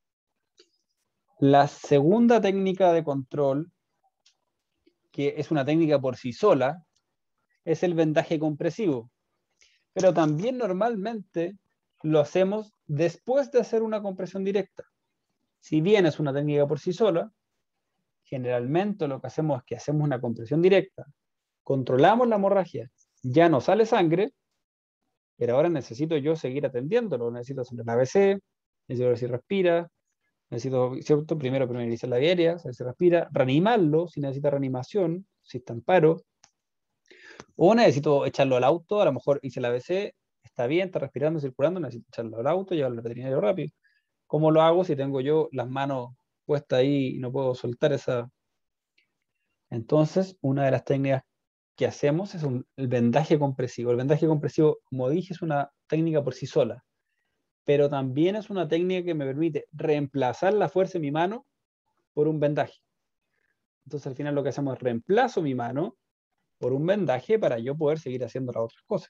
La segunda técnica de control, que es una técnica por sí sola, es el vendaje compresivo. Pero también normalmente lo hacemos después de hacer una compresión directa. Si bien es una técnica por sí sola, generalmente lo que hacemos es que hacemos una compresión directa, controlamos la hemorragia, ya no sale sangre, pero ahora necesito yo seguir atendiéndolo, necesito hacer el A B C, necesito ver si respira, necesito, ¿cierto? Primero primerizar la vía aérea, saber si respira, reanimarlo si necesita reanimación, si está en paro, o necesito echarlo al auto, a lo mejor hice el A B C, está bien, está respirando, circulando, necesito echarlo al auto, llevarlo al veterinario rápido. ¿Cómo lo hago si tengo yo las manos puestas ahí y no puedo soltar esa? Entonces, una de las técnicas que hacemos es un, el vendaje compresivo. El vendaje compresivo, como dije, es una técnica por sí sola, pero también es una técnica que me permite reemplazar la fuerza de mi mano por un vendaje. Entonces, al final lo que hacemos es reemplazo mi mano por un vendaje para yo poder seguir haciendo las otras cosas.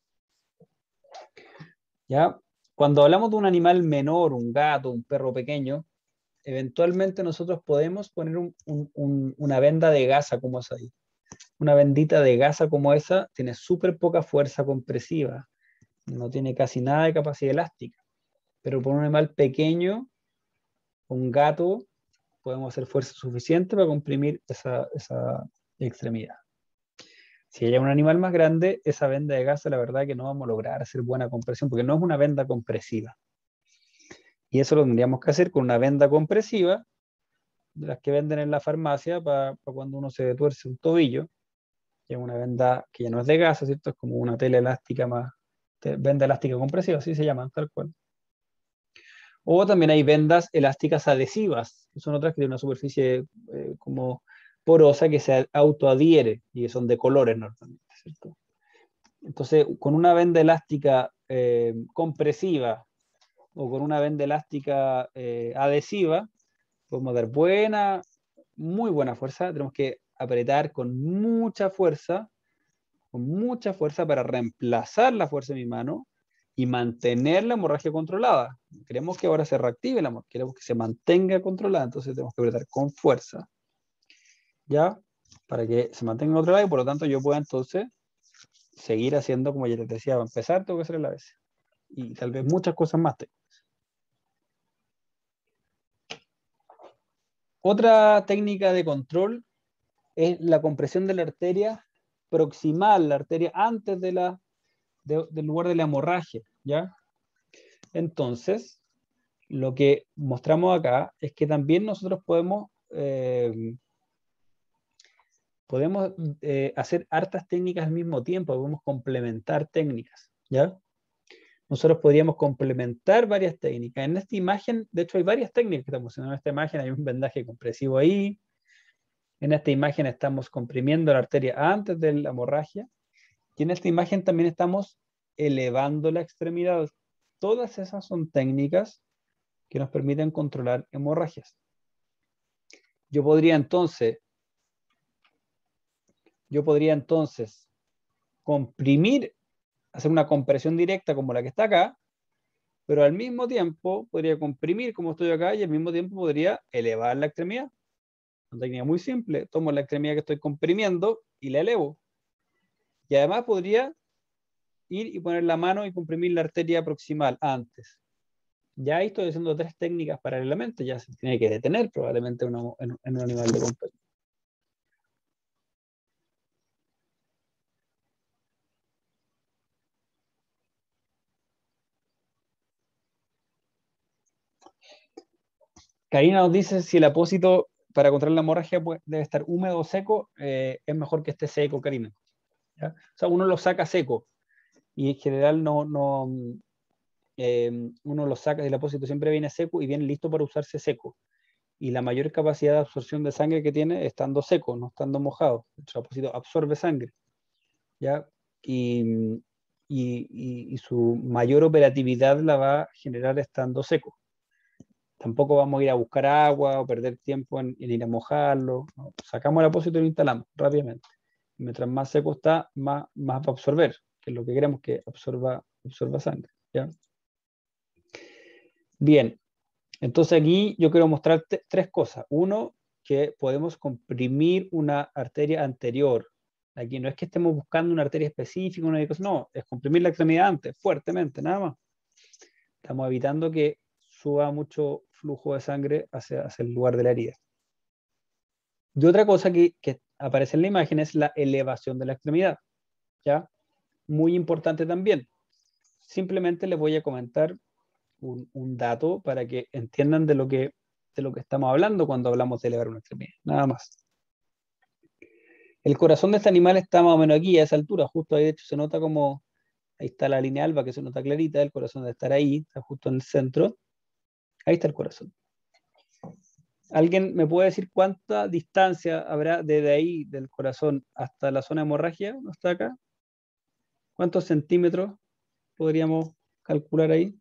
¿Ya? Cuando hablamos de un animal menor, un gato, un perro pequeño, eventualmente nosotros podemos poner un, un, un, una venda de gasa como esa ahí. Una bendita de gasa como esa tiene súper poca fuerza compresiva, no tiene casi nada de capacidad elástica. Pero por un animal pequeño, un gato, podemos hacer fuerza suficiente para comprimir esa, esa extremidad. Si hay un animal más grande, esa venda de gasa, la verdad que no vamos a lograr hacer buena compresión, porque no es una venda compresiva. Y eso lo tendríamos que hacer con una venda compresiva, de las que venden en la farmacia para, para cuando uno se tuerce un tobillo. Que es una venda que ya no es de gasa, ¿cierto? Es como una tela elástica más, venda elástica compresiva, así se llaman, tal cual. O también hay vendas elásticas adhesivas, que son otras que tienen una superficie eh, como porosa que se autoadhiere y son de colores normalmente, ¿cierto? Entonces, con una venda elástica eh, compresiva o con una venda elástica eh, adhesiva, podemos dar buena, muy buena fuerza. Tenemos que apretar con mucha fuerza, con mucha fuerza para reemplazar la fuerza de mi mano y mantener la hemorragia controlada. Queremos que ahora se reactive la hemorragia, queremos que se mantenga controlada, entonces tenemos que apretar con fuerza, ¿ya? Para que se mantenga controlada y por lo tanto yo pueda entonces seguir haciendo, como ya les decía, para empezar tengo que hacer el A B C. Y tal vez muchas cosas más tengo. Otra técnica de control es la compresión de la arteria proximal, la arteria antes de la, de, del lugar de la hemorragia, ¿ya? Entonces, lo que mostramos acá es que también nosotros podemos, eh, podemos eh, hacer hartas técnicas al mismo tiempo, podemos complementar técnicas, ¿ya? Nosotros podríamos complementar varias técnicas. En esta imagen, de hecho, hay varias técnicas que estamos haciendo. En esta imagen hay un vendaje compresivo ahí. En esta imagen estamos comprimiendo la arteria antes de la hemorragia. Y en esta imagen también estamos elevando la extremidad. Todas esas son técnicas que nos permiten controlar hemorragias. Yo podría entonces, yo podría entonces comprimir, hacer una compresión directa como la que está acá, pero al mismo tiempo podría comprimir como estoy acá y al mismo tiempo podría elevar la extremidad. Una técnica muy simple. Tomo la extremidad que estoy comprimiendo y la elevo. Y además podría ir y poner la mano y comprimir la arteria proximal antes. Ya ahí estoy haciendo tres técnicas paralelamente, ya se tiene que detener probablemente una, en, en un animal de compañía. Karina nos dice si el apósito para controlar la hemorragia pues, debe estar húmedo o seco, eh, es mejor que esté seco, Karina. ¿Ya? O sea, uno lo saca seco. y en general no, no eh, uno lo saca del apósito, siempre viene seco y viene listo para usarse seco. Y la mayor capacidad de absorción de sangre que tiene estando seco, no estando mojado. El apósito absorbe sangre, ¿ya? Y, y, y, y su mayor operatividad la va a generar estando seco. Tampoco vamos a ir a buscar agua o perder tiempo en, en ir a mojarlo, ¿no? Sacamos el apósito y lo instalamos rápidamente. Y mientras más seco está, más, más va a absorber, que es lo que queremos, que absorba, absorba sangre, ¿ya? Bien, entonces aquí yo quiero mostrarte tres cosas. Uno, que podemos comprimir una arteria anterior. Aquí no es que estemos buscando una arteria específica, una cosa, no, es comprimir la extremidad antes, fuertemente, nada más. Estamos evitando que suba mucho flujo de sangre hacia, hacia el lugar de la herida. Y otra cosa que, que aparece en la imagen es la elevación de la extremidad, ¿ya? Muy importante también. Simplemente les voy a comentar un, un dato para que entiendan de lo que, de lo que estamos hablando cuando hablamos de elevar una extremidad, nada más. El corazón de este animal está más o menos aquí, a esa altura, justo ahí, de hecho se nota como, ahí está la línea alba que se nota clarita, el corazón debe estar ahí, está justo en el centro. Ahí está el corazón. ¿Alguien me puede decir cuánta distancia habrá desde ahí, del corazón, hasta la zona de hemorragia? ¿No está acá? ¿Cuántos centímetros podríamos calcular ahí?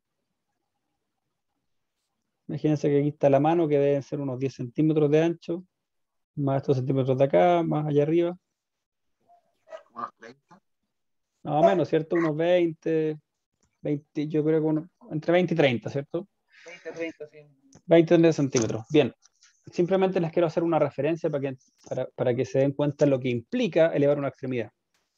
Imagínense que aquí está la mano, que deben ser unos diez centímetros de ancho, más estos centímetros de acá, más allá arriba. Unos treinta. Más o menos, ¿cierto? Unos veinte, veinte, yo creo que uno, entre veinte y treinta, ¿cierto? veinte, treinta, sí. veinte, treinta centímetros. Bien. Simplemente les quiero hacer una referencia para que, para, para que se den cuenta de lo que implica elevar una extremidad.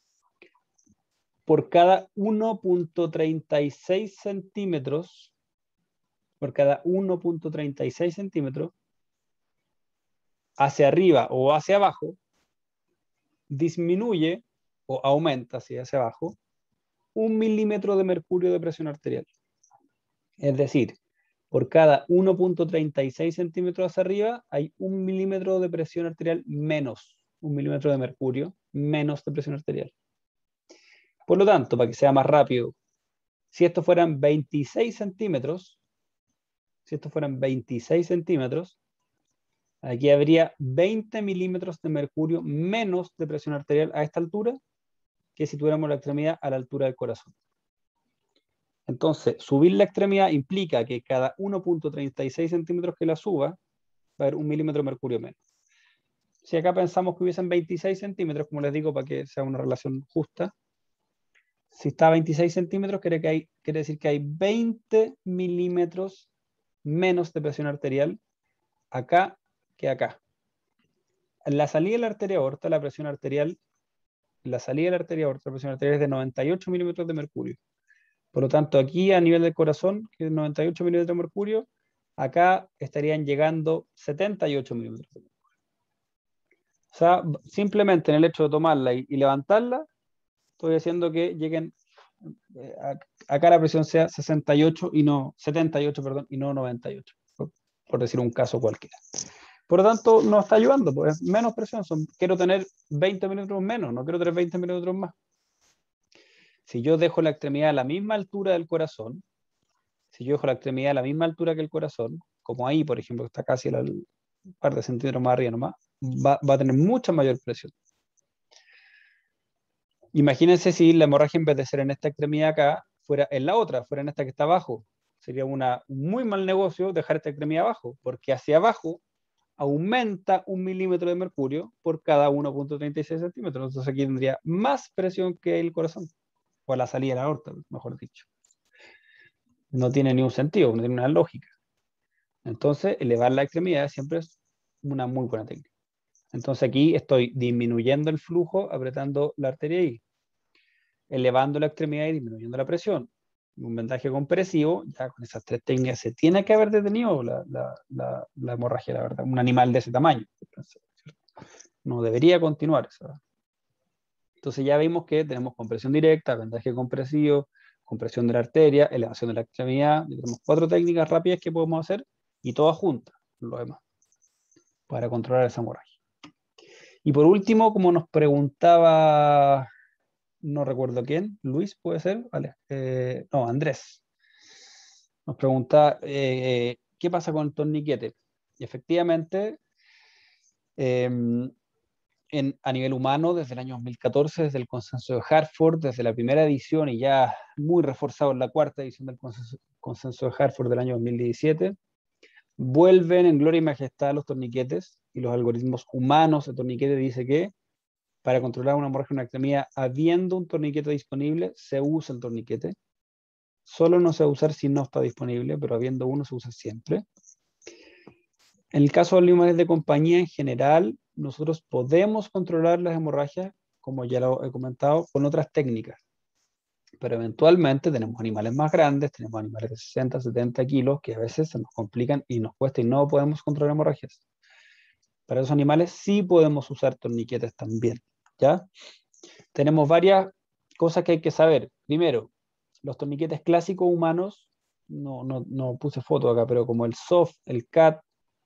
Por cada uno punto treinta y seis centímetros, por cada uno punto treinta y seis centímetros, hacia arriba o hacia abajo, disminuye o aumenta hacia, hacia abajo un milímetro de mercurio de presión arterial. Es decir, por cada uno punto treinta y seis centímetros hacia arriba hay un milímetro de presión arterial menos, un milímetro de mercurio menos de presión arterial. Por lo tanto, para que sea más rápido, si estos fueran veintiséis centímetros, si estos fueran veintiséis centímetros, aquí habría veinte milímetros de mercurio menos de presión arterial a esta altura que si tuviéramos la extremidad a la altura del corazón. Entonces, subir la extremidad implica que cada uno punto treinta y seis centímetros que la suba, va a haber un milímetro de mercurio menos. Si acá pensamos que hubiesen veintiséis centímetros, como les digo, para que sea una relación justa, si está a veintiséis centímetros, quiere, que hay, quiere decir que hay veinte milímetros menos de presión arterial acá que acá. En la salida de la arteria aorta, la presión arterial, en la salida de la arteria aorta, la presión arterial es de noventa y ocho milímetros de mercurio. Por lo tanto, aquí a nivel del corazón, que es noventa y ocho milímetros de mercurio, acá estarían llegando setenta y ocho milímetros de mercurio. O sea, simplemente en el hecho de tomarla y, y levantarla, estoy haciendo que lleguen, eh, a, acá la presión sea sesenta y ocho y no, setenta y ocho, perdón, y no noventa y ocho, por, por decir un caso cualquiera. Por lo tanto, no está ayudando, pues menos presión, son, quiero tener veinte milímetros menos, no quiero tener veinte milímetros más. Si yo dejo la extremidad a la misma altura del corazón, si yo dejo la extremidad a la misma altura que el corazón, como ahí, por ejemplo, que está casi a un par de centímetros más arriba nomás, va, va a tener mucha mayor presión. Imagínense si la hemorragia, en vez de ser en esta extremidad acá, fuera en la otra, fuera en esta que está abajo. Sería una, un muy mal negocio dejar esta extremidad abajo, porque hacia abajo aumenta un milímetro de mercurio por cada uno punto treinta y seis centímetros. Entonces aquí tendría más presión que el corazón, o a la salida de la aorta, mejor dicho. No tiene ni un sentido, no tiene una lógica. Entonces, elevar la extremidad siempre es una muy buena técnica. Entonces aquí estoy disminuyendo el flujo, apretando la arteria ahí, elevando la extremidad y disminuyendo la presión. Un vendaje compresivo, ya con esas tres técnicas se tiene que haber detenido la, la, la, la hemorragia, la verdad. Un animal de ese tamaño. No debería continuar. ¿sabes? Entonces ya vimos que tenemos compresión directa, vendaje compresivo, compresión de la arteria, elevación de la extremidad. Tenemos cuatro técnicas rápidas que podemos hacer y todas juntas, lo demás, para controlar esa hemorragia. Y por último, como nos preguntaba no recuerdo quién, Luis puede ser, vale. Eh, no, Andrés, nos pregunta eh, qué pasa con el torniquete. Y efectivamente, eh, en, a nivel humano, desde el año dos mil catorce, desde el consenso de Hartford, desde la primera edición y ya muy reforzado en la cuarta edición del consenso, consenso de Hartford del año dos mil diecisiete, vuelven en gloria y majestad los torniquetes, y los algoritmos humanos de torniquete dice que para controlar una hemorragia en una extremidad, habiendo un torniquete disponible, se usa el torniquete. Solo no se va a usar si no está disponible, pero habiendo uno se usa siempre. En el caso de los animales de compañía en general, nosotros podemos controlar las hemorragias, como ya lo he comentado, con otras técnicas. Pero eventualmente tenemos animales más grandes, tenemos animales de sesenta, setenta kilos, que a veces se nos complican y nos cuesta y no podemos controlar hemorragias. Para esos animales sí podemos usar torniquetes también, ¿ya? Tenemos varias cosas que hay que saber. Primero, los torniquetes clásicos humanos, no, no, no puse foto acá, pero como el soft, el C A T,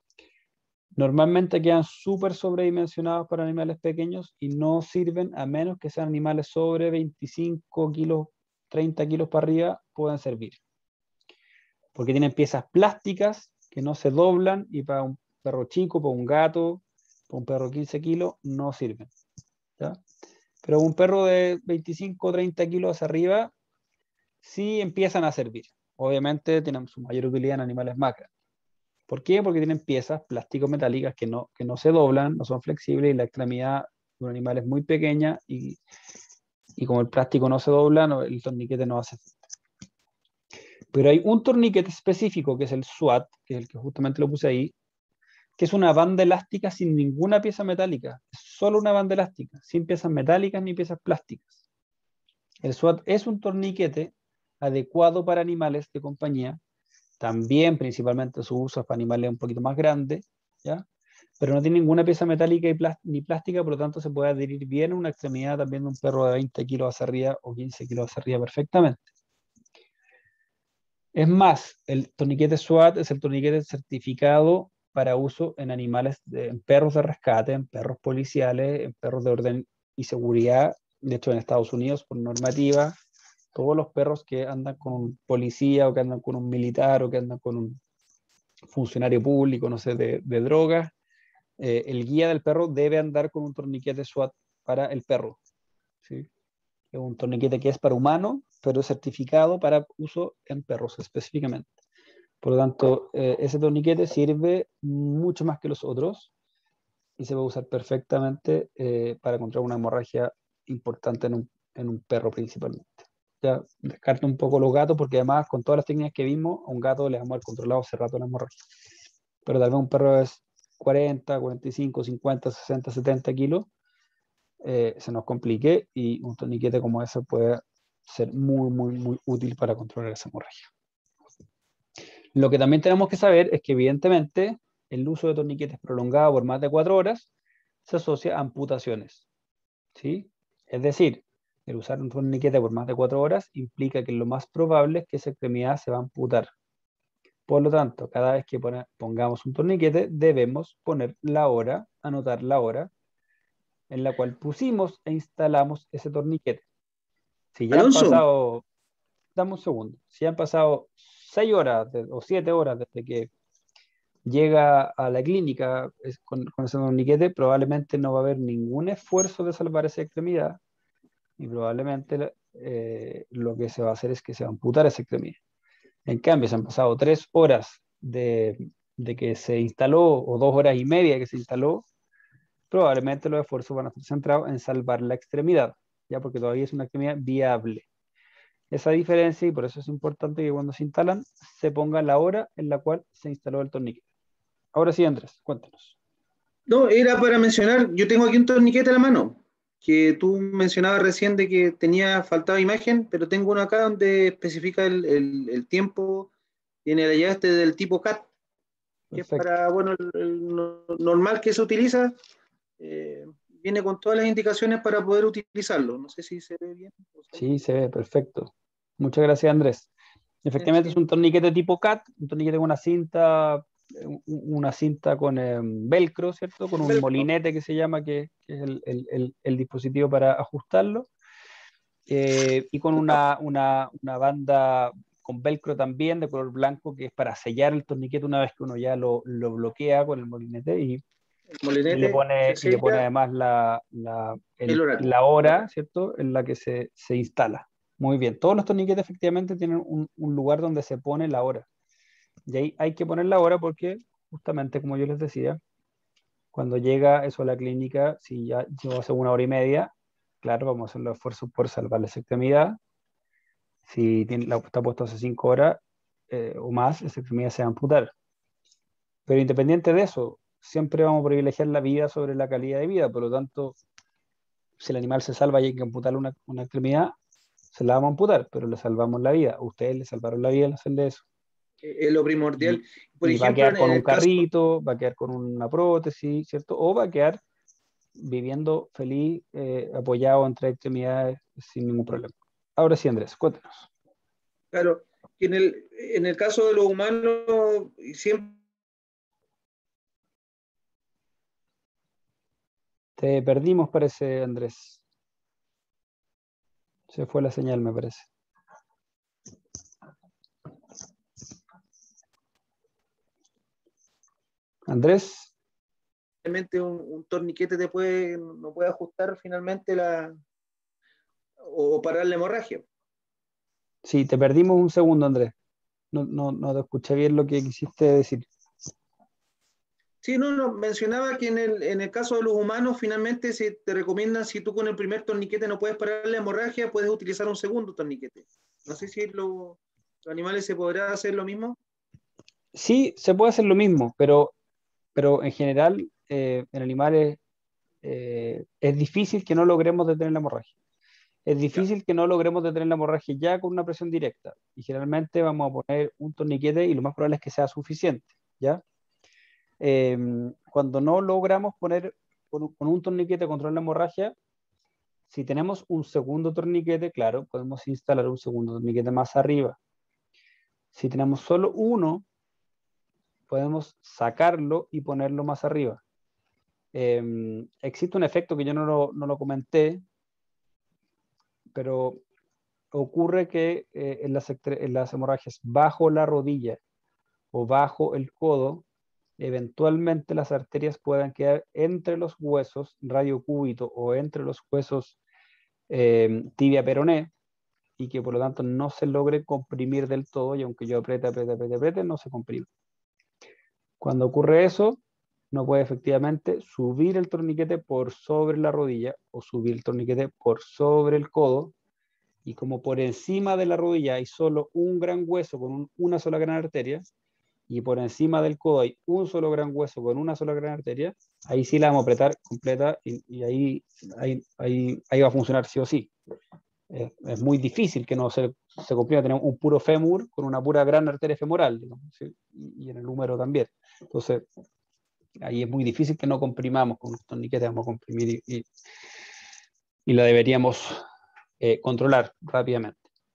normalmente quedan súper sobredimensionados para animales pequeños y no sirven a menos que sean animales sobre veinticinco kilos, treinta kilos para arriba, pueden servir. Porque tienen piezas plásticas que no se doblan y para un perro chico, para un gato, para un perro de quince kilos, no sirven, ¿ya? Pero un perro de veinticinco o treinta kilos hacia arriba, sí empiezan a servir. Obviamente tienen su mayor utilidad en animales más grandes. ¿Por qué? Porque tienen piezas plástico-metálicas que no, que no se doblan, no son flexibles y la extremidad de un animal es muy pequeña y, y como el plástico no se dobla, no, el torniquete no hace efecto. Pero hay un torniquete específico que es el SWAT, que es el que justamente lo puse ahí, que es una banda elástica sin ninguna pieza metálica. Es solo una banda elástica, sin piezas metálicas ni piezas plásticas. El SWAT es un torniquete adecuado para animales de compañía. También principalmente su uso es para animales un poquito más grandes, ¿ya? Pero no tiene ninguna pieza metálica y plast ni plástica, por lo tanto se puede adherir bien a una extremidad también de un perro de veinte kilos hacia arriba o quince kilos hacia arriba perfectamente. Es más, el torniquete SWAT es el torniquete certificado para uso en animales, de, en perros de rescate, en perros policiales, en perros de orden y seguridad. De hecho, en Estados Unidos, por normativa, todos los perros que andan con un policía o que andan con un militar o que andan con un funcionario público, no sé, de, de drogas, eh, el guía del perro debe andar con un torniquete SWAT para el perro, ¿sí? Es un torniquete que es para humano, pero es certificado para uso en perros específicamente. Por lo tanto, eh, ese torniquete sirve mucho más que los otros y se puede usar perfectamente eh, para controlar una hemorragia importante en un, en un perro principalmente. Ya descarto un poco los gatos porque además con todas las técnicas que vimos, a un gato le vamos a haber controlado hace rato la hemorragia. Pero tal vez un perro es cuarenta, cuarenta y cinco, cincuenta, sesenta, setenta kilos, eh, se nos complique y un torniquete como ese puede ser muy, muy, muy útil para controlar esa hemorragia. Lo que también tenemos que saber es que evidentemente el uso de torniquetes prolongado por más de cuatro horas se asocia a amputaciones, ¿sí? Es decir, el usar un torniquete por más de cuatro horas implica que lo más probable es que esa extremidad se va a amputar. Por lo tanto, cada vez que pone, pongamos un torniquete, debemos poner la hora, anotar la hora en la cual pusimos e instalamos ese torniquete. Si ya Alonso. han pasado, dame un segundo, si han pasado seis horas de, o siete horas desde que llega a la clínica con, con ese torniquete, probablemente no va a haber ningún esfuerzo de salvar esa extremidad y probablemente eh, lo que se va a hacer es que se va a amputar esa extremidad. En cambio, se han pasado tres horas de, de que se instaló o dos horas y media que se instaló, probablemente los esfuerzos van a estar centrados en salvar la extremidad, ya porque todavía es una extremidad viable. Esa diferencia, y por eso es importante que cuando se instalan, se ponga la hora en la cual se instaló el torniquete. Ahora sí, Andrés, cuéntanos. No, era para mencionar, yo tengo aquí un torniquete a la mano, que tú mencionabas recién de que tenía, faltaba imagen, pero tengo uno acá donde especifica el, el, el tiempo, tiene la llave este del tipo C A T, que Perfecto. es para, bueno, el, el normal que se utiliza, eh, viene con todas las indicaciones para poder utilizarlo. No sé si se ve bien. Sí, se ve, perfecto. Muchas gracias, Andrés. Efectivamente Sí. es un torniquete tipo C A T, un torniquete con una cinta, una cinta con eh, velcro, ¿cierto? Con un Velcro. molinete que se llama, que, que es el, el, el, el dispositivo para ajustarlo. eh, y con una, una, una banda con velcro también de color blanco, que es para sellar el torniquete una vez que uno ya lo, lo bloquea con el molinete, y, El molinete y le pone, se y le pone sella además la, la, el- el horario. la hora, ¿cierto?, en la que se, se instala. Muy bien, todos los torniquetes efectivamente tienen un, un lugar donde se pone la hora. Y ahí hay que poner la hora porque, justamente como yo les decía, cuando llega eso a la clínica, si ya llevo hace una hora y media, claro, vamos a hacer los esfuerzos por salvar la extremidad. Si tiene, la, está puesto hace cinco horas eh, o más, esa extremidad se va a amputar. Pero independiente de eso, siempre vamos a privilegiar la vida sobre la calidad de vida. Por lo tanto, si el animal se salva y hay que amputarle una, una extremidad, se la vamos a amputar, pero le salvamos la vida. Ustedes le salvaron la vida al hacerle eso. Eh, Es lo primordial. Y, Por y va a ejemplo, quedar en con un el caso, carrito, va a quedar con una prótesis, ¿cierto? O va a quedar viviendo feliz, eh, apoyado entre extremidades sin ningún problema. Ahora sí, Andrés, cuéntanos. claro, que en el, en el caso de los humanos, siempre Te perdimos, parece, Andrés. Se fue la señal, me parece. Andrés, finalmente un, un torniquete te puede, no puede ajustar finalmente la o parar la hemorragia. sí, te perdimos un segundo, Andrés. No, no, no te escuché bien lo que quisiste decir. Sí, no, no, mencionaba que en el, en el caso de los humanos, finalmente se te recomiendan, si tú con el primer torniquete no puedes parar la hemorragia, puedes utilizar un segundo torniquete. No sé si lo, los animales se podrá hacer lo mismo. Sí, se puede hacer lo mismo, pero, pero en general eh, en animales eh, es difícil que no logremos detener la hemorragia. Es difícil Ya. que no logremos detener la hemorragia ya con una presión directa. Y generalmente vamos a poner un torniquete y lo más probable es que sea suficiente, ¿ya? Eh, cuando no logramos poner con un, con un torniquete control la hemorragia, si tenemos un segundo torniquete, claro, podemos instalar un segundo torniquete más arriba. Si tenemos solo uno, podemos sacarlo y ponerlo más arriba. Eh, existe un efecto que yo no lo, no lo comenté, pero ocurre que eh, en, las, en las hemorragias bajo la rodilla o bajo el codo, eventualmente las arterias puedan quedar entre los huesos radiocúbito o entre los huesos eh, tibia peroné, y que por lo tanto no se logre comprimir del todo, y aunque yo apriete, apriete, apriete, apriete, no se comprime. Cuando ocurre eso, no puede efectivamente subir el torniquete por sobre la rodilla o subir el torniquete por sobre el codo, y como por encima de la rodilla hay solo un gran hueso con un, una sola gran arteria, y por encima del codo hay un solo gran hueso con una sola gran arteria, ahí sí la vamos a apretar completa, y, y ahí, ahí, ahí, ahí va a funcionar sí o sí. Es, es muy difícil que no se, se comprima. Tenemos un puro fémur con una pura gran arteria femoral, digamos, ¿sí? y, y en el húmero también. Entonces, ahí es muy difícil que no comprimamos con los torniquetes, vamos a comprimir y, y, y la deberíamos eh, controlar rápidamente.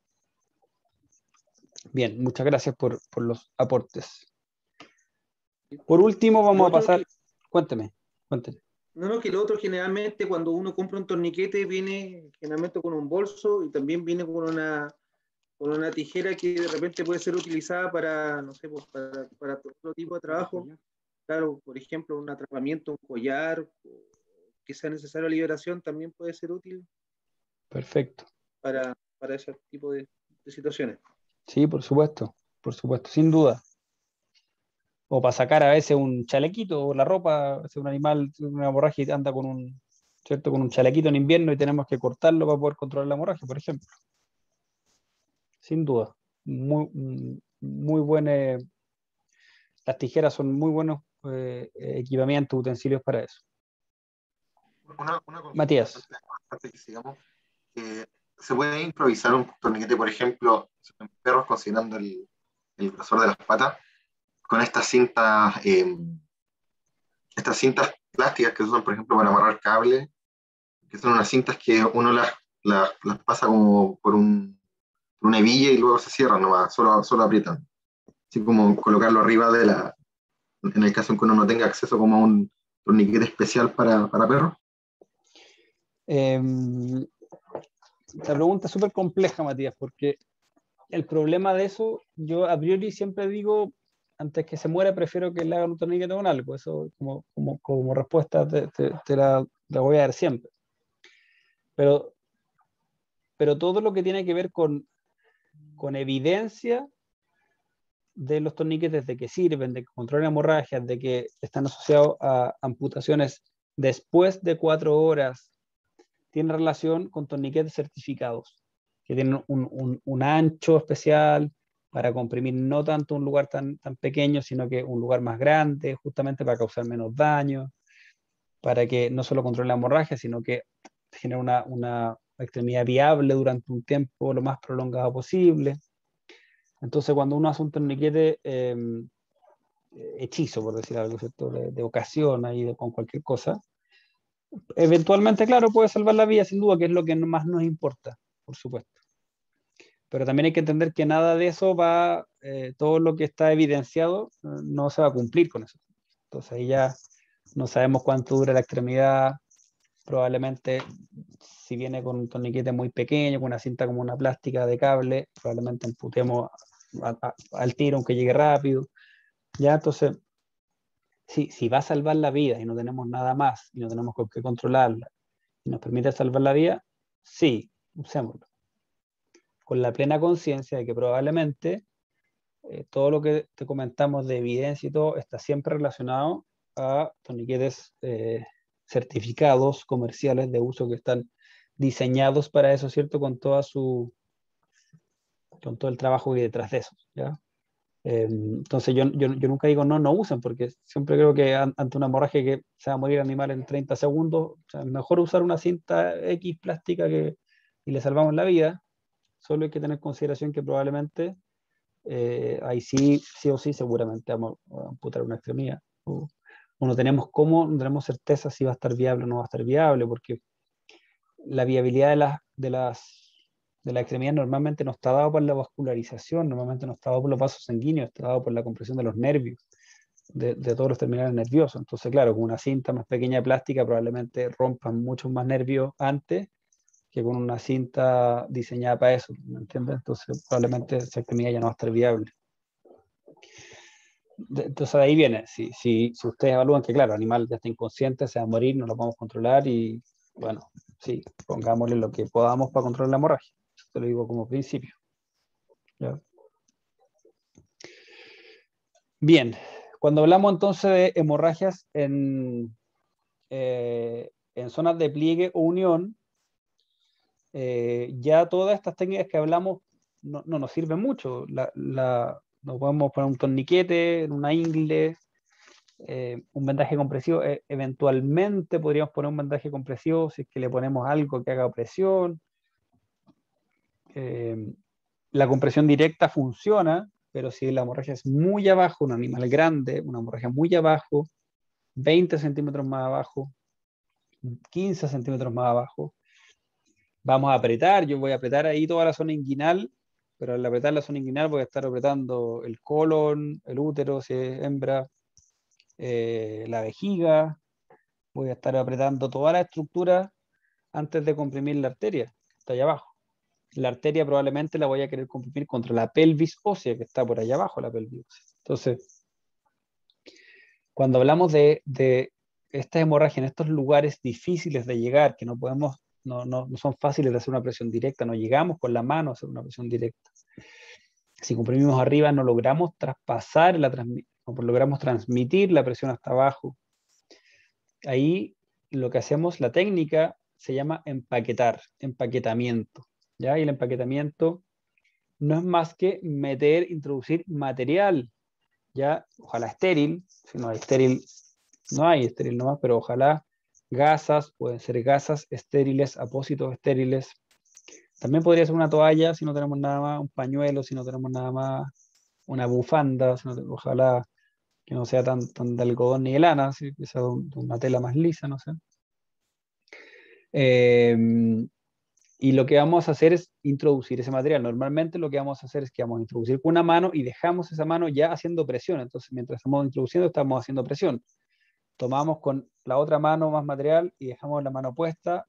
Bien, muchas gracias por, por los aportes. Por último, vamos Lo a otro pasar. que, Cuénteme, cuénteme. no, no, que lo otro generalmente cuando uno compra un torniquete viene generalmente con un bolso y también viene con una, con una tijera que de repente puede ser utilizada para, no sé, pues, para, para otro tipo de trabajo. Claro, por ejemplo, un atrapamiento, un collar, que sea necesario liberación, también puede ser útil Perfecto. para, para ese tipo de, de situaciones. Sí, por supuesto, por supuesto, sin duda. O para sacar a veces un chalequito o la ropa, si un animal, una hemorragia y anda con un, ¿cierto? Con un chalequito en invierno y tenemos que cortarlo para poder controlar la hemorragia, por ejemplo. Sin duda. Muy, muy buenas. Las tijeras son muy buenos eh, equipamientos, utensilios para eso. Una, una consulta Matías. antes, antes que sigamos. Eh, ¿Se puede improvisar un torniquete, por ejemplo, en perros, considerando el, el grosor de las patas, con estas cintas, eh, estas cintas plásticas que se usan, por ejemplo, para amarrar cables, que son unas cintas que uno las, las, las pasa como por, un, por una hebilla y luego se cierran nomás, solo, solo aprietan? Así como colocarlo arriba de la, en el caso en que uno no tenga acceso como a un torniquete especial para, para perros. Eh, la pregunta es súper compleja, Matías, porque el problema de eso, yo a priori siempre digo, antes que se muera, prefiero que le hagan un torniquete con algo. Eso como, como, como respuesta te, te, te la, la voy a dar siempre. Pero, pero todo lo que tiene que ver con, con evidencia de los torniquetes, de que sirven, de que controlan hemorragias, de que están asociados a amputaciones después de cuatro horas, tiene relación con torniquetes certificados, que tienen un, un, un ancho especial para comprimir no tanto un lugar tan, tan pequeño, sino que un lugar más grande, justamente para causar menos daño, para que no solo controle la hemorragia, sino que genere una, una extremidad viable durante un tiempo lo más prolongado posible. Entonces, cuando uno hace un torniquete eh, hechizo, por decir algo, ¿cierto? De, de ocasión, ahí de, con cualquier cosa, eventualmente, claro, puede salvar la vida, sin duda, que es lo que más nos importa, por supuesto. Pero también hay que entender que nada de eso va, eh, todo lo que está evidenciado, eh, no se va a cumplir con eso. Entonces ahí ya no sabemos cuánto dura la extremidad, probablemente si viene con un torniquete muy pequeño, con una cinta como una plástica de cable, probablemente amputemos a, a, al tiro, aunque llegue rápido. Ya, entonces, si, si va a salvar la vida y no tenemos nada más, y no tenemos con qué controlarla, y nos permite salvar la vida, sí, usémoslo. Con la plena conciencia de que probablemente eh, todo lo que te comentamos de evidencia y todo está siempre relacionado a torniquetes eh, certificados comerciales de uso que están diseñados para eso, ¿cierto? Con toda su con todo el trabajo que hay detrás de eso, ¿ya? Eh, entonces yo, yo, yo nunca digo no, no usen, porque siempre creo que an, ante una hemorragia que se va a morir el animal en treinta segundos, o sea, es mejor usar una cinta X plástica que, y le salvamos la vida. Solo hay que tener en consideración que probablemente eh, ahí sí, sí o sí, seguramente vamos a amputar una extremidad. O, o no tenemos cómo, no tenemos certeza si va a estar viable o no va a estar viable, porque la viabilidad de las, de las de la extremidad normalmente no está dado por la vascularización, normalmente no está dado por los vasos sanguíneos, está dado por la compresión de los nervios, de, de todos los terminales nerviosos. Entonces, claro, con una cinta más pequeña de plástica probablemente rompan muchos más nervios antes que con una cinta diseñada para eso, ¿me entiendes? Entonces probablemente esa extremidad ya no va a estar viable. Entonces de ahí viene, si, si, si ustedes evalúan que claro, el animal ya está inconsciente, se va a morir, no lo podemos controlar y bueno, sí, pongámosle lo que podamos para controlar la hemorragia. Eso te lo digo como principio. ¿Ya? Bien, cuando hablamos entonces de hemorragias en, eh, en zonas de pliegue o unión, Eh, ya todas estas técnicas que hablamos no, no nos sirven mucho. La, la, nos podemos poner un torniquete, una ingle, eh, un vendaje compresivo. Eh, eventualmente podríamos poner un vendaje compresivo si es que le ponemos algo que haga presión. Eh, la compresión directa funciona, pero si la hemorragia es muy abajo, un animal grande, una hemorragia muy abajo, veinte centímetros más abajo, quince centímetros más abajo, vamos a apretar, yo voy a apretar ahí toda la zona inguinal, pero al apretar la zona inguinal voy a estar apretando el colon, el útero, si es hembra, eh, la vejiga, voy a estar apretando toda la estructura antes de comprimir la arteria, que está allá abajo. La arteria probablemente la voy a querer comprimir contra la pelvis ósea, que está por allá abajo, la pelvis ósea. Entonces, cuando hablamos de, de estas hemorragias en estos lugares difíciles de llegar, que no podemos No, no, no son fáciles de hacer una presión directa, no llegamos con la mano a hacer una presión directa. Si comprimimos arriba no logramos traspasar, la no logramos transmitir la presión hasta abajo. Ahí lo que hacemos, la técnica se llama empaquetar, empaquetamiento. ¿Ya? Y el empaquetamiento no es más que meter, introducir material, ya, ojalá estéril, si no hay estéril, no hay estéril nomás, pero ojalá gasas, pueden ser gasas estériles, apósitos estériles. También podría ser una toalla si no tenemos nada más, un pañuelo si no tenemos nada más, una bufanda, si no, ojalá que no sea tan, tan de algodón ni de lana, si que sea de una tela más lisa, no sé. Eh, y lo que vamos a hacer es introducir ese material. Normalmente lo que vamos a hacer es que vamos a introducir con una mano y dejamos esa mano ya haciendo presión. Entonces, mientras estamos introduciendo, estamos haciendo presión. Tomamos con la otra mano más material y dejamos la mano puesta,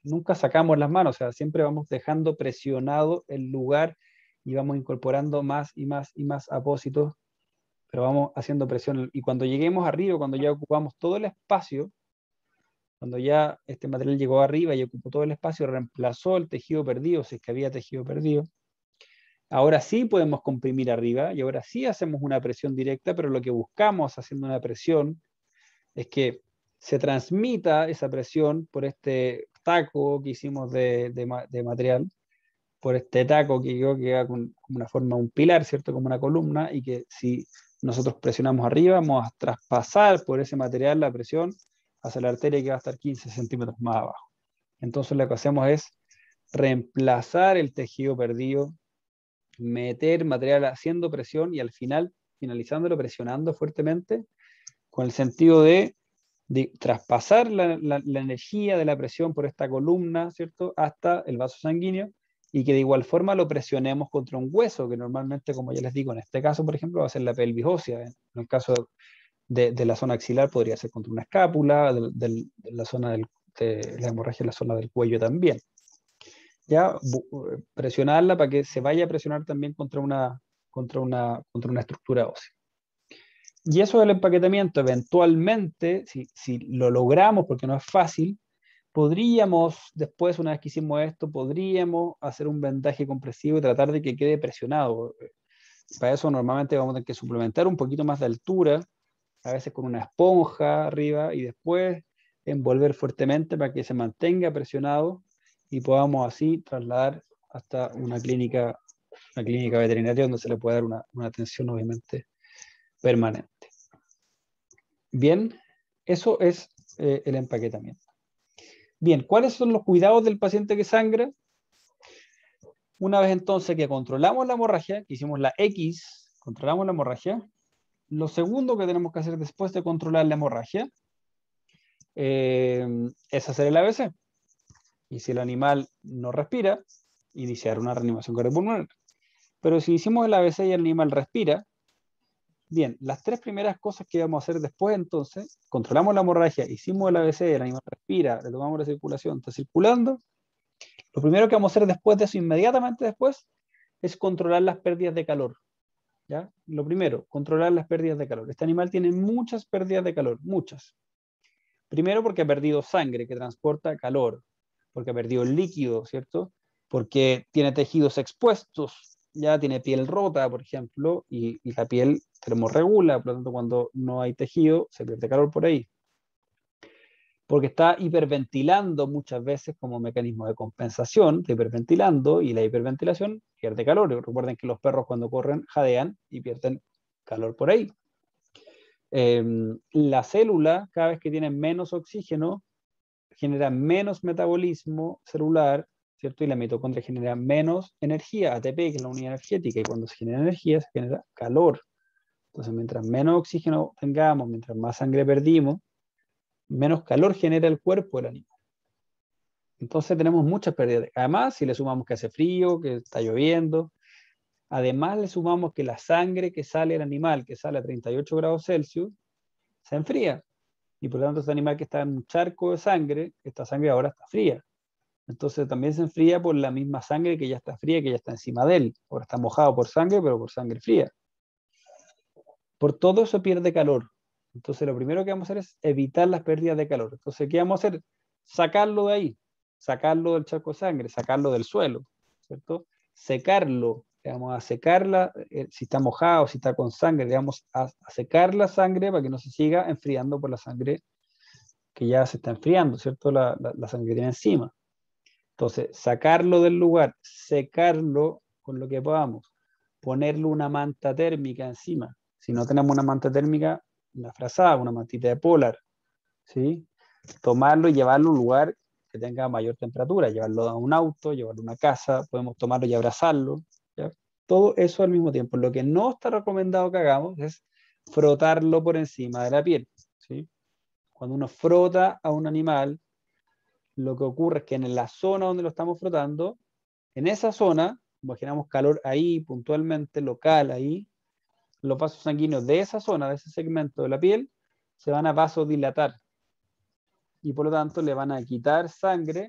nunca sacamos las manos, o sea, siempre vamos dejando presionado el lugar y vamos incorporando más y más y más apósitos, pero vamos haciendo presión. Y cuando lleguemos arriba, cuando ya ocupamos todo el espacio, cuando ya este material llegó arriba y ocupó todo el espacio, reemplazó el tejido perdido, si es que había tejido perdido, ahora sí podemos comprimir arriba y ahora sí hacemos una presión directa, pero lo que buscamos haciendo una presión es que se transmita esa presión por este taco que hicimos de, de, de material, por este taco que quedó, que queda con, como una forma, un pilar, ¿cierto? Como una columna, y que si nosotros presionamos arriba, vamos a traspasar por ese material la presión hacia la arteria que va a estar quince centímetros más abajo. Entonces lo que hacemos es reemplazar el tejido perdido, meter material haciendo presión y al final, finalizándolo, presionando fuertemente, con el sentido de, de traspasar la, la, la energía de la presión por esta columna, ¿cierto?, hasta el vaso sanguíneo, y que de igual forma lo presionemos contra un hueso, que normalmente, como ya les digo, en este caso, por ejemplo, va a ser la pelvis ósea. En el caso de, de la zona axilar podría ser contra una escápula, de, de, de la zona del, de la hemorragia en la zona del cuello también. Ya presionarla para que se vaya a presionar también contra una, contra una, contra una estructura ósea. Y eso del empaquetamiento, eventualmente, si, si lo logramos, porque no es fácil, podríamos, después, una vez que hicimos esto, podríamos hacer un vendaje compresivo y tratar de que quede presionado. Para eso normalmente vamos a tener que suplementar un poquito más de altura, a veces con una esponja arriba, y después envolver fuertemente para que se mantenga presionado y podamos así trasladar hasta una clínica, una clínica veterinaria donde se le puede dar una, una atención obviamente permanente. Bien, eso es eh, el empaquetamiento. Bien, ¿cuáles son los cuidados del paciente que sangra? Una vez entonces que controlamos la hemorragia, que hicimos la X, controlamos la hemorragia, lo segundo que tenemos que hacer después de controlar la hemorragia eh, es hacer el A B C. Y si el animal no respira, iniciar una reanimación cardiopulmonar. Pero si hicimos el A B C y el animal respira, bien, las tres primeras cosas que vamos a hacer después entonces, controlamos la hemorragia, hicimos el A B C, el animal respira, le tomamos la circulación, está circulando. Lo primero que vamos a hacer después de eso, inmediatamente después, es controlar las pérdidas de calor. ¿Ya? Lo primero, controlar las pérdidas de calor. Este animal tiene muchas pérdidas de calor, muchas. Primero porque ha perdido sangre que transporta calor, porque ha perdido el líquido, ¿cierto? Porque tiene tejidos expuestos, ya tiene piel rota, por ejemplo, y, y la piel termorregula, por lo tanto, cuando no hay tejido, se pierde calor por ahí. Porque está hiperventilando muchas veces como mecanismo de compensación, está hiperventilando, y la hiperventilación pierde calor. Recuerden que los perros cuando corren jadean y pierden calor por ahí. Eh, la célula, cada vez que tiene menos oxígeno, genera menos metabolismo celular, ¿cierto? Y la mitocondria genera menos energía, A T P, que es la unidad energética, y cuando se genera energía se genera calor. Entonces, mientras menos oxígeno tengamos, mientras más sangre perdimos, menos calor genera el cuerpo del animal. Entonces tenemos muchas pérdidas. Además, si le sumamos que hace frío, que está lloviendo, además le sumamos que la sangre que sale del animal, que sale a treinta y ocho grados Celsius, se enfría. Y por lo tanto, este animal que está en un charco de sangre, esta sangre ahora está fría. Entonces también se enfría por la misma sangre que ya está fría, que ya está encima de él. Ahora está mojado por sangre, pero por sangre fría. Por todo eso pierde calor. Entonces lo primero que vamos a hacer es evitar las pérdidas de calor. Entonces, ¿qué vamos a hacer? Sacarlo de ahí, sacarlo del charco de sangre, sacarlo del suelo, ¿cierto? Secarlo, le vamos a secarla, eh, si está mojado, si está con sangre, le vamos a, a secar la sangre para que no se siga enfriando por la sangre que ya se está enfriando, ¿cierto? La, la, la sangre que tiene encima. Entonces, sacarlo del lugar, secarlo con lo que podamos, ponerle una manta térmica encima. Si no tenemos una manta térmica, una frazada, una mantita de polar, ¿sí? Tomarlo y llevarlo a un lugar que tenga mayor temperatura, llevarlo a un auto, llevarlo a una casa, podemos tomarlo y abrazarlo, ¿ya? Todo eso al mismo tiempo. Lo que no está recomendado que hagamos es frotarlo por encima de la piel, ¿sí? Cuando uno frota a un animal, lo que ocurre es que en la zona donde lo estamos frotando, en esa zona, imaginamos calor ahí, puntualmente, local ahí, los vasos sanguíneos de esa zona, de ese segmento de la piel, se van a vasodilatar. Y por lo tanto le van a quitar sangre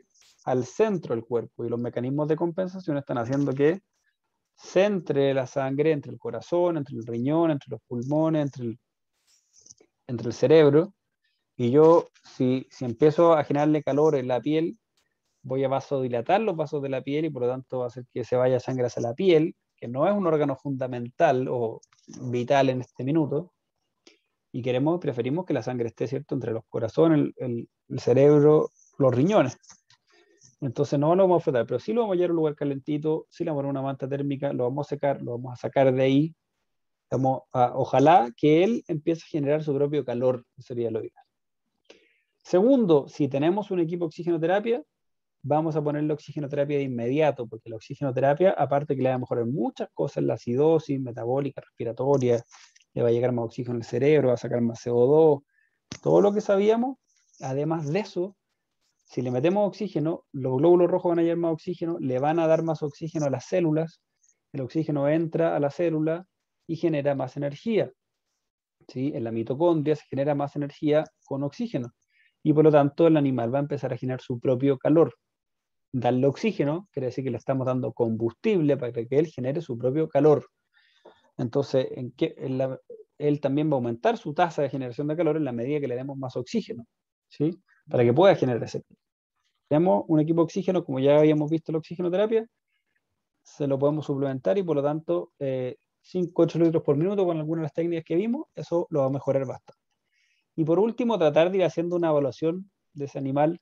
al centro del cuerpo, y los mecanismos de compensación están haciendo que centre la sangre entre el corazón, entre el riñón, entre los pulmones, entre el, entre el cerebro, y yo, si, si empiezo a generarle calor en la piel, voy a vasodilatar los vasos de la piel y por lo tanto va a hacer que se vaya sangre hacia la piel, que no es un órgano fundamental o vital en este minuto, y queremos, preferimos que la sangre esté, ¿cierto?, entre los corazones, el, el, el cerebro, los riñones. Entonces no lo vamos a frotar, pero sí lo vamos a llevar a un lugar calentito, sí le vamos a poner una manta térmica, lo vamos a secar, lo vamos a sacar de ahí. Vamos a, ojalá que él empiece a generar su propio calor, sería lo ideal. Segundo, si tenemos un equipo de oxigenoterapia, vamos a ponerle oxigenoterapia de inmediato, porque la oxigenoterapia, aparte que le va a mejorar muchas cosas, la acidosis metabólica, respiratoria, le va a llegar más oxígeno al cerebro, va a sacar más C O dos, todo lo que sabíamos. Además de eso, si le metemos oxígeno, los glóbulos rojos van a llevar más oxígeno, le van a dar más oxígeno a las células, el oxígeno entra a la célula y genera más energía. ¿Sí? En la mitocondria se genera más energía con oxígeno, y por lo tanto el animal va a empezar a generar su propio calor. Darle oxígeno quiere decir que le estamos dando combustible para que él genere su propio calor. Entonces, ¿en qué? En la, él también va a aumentar su tasa de generación de calor en la medida que le demos más oxígeno, ¿sí? Para que pueda generar ese calor. Tenemos un equipo de oxígeno, como ya habíamos visto la oxigenoterapia, se lo podemos suplementar y por lo tanto eh, cinco a ocho litros por minuto con algunas de las técnicas que vimos, eso lo va a mejorar bastante. Y por último, tratar de ir haciendo una evaluación de ese animal,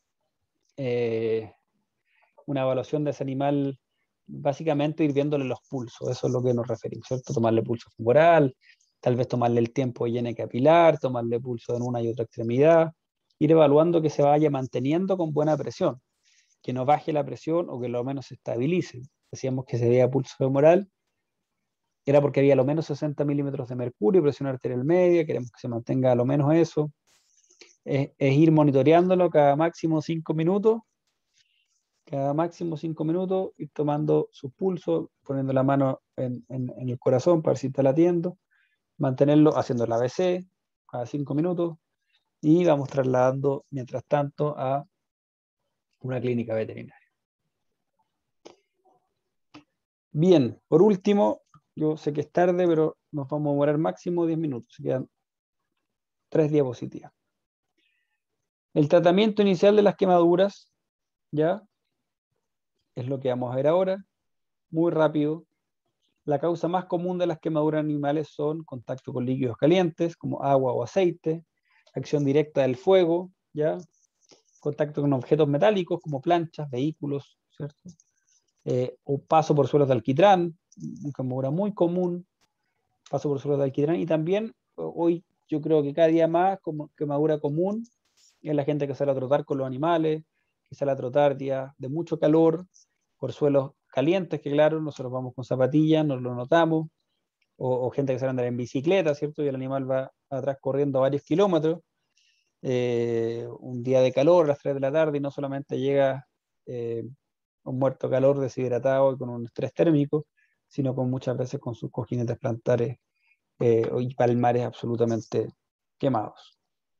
eh, una evaluación de ese animal, básicamente ir viéndole los pulsos, eso es lo que nos referimos, ¿cierto? Tomarle pulso femoral, tal vez tomarle el tiempo de llene capilar, tomarle pulso en una y otra extremidad, ir evaluando que se vaya manteniendo con buena presión, que no baje la presión o que lo menos se estabilice. Decíamos que se veía pulso femoral, era porque había a lo menos sesenta milímetros de mercurio, presión arterial media, queremos que se mantenga a lo menos eso. Es, es ir monitoreándolo cada máximo cinco minutos, cada máximo cinco minutos, ir tomando su pulso, poniendo la mano en, en, en el corazón para ver si está latiendo, mantenerlo haciendo el A B C cada cinco minutos, y vamos trasladando mientras tanto a una clínica veterinaria. Bien, por último, yo sé que es tarde, pero nos vamos a demorar máximo diez minutos, se quedan tres diapositivas. El tratamiento inicial de las quemaduras, ya, es lo que vamos a ver ahora, muy rápido. La causa más común de las quemaduras animales son contacto con líquidos calientes, como agua o aceite, acción directa del fuego, ya, contacto con objetos metálicos, como planchas, vehículos, ¿cierto? Eh, o paso por suelos de alquitrán, una quemadura muy común, paso por suelos de alquitrán, y también hoy yo creo que cada día más como quemadura común es la gente que sale a trotar con los animales, que sale a trotar días de mucho calor, por suelos calientes, que claro, nosotros vamos con zapatillas, nos lo notamos, o, o gente que sale a andar en bicicleta, ¿cierto? Y el animal va atrás corriendo varios kilómetros, eh, un día de calor a las tres de la tarde, y no solamente llega eh, un muerto de calor deshidratado y con un estrés térmico, sino con muchas veces con sus cojinetes plantares eh, y palmares absolutamente quemados.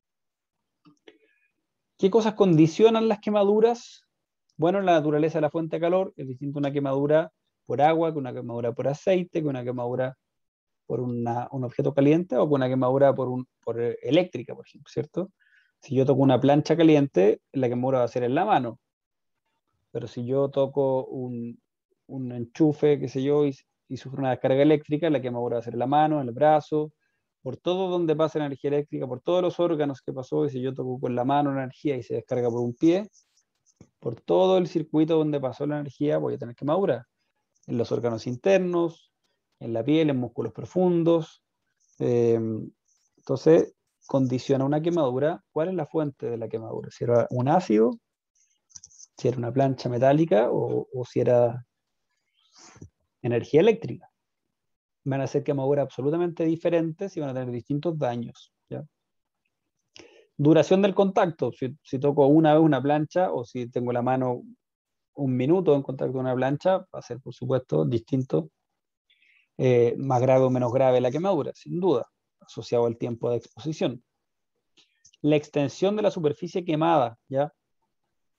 ¿Qué cosas condicionan las quemaduras? Bueno, la naturaleza de la fuente de calor es distinta a una quemadura por agua, que una quemadura por aceite, que una quemadura por una, un objeto caliente, o que una quemadura por, un, por eléctrica, por ejemplo, ¿cierto? Si yo toco una plancha caliente, la quemadura va a ser en la mano. Pero si yo toco un, un enchufe, qué sé yo, y, y sufro una descarga eléctrica, la quemadura va a ser en la mano, en el brazo, por todo donde pasa la energía eléctrica, por todos los órganos que pasó, y si yo toco con la mano la energía y se descarga por un pie, por todo el circuito donde pasó la energía voy a tener quemadura. En los órganos internos, en la piel, en músculos profundos. Eh, entonces, condiciona una quemadura. ¿Cuál es la fuente de la quemadura? Si era un ácido, si era una plancha metálica o, o si era energía eléctrica. Van a ser quemaduras absolutamente diferentes y van a tener distintos daños, ¿ya? Duración del contacto. Si, si toco una vez una plancha o si tengo la mano un minuto en contacto con una plancha, va a ser, por supuesto, distinto. Eh, más grave o menos grave la quemadura, sin duda, asociado al tiempo de exposición. La extensión de la superficie quemada, ¿ya?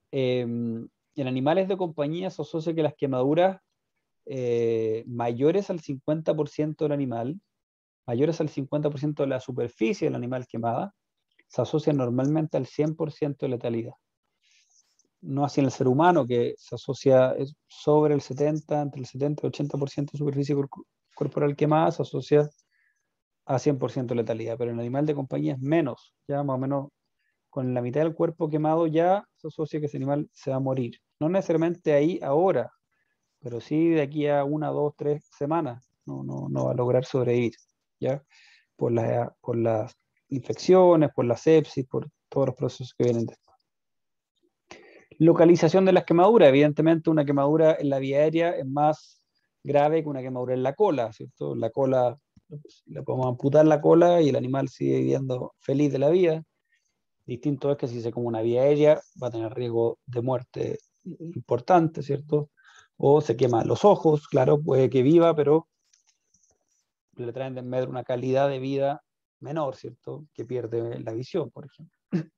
Eh, en animales de compañía se asocia que las quemaduras eh, mayores al cincuenta por ciento del animal, mayores al cincuenta por ciento de la superficie del animal quemada, se asocian normalmente al cien por ciento de letalidad. No así en el ser humano, que se asocia sobre el setenta, entre el setenta y el ochenta por ciento de superficie cor corporal quemada, se asocia a cien por ciento de letalidad, pero en el animal de compañía es menos, ya más o menos con la mitad del cuerpo quemado ya se asocia que ese animal se va a morir. No necesariamente ahí, ahora, pero sí de aquí a una, dos, tres semanas, no, no, no va a lograr sobrevivir, ¿ya? Por, la, por las infecciones, por la sepsis, por todos los procesos que vienen después. Localización de las quemaduras. Evidentemente una quemadura en la vía aérea es más grave que una quemadura en la cola, ¿cierto? La cola, le podemos amputar la cola y el animal sigue viviendo feliz de la vida. Distinto es que si se come una vía aérea va a tener riesgo de muerte importante, ¿cierto? O se queman los ojos, claro, puede que viva, pero le traen de en medio una calidad de vida menor, ¿cierto? Que pierde la visión, por ejemplo.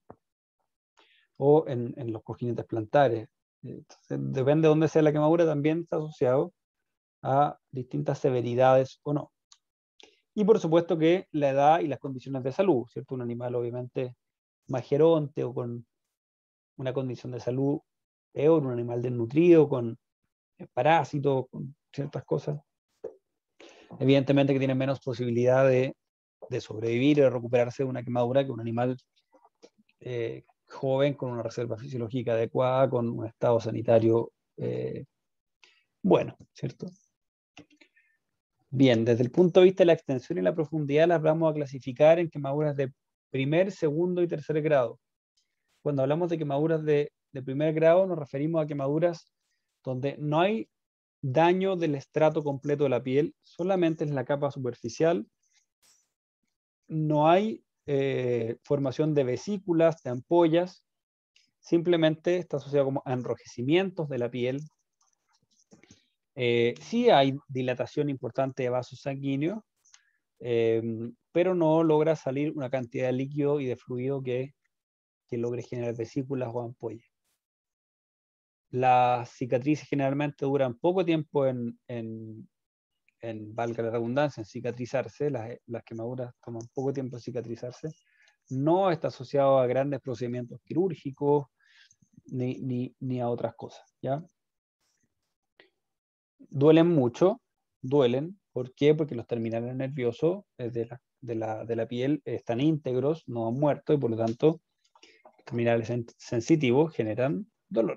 O en, en los cojinetes plantares. Entonces, depende de dónde sea la quemadura, también está asociado a distintas severidades o no. Y por supuesto que la edad y las condiciones de salud, ¿cierto? Un animal obviamente más geronte o con una condición de salud peor, un animal desnutrido, con parásitos, con ciertas cosas. Evidentemente que tiene menos posibilidad de, de sobrevivir y de recuperarse de una quemadura que un animal eh, joven con una reserva fisiológica adecuada, con un estado sanitario eh, bueno, ¿cierto? Bien, desde el punto de vista de la extensión y la profundidad las vamos a clasificar en quemaduras de primer, segundo y tercer grado. Cuando hablamos de quemaduras de, de primer grado nos referimos a quemaduras donde no hay daño del estrato completo de la piel, solamente es la capa superficial, no hay eh, formación de vesículas, de ampollas, simplemente está asociado como a enrojecimientos de la piel. Eh, sí hay dilatación importante de vasos sanguíneos, eh, pero no logra salir una cantidad de líquido y de fluido que, que logre generar vesículas o ampollas. Las cicatrices generalmente duran poco tiempo en, en, en valga la redundancia, en cicatrizarse, las, las quemaduras toman poco tiempo en cicatrizarse. No está asociado a grandes procedimientos quirúrgicos ni, ni, ni a otras cosas, ¿ya? Duelen mucho, duelen. ¿Por qué? Porque los terminales nerviosos de la, de la, de la piel están íntegros, no han muerto, y por lo tanto los terminales sensitivos generan dolor.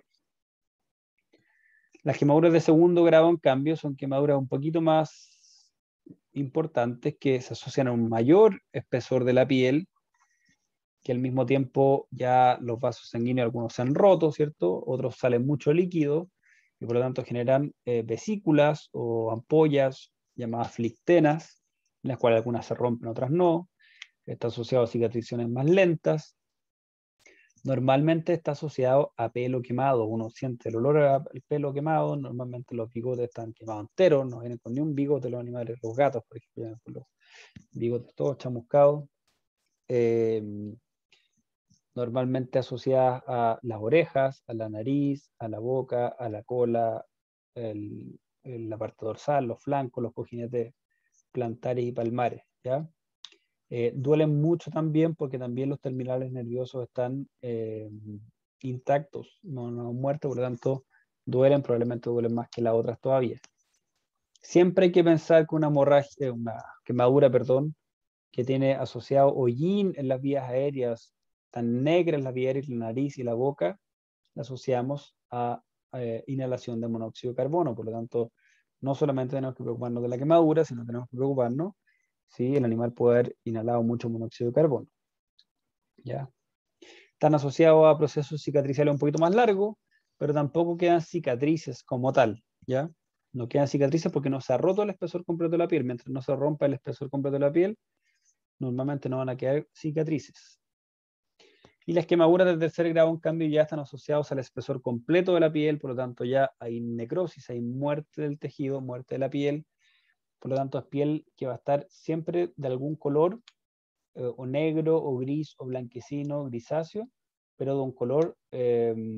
Las quemaduras de segundo grado, en cambio, son quemaduras un poquito más importantes que se asocian a un mayor espesor de la piel, que al mismo tiempo ya los vasos sanguíneos, algunos se han roto, ¿cierto? Otros salen mucho líquido y por lo tanto generan eh, vesículas o ampollas llamadas flictenas, en las cuales algunas se rompen, otras no. Está asociado a cicatrizaciones más lentas. Normalmente está asociado a pelo quemado. Uno siente el olor al pelo quemado. Normalmente los bigotes están quemados enteros. No vienen con ni un bigote los animales. Los gatos, por ejemplo, vienen con los bigotes todos chamuscados. Eh, normalmente asociadas a las orejas, a la nariz, a la boca, a la cola, el, el, la parte dorsal, los flancos, los cojinetes plantares y palmares, ¿ya? Eh, duelen mucho también porque también los terminales nerviosos están eh, intactos, no, no han muerto, por lo tanto duelen, probablemente duelen más que las otras todavía. Siempre hay que pensar que una hemorragia, una quemadura, perdón, que tiene asociado hollín en las vías aéreas, tan negras las vías aéreas, la nariz y la boca, la asociamos a eh, inhalación de monóxido de carbono. Por lo tanto, no solamente tenemos que preocuparnos de la quemadura, sino tenemos que preocuparnos si el animal puede haber inhalado mucho monóxido de carbono. ¿Ya? Están asociados a procesos cicatriciales un poquito más largos, pero tampoco quedan cicatrices como tal. ¿Ya? No quedan cicatrices porque no se ha roto el espesor completo de la piel. Mientras no se rompa el espesor completo de la piel, normalmente no van a quedar cicatrices. Y las quemaduras de tercer grado, en cambio, ya están asociados al espesor completo de la piel, por lo tanto ya hay necrosis, hay muerte del tejido, muerte de la piel, por lo tanto es piel que va a estar siempre de algún color, eh, o negro, o gris, o blanquecino, grisáceo, pero de un color eh,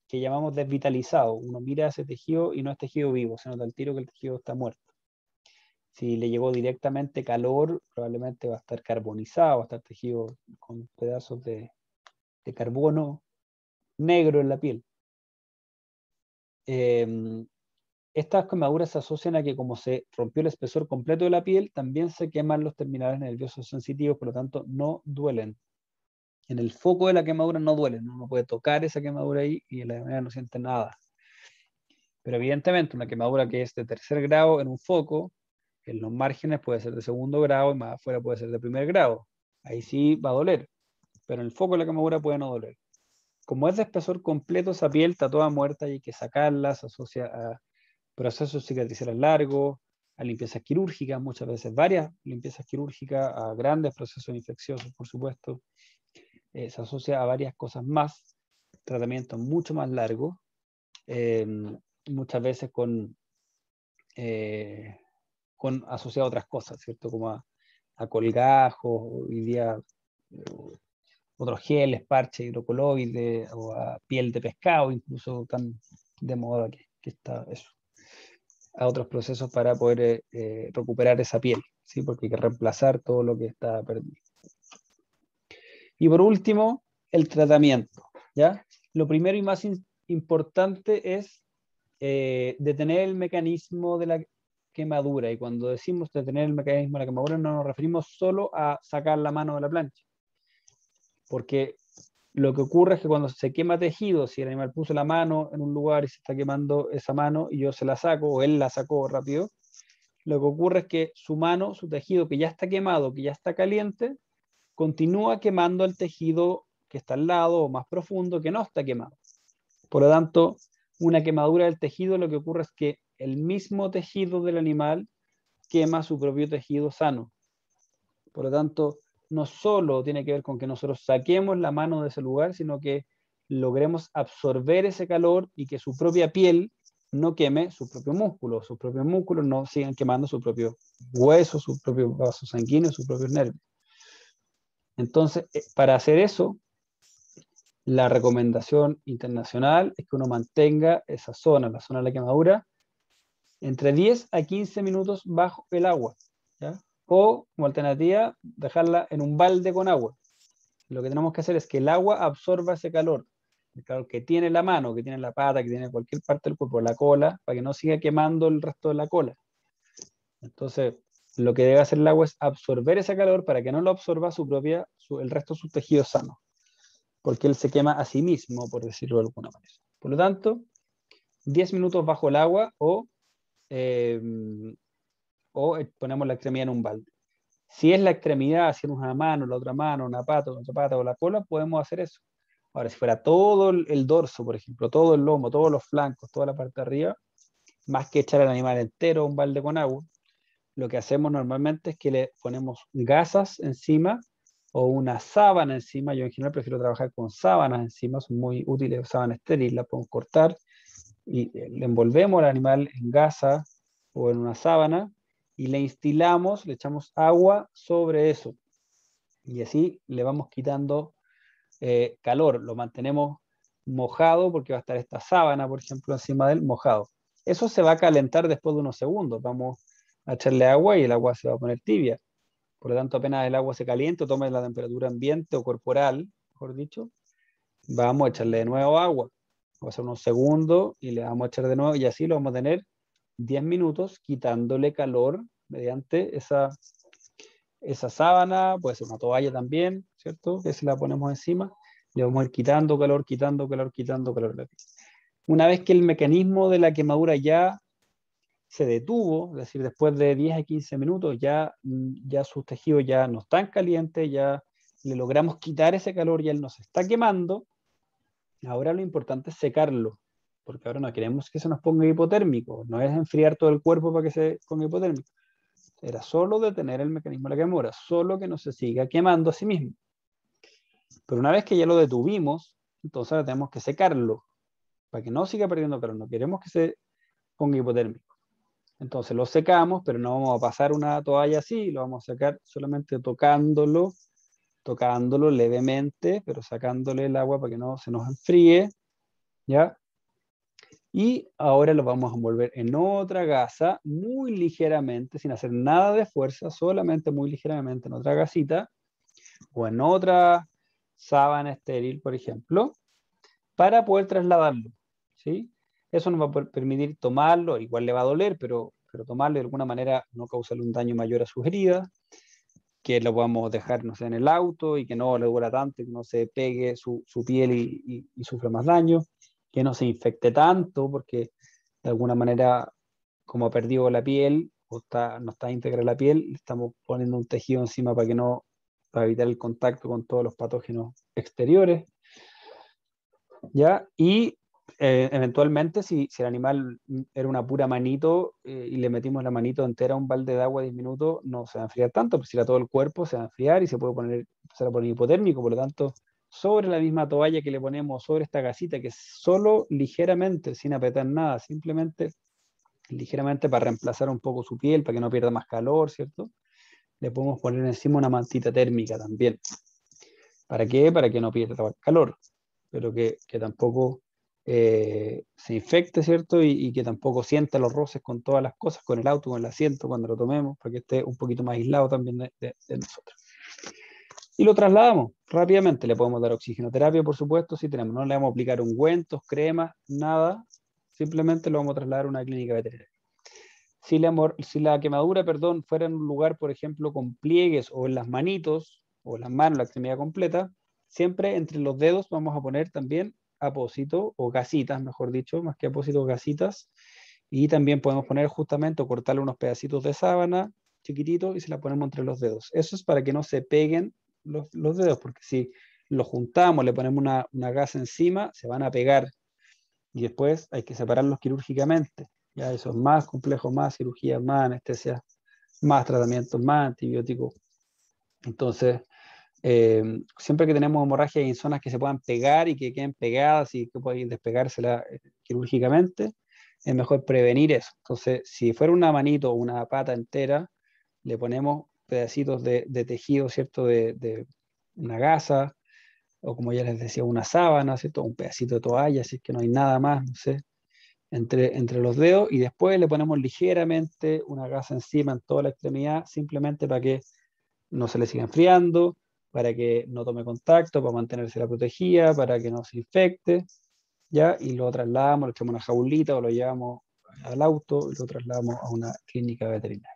que llamamos desvitalizado. Uno mira ese tejido y no es tejido vivo, se nota al tiro que el tejido está muerto. Si le llegó directamente calor, probablemente va a estar carbonizado, va a estar tejido con pedazos de, de carbono negro en la piel. Eh, estas quemaduras se asocian a que como se rompió el espesor completo de la piel, también se queman los terminales nerviosos sensitivos, por lo tanto no duelen. En el foco de la quemadura no duelen, uno puede tocar esa quemadura ahí y la manera no siente nada. Pero evidentemente una quemadura que es de tercer grado en un foco, en los márgenes puede ser de segundo grado y más afuera puede ser de primer grado. Ahí sí va a doler, pero en el foco de la quemadura puede no doler. Como es de espesor completo, esa piel está toda muerta y hay que sacarla, se asocia a procesos cicatriciales largos, a limpiezas quirúrgicas, muchas veces varias limpiezas quirúrgicas, a grandes procesos infecciosos, por supuesto. Eh, se asocia a varias cosas más, tratamientos mucho más largos, eh, muchas veces con, eh, con asociado a otras cosas, ¿cierto? Como a, a colgajos, hoy día eh, otros geles, parches hidrocoloides, o a piel de pescado, incluso tan de moda que, que está eso. A otros procesos para poder eh, eh, recuperar esa piel, ¿sí? Porque hay que reemplazar todo lo que está perdido. Y por último, el tratamiento, ¿ya? Lo primero y más in- importante es eh, detener el mecanismo de la quemadura. Y cuando decimos detener el mecanismo de la quemadura, no nos referimos solo a sacar la mano de la plancha. Porque lo que ocurre es que cuando se quema tejido, si el animal puso la mano en un lugar y se está quemando esa mano y yo se la saco, o él la sacó rápido, lo que ocurre es que su mano, su tejido que ya está quemado, que ya está caliente, continúa quemando el tejido que está al lado o más profundo que no está quemado. Por lo tanto, una quemadura del tejido, lo que ocurre es que el mismo tejido del animal quema su propio tejido sano. Por lo tanto, no solo tiene que ver con que nosotros saquemos la mano de ese lugar, sino que logremos absorber ese calor y que su propia piel no queme su propio músculo, sus propios músculos no sigan quemando su propio hueso, sus propios vasos sanguíneos, sus propios nervios. Entonces, para hacer eso, la recomendación internacional es que uno mantenga esa zona, la zona de la quemadura, entre diez a quince minutos bajo el agua, ¿ya? O, como alternativa, dejarla en un balde con agua. Lo que tenemos que hacer es que el agua absorba ese calor, el calor que tiene la mano, que tiene la pata, que tiene cualquier parte del cuerpo, la cola, para que no siga quemando el resto de la cola. Entonces, lo que debe hacer el agua es absorber ese calor para que no lo absorba su propia, su, el resto de sus tejidos sanos, porque él se quema a sí mismo, por decirlo de alguna manera. Por lo tanto, diez minutos bajo el agua o, eh, o ponemos la extremidad en un balde. Si es la extremidad, si es una mano, la otra mano, una pata, otra pata o la cola, podemos hacer eso. Ahora, si fuera todo el dorso, por ejemplo, todo el lomo, todos los flancos, toda la parte de arriba, más que echar al animal entero a un balde con agua, lo que hacemos normalmente es que le ponemos gasas encima o una sábana encima. Yo en general prefiero trabajar con sábanas encima, son muy útiles, sábanas estériles, las podemos cortar y le envolvemos al animal en gasa o en una sábana y le instilamos, le echamos agua sobre eso y así le vamos quitando eh, calor, lo mantenemos mojado porque va a estar esta sábana, por ejemplo, encima del mojado. Eso se va a calentar después de unos segundos, vamos a echarle agua y el agua se va a poner tibia. Por lo tanto, apenas el agua se caliente o tome la temperatura ambiente o corporal, mejor dicho, vamos a echarle de nuevo agua. Va a ser unos segundos y le vamos a echar de nuevo y así lo vamos a tener diez minutos quitándole calor mediante esa, esa sábana, puede ser una toalla también, ¿cierto? Que se la ponemos encima, le vamos a ir quitando calor, quitando calor, quitando calor. Una vez que el mecanismo de la quemadura ya se detuvo, es decir, después de diez a quince minutos ya, ya sus tejidos ya no están calientes, ya le logramos quitar ese calor, ya él nos está quemando. Ahora lo importante es secarlo, porque ahora no queremos que se nos ponga hipotérmico, no es enfriar todo el cuerpo para que se ponga hipotérmico. Era solo detener el mecanismo de la quemadura, solo que no se siga quemando a sí mismo. Pero una vez que ya lo detuvimos, entonces ahora tenemos que secarlo, para que no siga perdiendo calor, no queremos que se ponga hipotérmico. Entonces lo secamos, pero no vamos a pasar una toalla así, lo vamos a sacar solamente tocándolo, tocándolo levemente, pero sacándole el agua para que no se nos enfríe, ¿ya? Y ahora lo vamos a envolver en otra gasa, muy ligeramente, sin hacer nada de fuerza, solamente muy ligeramente en otra gasita, o en otra sábana estéril, por ejemplo, para poder trasladarlo, ¿sí? Eso nos va a per- permitir tomarlo, igual le va a doler, pero, pero tomarlo de alguna manera no causarle un daño mayor a sus heridas, que lo podamos dejar, no sé, en el auto y que no le dura tanto, que no se pegue su, su piel y, y, y sufra más daño, que no se infecte tanto, porque de alguna manera, como ha perdido la piel, o está, no está íntegra la piel, le estamos poniendo un tejido encima para que no, para evitar el contacto con todos los patógenos exteriores, ¿ya? Y eh, eventualmente, si, si el animal era una pura manito eh, y le metimos la manito entera a un balde de agua diez minutos, no se va a enfriar tanto, pero si era todo el cuerpo, se va a enfriar y se puede poner, empezar a poner hipotérmico. Por lo tanto, sobre la misma toalla que le ponemos sobre esta gasita, que es solo ligeramente, sin apretar nada, simplemente ligeramente para reemplazar un poco su piel, para que no pierda más calor, ¿cierto? Le podemos poner encima una mantita térmica también. ¿Para qué? Para que no pierda calor, pero que, que tampoco eh, se infecte, ¿cierto? Y, y que tampoco sienta los roces con todas las cosas, con el auto, con el asiento, cuando lo tomemos, para que esté un poquito más aislado también de, de, de nosotros. Y lo trasladamos rápidamente. Le podemos dar oxigenoterapia, por supuesto, si tenemos. No le vamos a aplicar ungüentos, cremas, nada. Simplemente lo vamos a trasladar a una clínica veterinaria. Si la, si la quemadura, perdón, fuera en un lugar, por ejemplo, con pliegues o en las manitos, o en las manos, la extremidad completa, siempre entre los dedos vamos a poner también apósito, o gasitas, mejor dicho, más que apósito, gasitas. Y también podemos poner justamente o cortarle unos pedacitos de sábana chiquititos y se la ponemos entre los dedos. Eso es para que no se peguen los, los dedos, porque si los juntamos, le ponemos una, una gasa encima, se van a pegar y después hay que separarlos quirúrgicamente. Ya eso es más complejo, más cirugía, más anestesia, más tratamientos, más antibióticos. Entonces, eh, siempre que tenemos hemorragia en zonas que se puedan pegar y que queden pegadas y que pueden despegárselas eh, quirúrgicamente, es mejor prevenir eso. Entonces, si fuera una manito o una pata entera, le ponemos pedacitos de, de tejido, ¿cierto? De, de una gasa, o como ya les decía, una sábana, ¿cierto? Un pedacito de toalla, si es que no hay nada más, no sé, entre, entre los dedos, y después le ponemos ligeramente una gasa encima en toda la extremidad, simplemente para que no se le siga enfriando, para que no tome contacto, para mantenerse la protegida, para que no se infecte, ¿ya? Y lo trasladamos, le echamos una jaulita o lo llevamos al auto y lo trasladamos a una clínica veterinaria.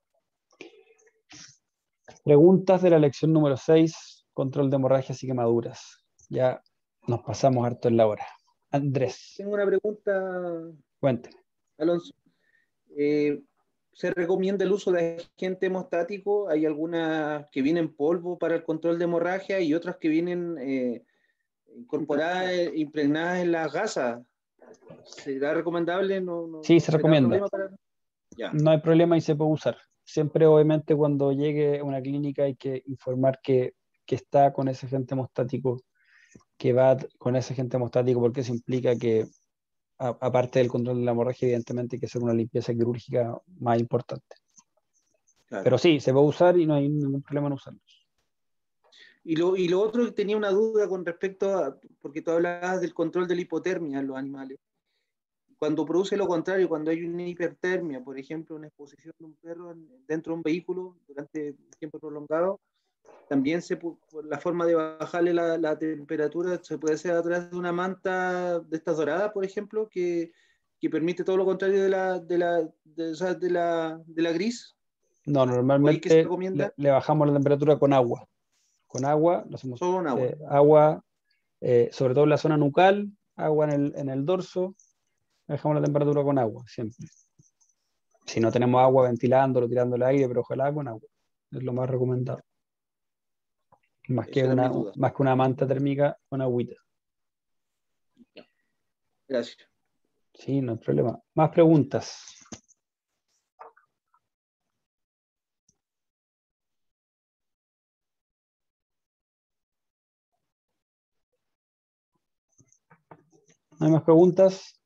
Preguntas de la lección número seis, control de hemorragias y quemaduras. Ya nos pasamos harto en la hora. Andrés, Tengo una pregunta, cuénteme. Alonso. Eh, ¿Se recomienda el uso de agente hemostático? Hay algunas que vienen en polvo para el control de hemorragia y otras que vienen eh, incorporadas, eh, impregnadas en las gasas. ¿Será recomendable? ¿No, no, Sí, no se será recomienda. problema para...? Ya. No hay problema y se puede usar. Siempre, obviamente, cuando llegue a una clínica hay que informar que, que está con ese agente hemostático, que va con ese agente hemostático, porque eso implica que, a, aparte del control de la hemorragia, evidentemente hay que hacer una limpieza quirúrgica más importante. Claro. Pero sí, se puede usar y no hay ningún problema en usarlo. Y lo, y lo otro, tenía una duda con respecto a, porque tú hablabas del control de la hipotermia en los animales. Cuando produce lo contrario, cuando hay una hipertermia, por ejemplo, una exposición de un perro en, dentro de un vehículo durante un tiempo prolongado, también se, la forma de bajarle la, la temperatura se puede hacer a través de una manta de estas doradas, por ejemplo, que, que permite todo lo contrario de la, de la, de, o sea, de la, de la gris. No, ¿O ahí qué se normalmente recomienda? le, le bajamos la temperatura con agua. Con agua, lo hacemos, Solo con agua. eh, agua eh, sobre todo en la zona nucal, agua en el, en el dorso, dejamos la temperatura con agua, siempre. Si no tenemos agua, ventilándolo, tirando el aire, pero ojalá con agua. Es lo más recomendado. Más que Esa era mi una, duda. más que una manta térmica con agüita. Gracias. Sí, no hay problema. Más preguntas. ¿No hay más preguntas?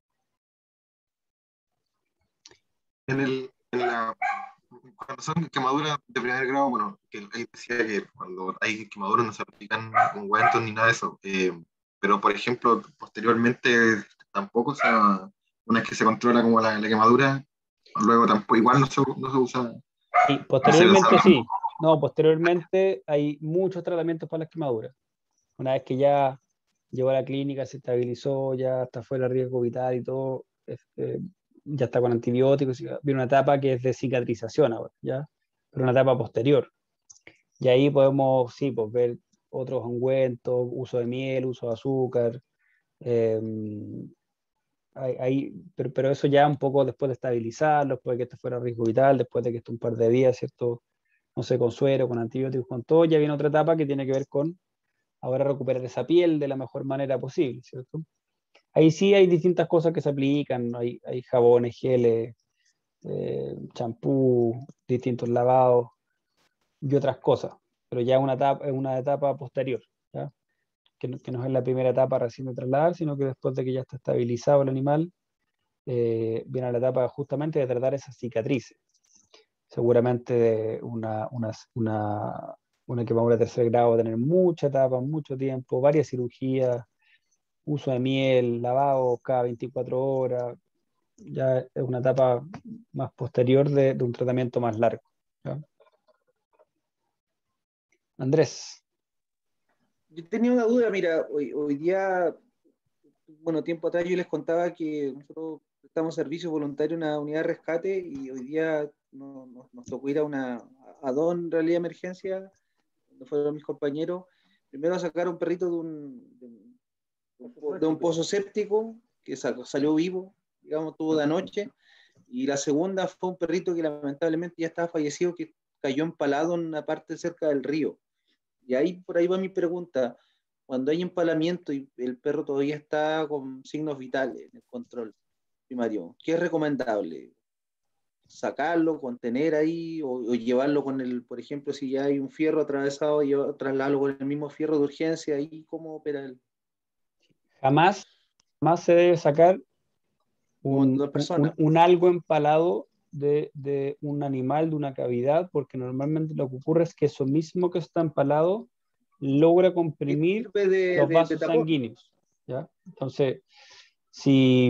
En el, en la, cuando son quemaduras de primer grado, bueno, que él decía que cuando hay quemaduras no se aplican ungüentos ni nada de eso. Eh, pero, por ejemplo, posteriormente tampoco, o sea, una vez que se controla como la, la quemadura, luego tampoco, igual no se, no se usa. Y posteriormente sí, no, posteriormente hay muchos tratamientos para las quemaduras. Una vez que ya llegó a la clínica, se estabilizó, ya está fuera de riesgo vital y todo, este, ya está con antibióticos, viene una etapa que es de cicatrización ahora, ¿ya? Pero una etapa posterior. Y ahí podemos, sí, pues, ver otros ungüentos, uso de miel, uso de azúcar, eh, hay, hay, pero, pero eso ya un poco después de estabilizarlo, después de que esto fuera riesgo vital, después de que esto un par de días, ¿cierto? No sé, con suero, con antibióticos, con todo, ya viene otra etapa que tiene que ver con ahora recuperar esa piel de la mejor manera posible, ¿cierto? Ahí sí hay distintas cosas que se aplican, ¿no? hay, hay jabones, geles, eh, champú, distintos lavados y otras cosas, pero ya una etapa, una etapa posterior, ¿ya? Que, no, que no es la primera etapa recién de trasladar, sino que después de que ya está estabilizado el animal, eh, viene la etapa justamente de tratar esas cicatrices. Seguramente una, una, una, una quemadura de tercer grado va a tener mucha etapa, mucho tiempo, varias cirugías, uso de miel, lavado cada veinticuatro horas, ya es una etapa más posterior de, de un tratamiento más largo, ¿ya? Andrés. Yo tenía una duda, mira, hoy, hoy día, bueno, tiempo atrás yo les contaba que nosotros prestamos servicio voluntario en una unidad de rescate y hoy día no, no, nos tocó ir a una, a dos en realidad emergencia, donde fueron mis compañeros, primero a sacar a un perrito de un, de un, de un pozo séptico que sal, salió vivo, digamos, tuvo de anoche, y la segunda fue un perrito que lamentablemente ya estaba fallecido, que cayó empalado en una parte cerca del río. Y ahí por ahí va mi pregunta. Cuando hay empalamiento y el perro todavía está con signos vitales en el control primario, ¿qué es recomendable? ¿Sacarlo, contener ahí o, o llevarlo con el, por ejemplo, si ya hay un fierro atravesado, llevar, trasladarlo con el mismo fierro de urgencia? ¿Ahí cómo opera el? Jamás, jamás se debe sacar un, un, un algo empalado de, de un animal, de una cavidad, porque normalmente lo que ocurre es que eso mismo que está empalado logra comprimir de, los vasos de, de sanguíneos, ¿ya? Entonces, si,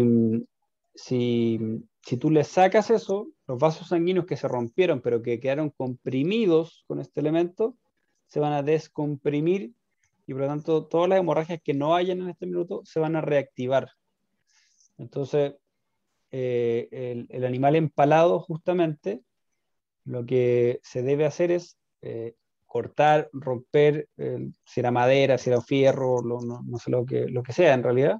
si, si tú le sacas eso, los vasos sanguíneos que se rompieron, pero que quedaron comprimidos con este elemento, se van a descomprimir y por lo tanto todas las hemorragias que no hayan en este minuto se van a reactivar. Entonces, eh, el, el animal empalado justamente, lo que se debe hacer es eh, cortar, romper, eh, si era madera, si era fierro, lo, no, no sé lo que, lo que sea en realidad,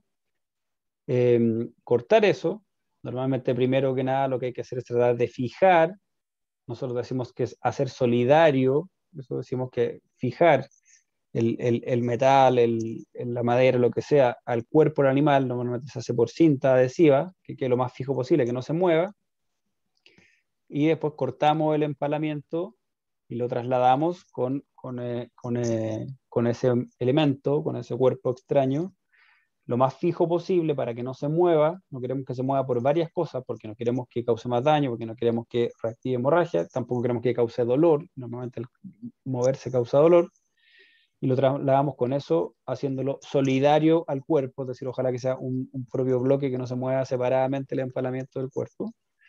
eh, cortar eso. Normalmente primero que nada lo que hay que hacer es tratar de fijar, nosotros decimos que es hacer solidario, eso decimos que fijar el, el, el metal, el, la madera, lo que sea, al cuerpo del animal, normalmente se hace por cinta adhesiva, que quede lo más fijo posible, que no se mueva, y después cortamos el empalamiento y lo trasladamos con, con, eh, con, eh, con ese elemento, con ese cuerpo extraño, lo más fijo posible para que no se mueva. No queremos que se mueva por varias cosas, porque no queremos que cause más daño, porque no queremos que reactive hemorragia, tampoco queremos que cause dolor, normalmente el moverse causa dolor, y lo trasladamos con eso, haciéndolo solidario al cuerpo, es decir, ojalá que sea un, un propio bloque que no se mueva separadamente el empalamiento del cuerpo.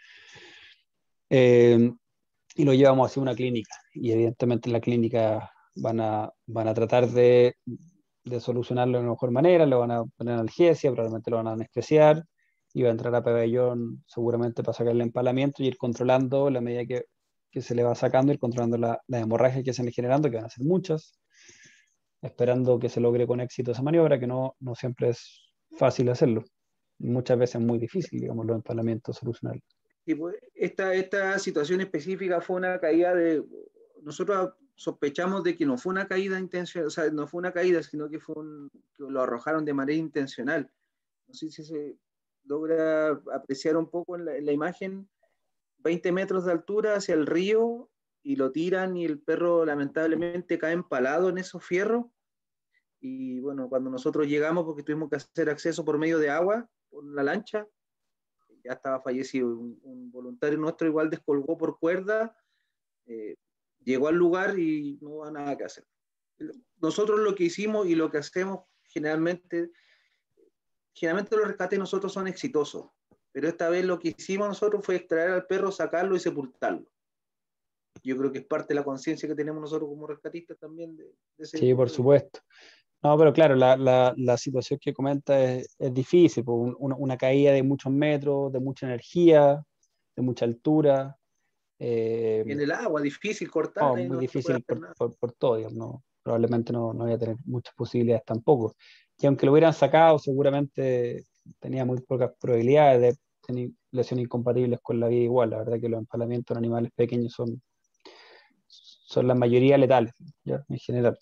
Eh, y lo llevamos hacia una clínica, y evidentemente en la clínica van a, van a tratar de, de solucionarlo de la mejor manera, le van a poner analgesia, probablemente lo van a anestesiar, y va a entrar a pabellón seguramente para sacar el empalamiento y ir controlando la medida que, que se le va sacando, ir controlando la, las hemorragias que se van generando, que van a ser muchas, esperando que se logre con éxito esa maniobra, que no, no siempre es fácil hacerlo. Muchas veces es muy difícil, digamos, los empalamientos solucionarlos. Y pues esta, esta situación específica fue una caída de... Nosotros sospechamos de que no fue una caída intencional, o sea, no fue una caída, sino que, fue un, que lo arrojaron de manera intencional. No sé si se logra apreciar un poco en la, en la imagen, veinte metros de altura hacia el río, y lo tiran y el perro lamentablemente cae empalado en esos fierros. Y bueno, cuando nosotros llegamos, porque tuvimos que hacer acceso por medio de agua, por la lancha, ya estaba fallecido. Un, un voluntario nuestro igual descolgó por cuerda, eh, llegó al lugar y no hubo nada que hacer. Nosotros lo que hicimos y lo que hacemos generalmente, generalmente los rescates de nosotros son exitosos, pero esta vez lo que hicimos nosotros fue extraer al perro, sacarlo y sepultarlo. Yo creo que es parte de la conciencia que tenemos nosotros como rescatistas también de, de ese Sí, por supuesto. No, pero claro, la, la, la situación que comenta es, es difícil, pues, un- una, una caída de muchos metros, de mucha energía, de mucha altura. eh, En el agua, difícil cortar, no, ahí muy no se puede difícil hacer por, nada. por, por todo, digamos, no, probablemente no, no voy a tener muchas posibilidades tampoco. Y aunque lo hubieran sacado, seguramente tenía muy pocas probabilidades de tener lesiones incompatibles con la vida igual. La verdad que los empalamientos en animales pequeños son, son la mayoría letales, ¿ya? En general.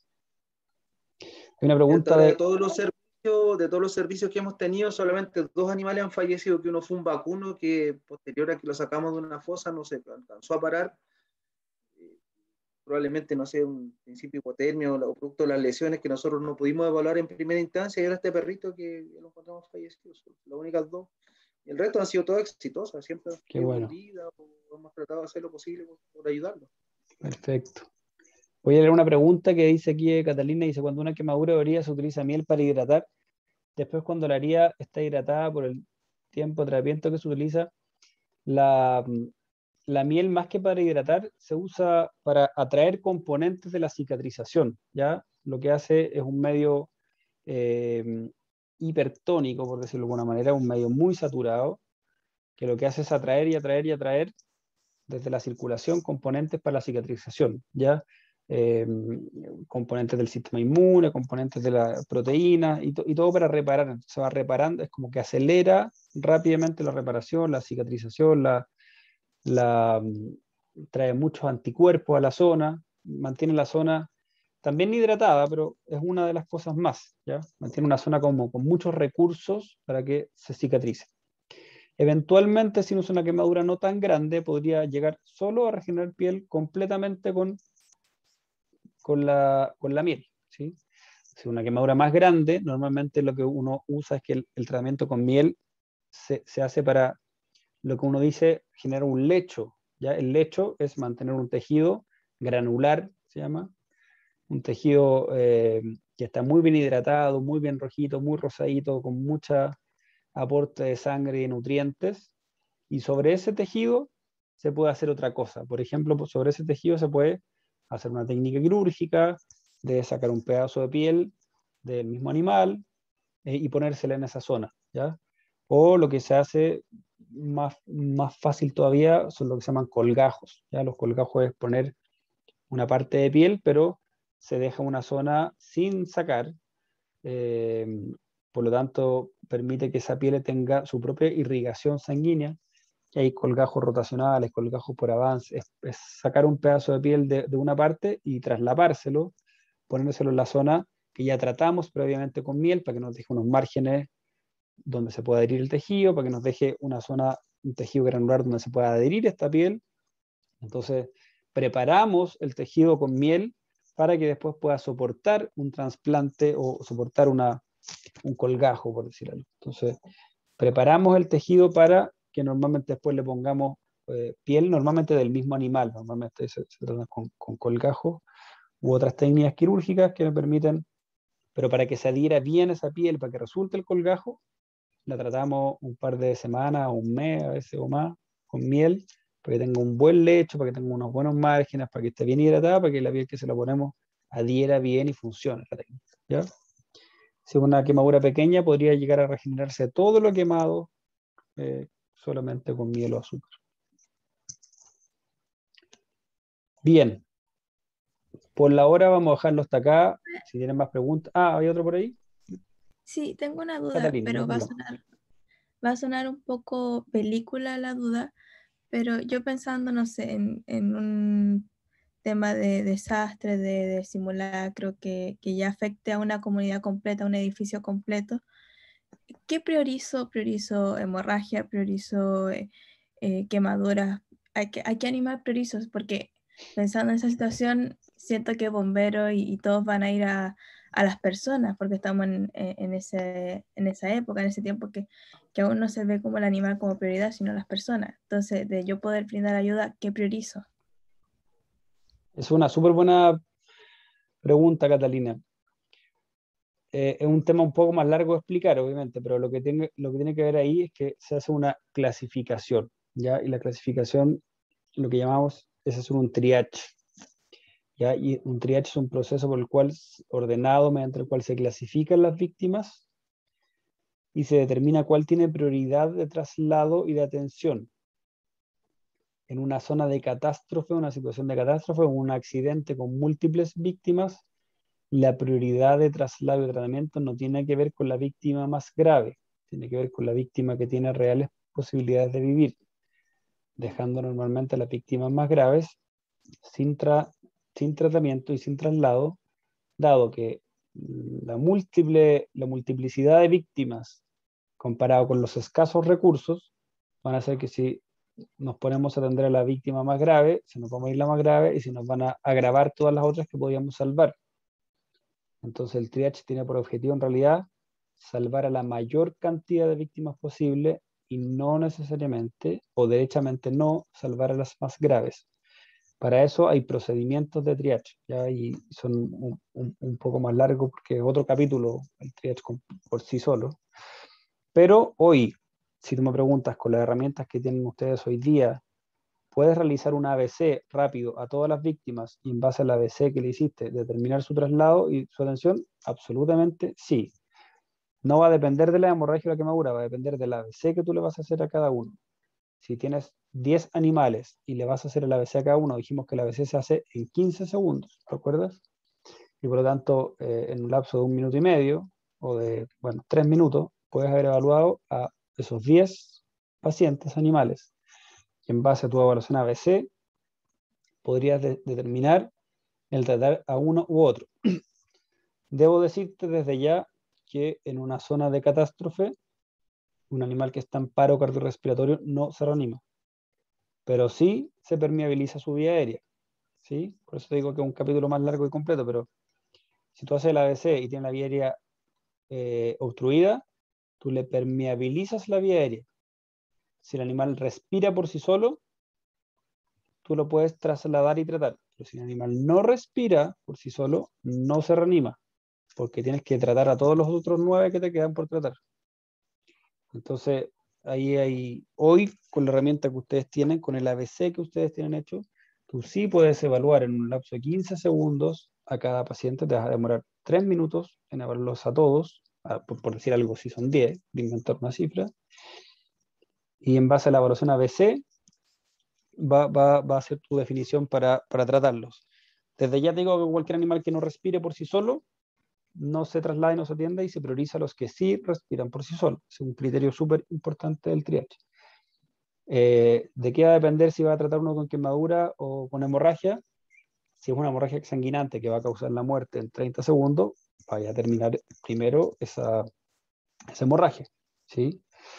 Hay una Hasta pregunta ahora de de... todos los servicios, de todos los servicios que hemos tenido, solamente dos animales han fallecido, que uno fue un vacuno que posterior a que lo sacamos de una fosa no se alcanzó a parar. Eh, probablemente, no sé, un principio de hipotermia o, o producto de las lesiones que nosotros no pudimos evaluar en primera instancia, y ahora este perrito que lo encontramos fallecido, son las únicas dos. Y el resto han sido todas exitosas, siempre han Qué sido bueno. con vida, o hemos tratado de hacer lo posible por, por ayudarlos. Perfecto. Voy a leer una pregunta que dice aquí de Catalina, dice, cuando una quemadura de orilla se utiliza miel para hidratar, después cuando la herida está hidratada por el tiempo de tratamiento que se utiliza, la, la miel más que para hidratar se usa para atraer componentes de la cicatrización, ¿ya? Lo que hace es un medio eh, hipertónico, por decirlo de alguna manera, un medio muy saturado, que lo que hace es atraer y atraer y atraer desde la circulación componentes para la cicatrización, ¿ya? Eh, componentes del sistema inmune, componentes de la proteína y, to y, todo para reparar. Se va reparando, es como que acelera rápidamente la reparación, la cicatrización, la, la, trae muchos anticuerpos a la zona, mantiene la zona también hidratada, pero es una de las cosas más, ¿ya? Mantiene una zona como con muchos recursos para que se cicatrice. Eventualmente, si no es una quemadura no tan grande, podría llegar solo a regenerar piel completamente con, con, la, con la miel, ¿sí? Si es una quemadura más grande, normalmente lo que uno usa es que el, el tratamiento con miel se, se hace para lo que uno dice generar un lecho, ¿ya? El lecho es mantener un tejido granular, se llama, un tejido eh, que está muy bien hidratado, muy bien rojito, muy rosadito, con mucha aporte de sangre y nutrientes, y sobre ese tejido se puede hacer otra cosa. Por ejemplo, sobre ese tejido se puede hacer una técnica quirúrgica de sacar un pedazo de piel del mismo animal eh, y ponérsela en esa zona, ¿ya? O lo que se hace más, más fácil todavía son lo que se llaman colgajos, ¿ya? Los colgajos es poner una parte de piel, pero se deja una zona sin sacar, eh, por lo tanto permite que esa piel tenga su propia irrigación sanguínea, que hay colgajos rotacionales, colgajos por avance, es, es sacar un pedazo de piel de, de una parte y traslapárselo, ponérselo en la zona que ya tratamos previamente con miel para que nos deje unos márgenes donde se pueda adherir el tejido, para que nos deje una zona, un tejido granular donde se pueda adherir esta piel. Entonces, preparamos el tejido con miel para que después pueda soportar un trasplante o soportar una, un colgajo, por decir algo. Entonces, preparamos el tejido para que normalmente después le pongamos eh, piel, normalmente del mismo animal, normalmente se, se trata con, con colgajos u otras técnicas quirúrgicas que me permiten, pero para que se adhiera bien esa piel, para que resulte el colgajo, la tratamos un par de semanas, un mes a veces o más, con miel, para que tenga un buen lecho, para que tenga unos buenos márgenes, para que esté bien hidratada, para que la piel que se la ponemos adhiera bien y funcione la técnica, ¿ya? Si es una quemadura pequeña, podría llegar a regenerarse todo lo quemado eh, solamente con miel o azúcar. Bien, por la hora vamos a dejarlo hasta acá. Si tienen más preguntas. Ah, ¿hay otro por ahí? Sí, tengo una duda, Catalina, no pero hay va a problema. sonar, va a sonar un poco película la duda, pero yo pensando, no sé, en, en un tema de desastre, de, de simulacro que, que ya afecte a una comunidad completa, a un edificio completo, ¿qué priorizo? ¿Priorizo hemorragia? ¿Priorizo eh, eh, quemaduras? ¿A qué, a qué animal priorizo? Porque pensando en esa situación, siento que bomberos y, y todos van a ir a, a las personas, porque estamos en, en, en ese, en esa época, en ese tiempo que, que aún no se ve como el animal como prioridad, sino las personas. Entonces, de yo poder brindar ayuda, ¿qué priorizo? Es una súper buena pregunta, Catalina. eh, es un tema un poco más largo de explicar, obviamente, pero lo que, tiene, lo que tiene que ver ahí es que se hace una clasificación, ¿ya? Y la clasificación, lo que llamamos, es hacer un triage, ¿ya? Y un triage es un proceso por el cual, ordenado, mediante el cual se clasifican las víctimas y se determina cuál tiene prioridad de traslado y de atención. En una zona de catástrofe, una situación de catástrofe, o un accidente con múltiples víctimas, la prioridad de traslado y tratamiento no tiene que ver con la víctima más grave, tiene que ver con la víctima que tiene reales posibilidades de vivir, dejando normalmente a las víctimas más graves sin, tra sin tratamiento y sin traslado, dado que la, múltiple, la multiplicidad de víctimas comparado con los escasos recursos van a hacer que si nos ponemos a atender a la víctima más grave, se nos va a morir la más grave y se nos van a agravar todas las otras que podíamos salvar. Entonces el triage tiene por objetivo en realidad salvar a la mayor cantidad de víctimas posible y no necesariamente, o derechamente no, salvar a las más graves. Para eso hay procedimientos de triage, ¿ya? Y son un, un, un poco más largos porque es otro capítulo, el triage con, por sí solo. Pero hoy, si tú me preguntas con las herramientas que tienen ustedes hoy día, ¿puedes realizar un A B C rápido a todas las víctimas y en base al A B C que le hiciste determinar su traslado y su atención? Absolutamente sí. No va a depender de la hemorragia o la quemadura, va a depender del A B C que tú le vas a hacer a cada uno. Si tienes diez animales y le vas a hacer el A B C a cada uno, dijimos que el A B C se hace en quince segundos, ¿recuerdas? Y por lo tanto, eh, en un lapso de un minuto y medio, o de, bueno, tres minutos, puedes haber evaluado a esos diez pacientes animales. Y en base a tu evaluación A B C, podrías de determinar el tratar a uno u otro. Debo decirte desde ya que en una zona de catástrofe, un animal que está en paro cardiorrespiratorio no se reanima, pero sí se permeabiliza su vía aérea, ¿sí? Por eso te digo que es un capítulo más largo y completo, pero si tú haces el A B C y tienes la vía aérea eh, obstruida, tú le permeabilizas la vía aérea. Si el animal respira por sí solo, tú lo puedes trasladar y tratar. Pero si el animal no respira por sí solo, no se reanima, porque tienes que tratar a todos los otros nueve que te quedan por tratar. Entonces, ahí hay, hoy, con la herramienta que ustedes tienen, con el A B C que ustedes tienen hecho, tú sí puedes evaluar en un lapso de quince segundos a cada paciente, te vas a demorar tres minutos en evaluarlos a todos, a, por, por decir algo, si son diez, de inventar una cifra, y en base a la evaluación A B C, va, va, va a ser tu definición para, para tratarlos. Desde ya te digo que cualquier animal que no respire por sí solo, no se traslada y no se atienda y se prioriza a los que sí respiran por sí solos. Es un criterio súper importante del triage. Eh, ¿De qué va a depender si va a tratar uno con quemadura o con hemorragia? Si es una hemorragia exsanguinante que va a causar la muerte en treinta segundos, vaya a terminar primero esa, esa hemorragia, ¿sí?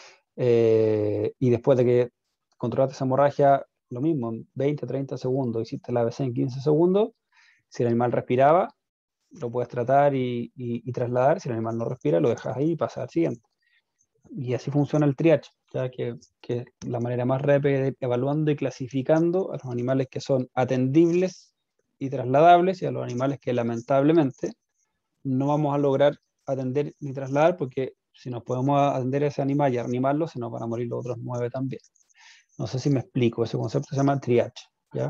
Eh, y después de que controlaste esa hemorragia, lo mismo, en veinte, treinta segundos, hiciste la A B C en quince segundos, si el animal respiraba, lo puedes tratar y, y, y trasladar. Si el animal no respira, lo dejas ahí y pasa al siguiente. Y así funciona el triage, ya que, que la manera más rápida de ir evaluando y clasificando a los animales que son atendibles y trasladables y a los animales que lamentablemente no vamos a lograr atender ni trasladar, porque si nos podemos atender a ese animal y animarlo, se nos van a morir los otros nueve también. No sé si me explico, ese concepto se llama triage, ¿ya?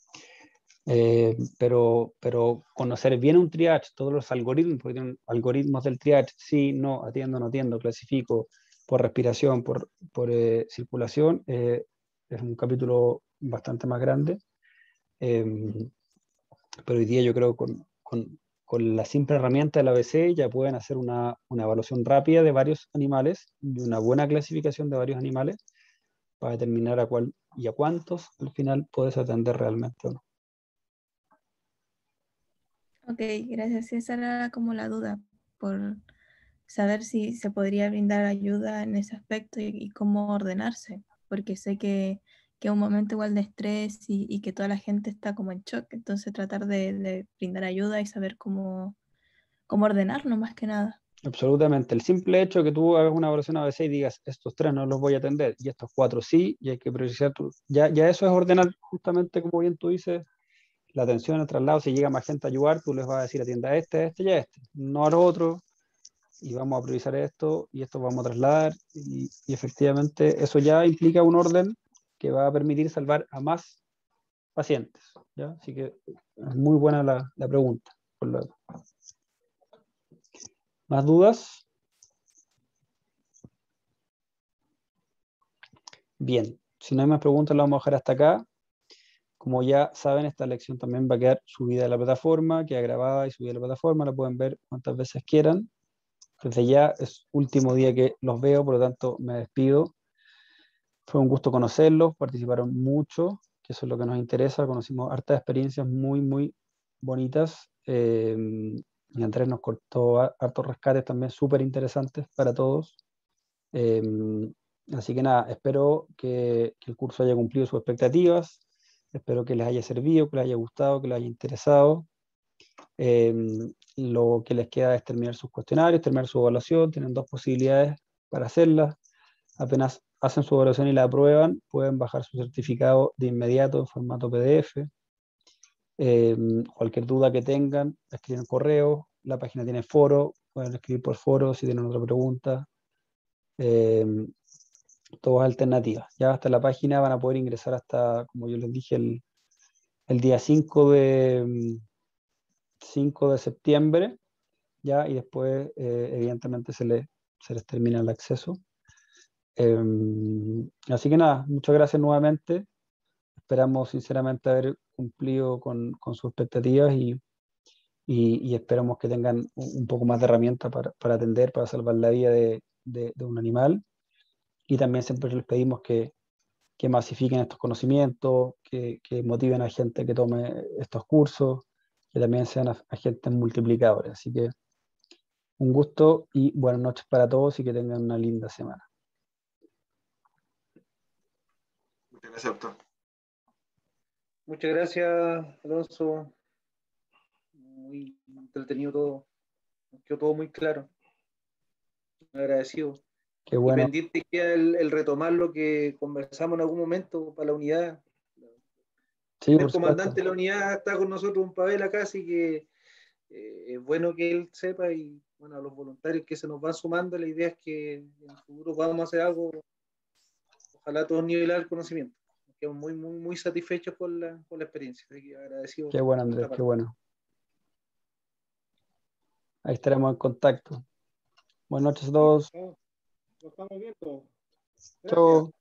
Eh, pero, pero conocer bien un triage, todos los algoritmos, porque tienen algoritmos del triage, sí, no, atiendo, no atiendo, clasifico por respiración, por, por eh, circulación, eh, es un capítulo bastante más grande, eh, pero hoy día yo creo con, con, con la simple herramienta del A B C ya pueden hacer una, una evaluación rápida de varios animales y una buena clasificación de varios animales para determinar a cuál y a cuántos al final puedes atender realmente o no. Ok, gracias. Esa era como la duda, por saber si se podría brindar ayuda en ese aspecto y, y cómo ordenarse, porque sé que, que es un momento igual de estrés y, y que toda la gente está como en shock, entonces tratar de, de brindar ayuda y saber cómo, cómo ordenarnos más que nada. Absolutamente. El simple hecho de que tú hagas una evaluación A B C y digas, estos tres no los voy a atender y estos cuatro sí, y hay que priorizar, tu... ya, ya eso es ordenar justamente, como bien tú dices, la atención, el traslado. Si llega más gente a ayudar, tú les vas a decir, atienda a este, a este y a este, no a los otros, y vamos a priorizar esto, y esto vamos a trasladar, y, y efectivamente eso ya implica un orden que va a permitir salvar a más pacientes, ¿ya? Así que es muy buena la, la pregunta. Por lo... ¿Más dudas? Bien, si no hay más preguntas, la vamos a dejar hasta acá. Como ya saben, esta lección también va a quedar subida a la plataforma, queda grabada y subida a la plataforma, la pueden ver cuantas veces quieran. Desde ya es último día que los veo, por lo tanto me despido. Fue un gusto conocerlos, participaron mucho, que eso es lo que nos interesa. Conocimos hartas experiencias muy, muy bonitas. Eh, y Andrés nos cortó hartos rescates también súper interesantes para todos. Eh, así que nada, espero que, que el curso haya cumplido sus expectativas. Espero que les haya servido, que les haya gustado, que les haya interesado. Eh, lo que les queda es terminar sus cuestionarios, terminar su evaluación. Tienen dos posibilidades para hacerlas. Apenas hacen su evaluación y la aprueban, pueden bajar su certificado de inmediato en formato P D F. Eh, cualquier duda que tengan, escriben correo. La página tiene foro, pueden escribir por foro si tienen otra pregunta. Eh, todas alternativas. Ya hasta la página van a poder ingresar hasta, como yo les dije, el, el día cinco de, cinco de septiembre, ya, y después eh, evidentemente se, le, se les termina el acceso. Eh, así que nada, muchas gracias nuevamente. Esperamos sinceramente haber cumplido con, con sus expectativas y, y, y esperamos que tengan un, un poco más de herramientas para, para atender, para salvar la vida de, de, de un animal. Y también siempre les pedimos que, que masifiquen estos conocimientos, que, que motiven a gente que tome estos cursos, que también sean agentes multiplicadores. Así que un gusto y buenas noches para todos y que tengan una linda semana. Muchas gracias, doctor. Muchas gracias, Alonso. Muy entretenido todo. Nos quedó todo muy claro. Agradecido. Qué Y bueno. pendiente queda el, el retomar lo que conversamos en algún momento para la unidad. Sí, El por supuesto. comandante de la unidad está con nosotros, un Pavel acá, así que eh, es bueno que él sepa y bueno, a los voluntarios que se nos van sumando, la idea es que en el futuro podamos hacer algo, ojalá a todos nivelar el conocimiento. Nos quedamos muy, muy, muy satisfechos con la, con la experiencia, así que agradecido. Qué bueno, Andrés, qué bueno. Ahí estaremos en contacto. Buenas noches a todos. Lo estamos viendo. Gracias. Chao.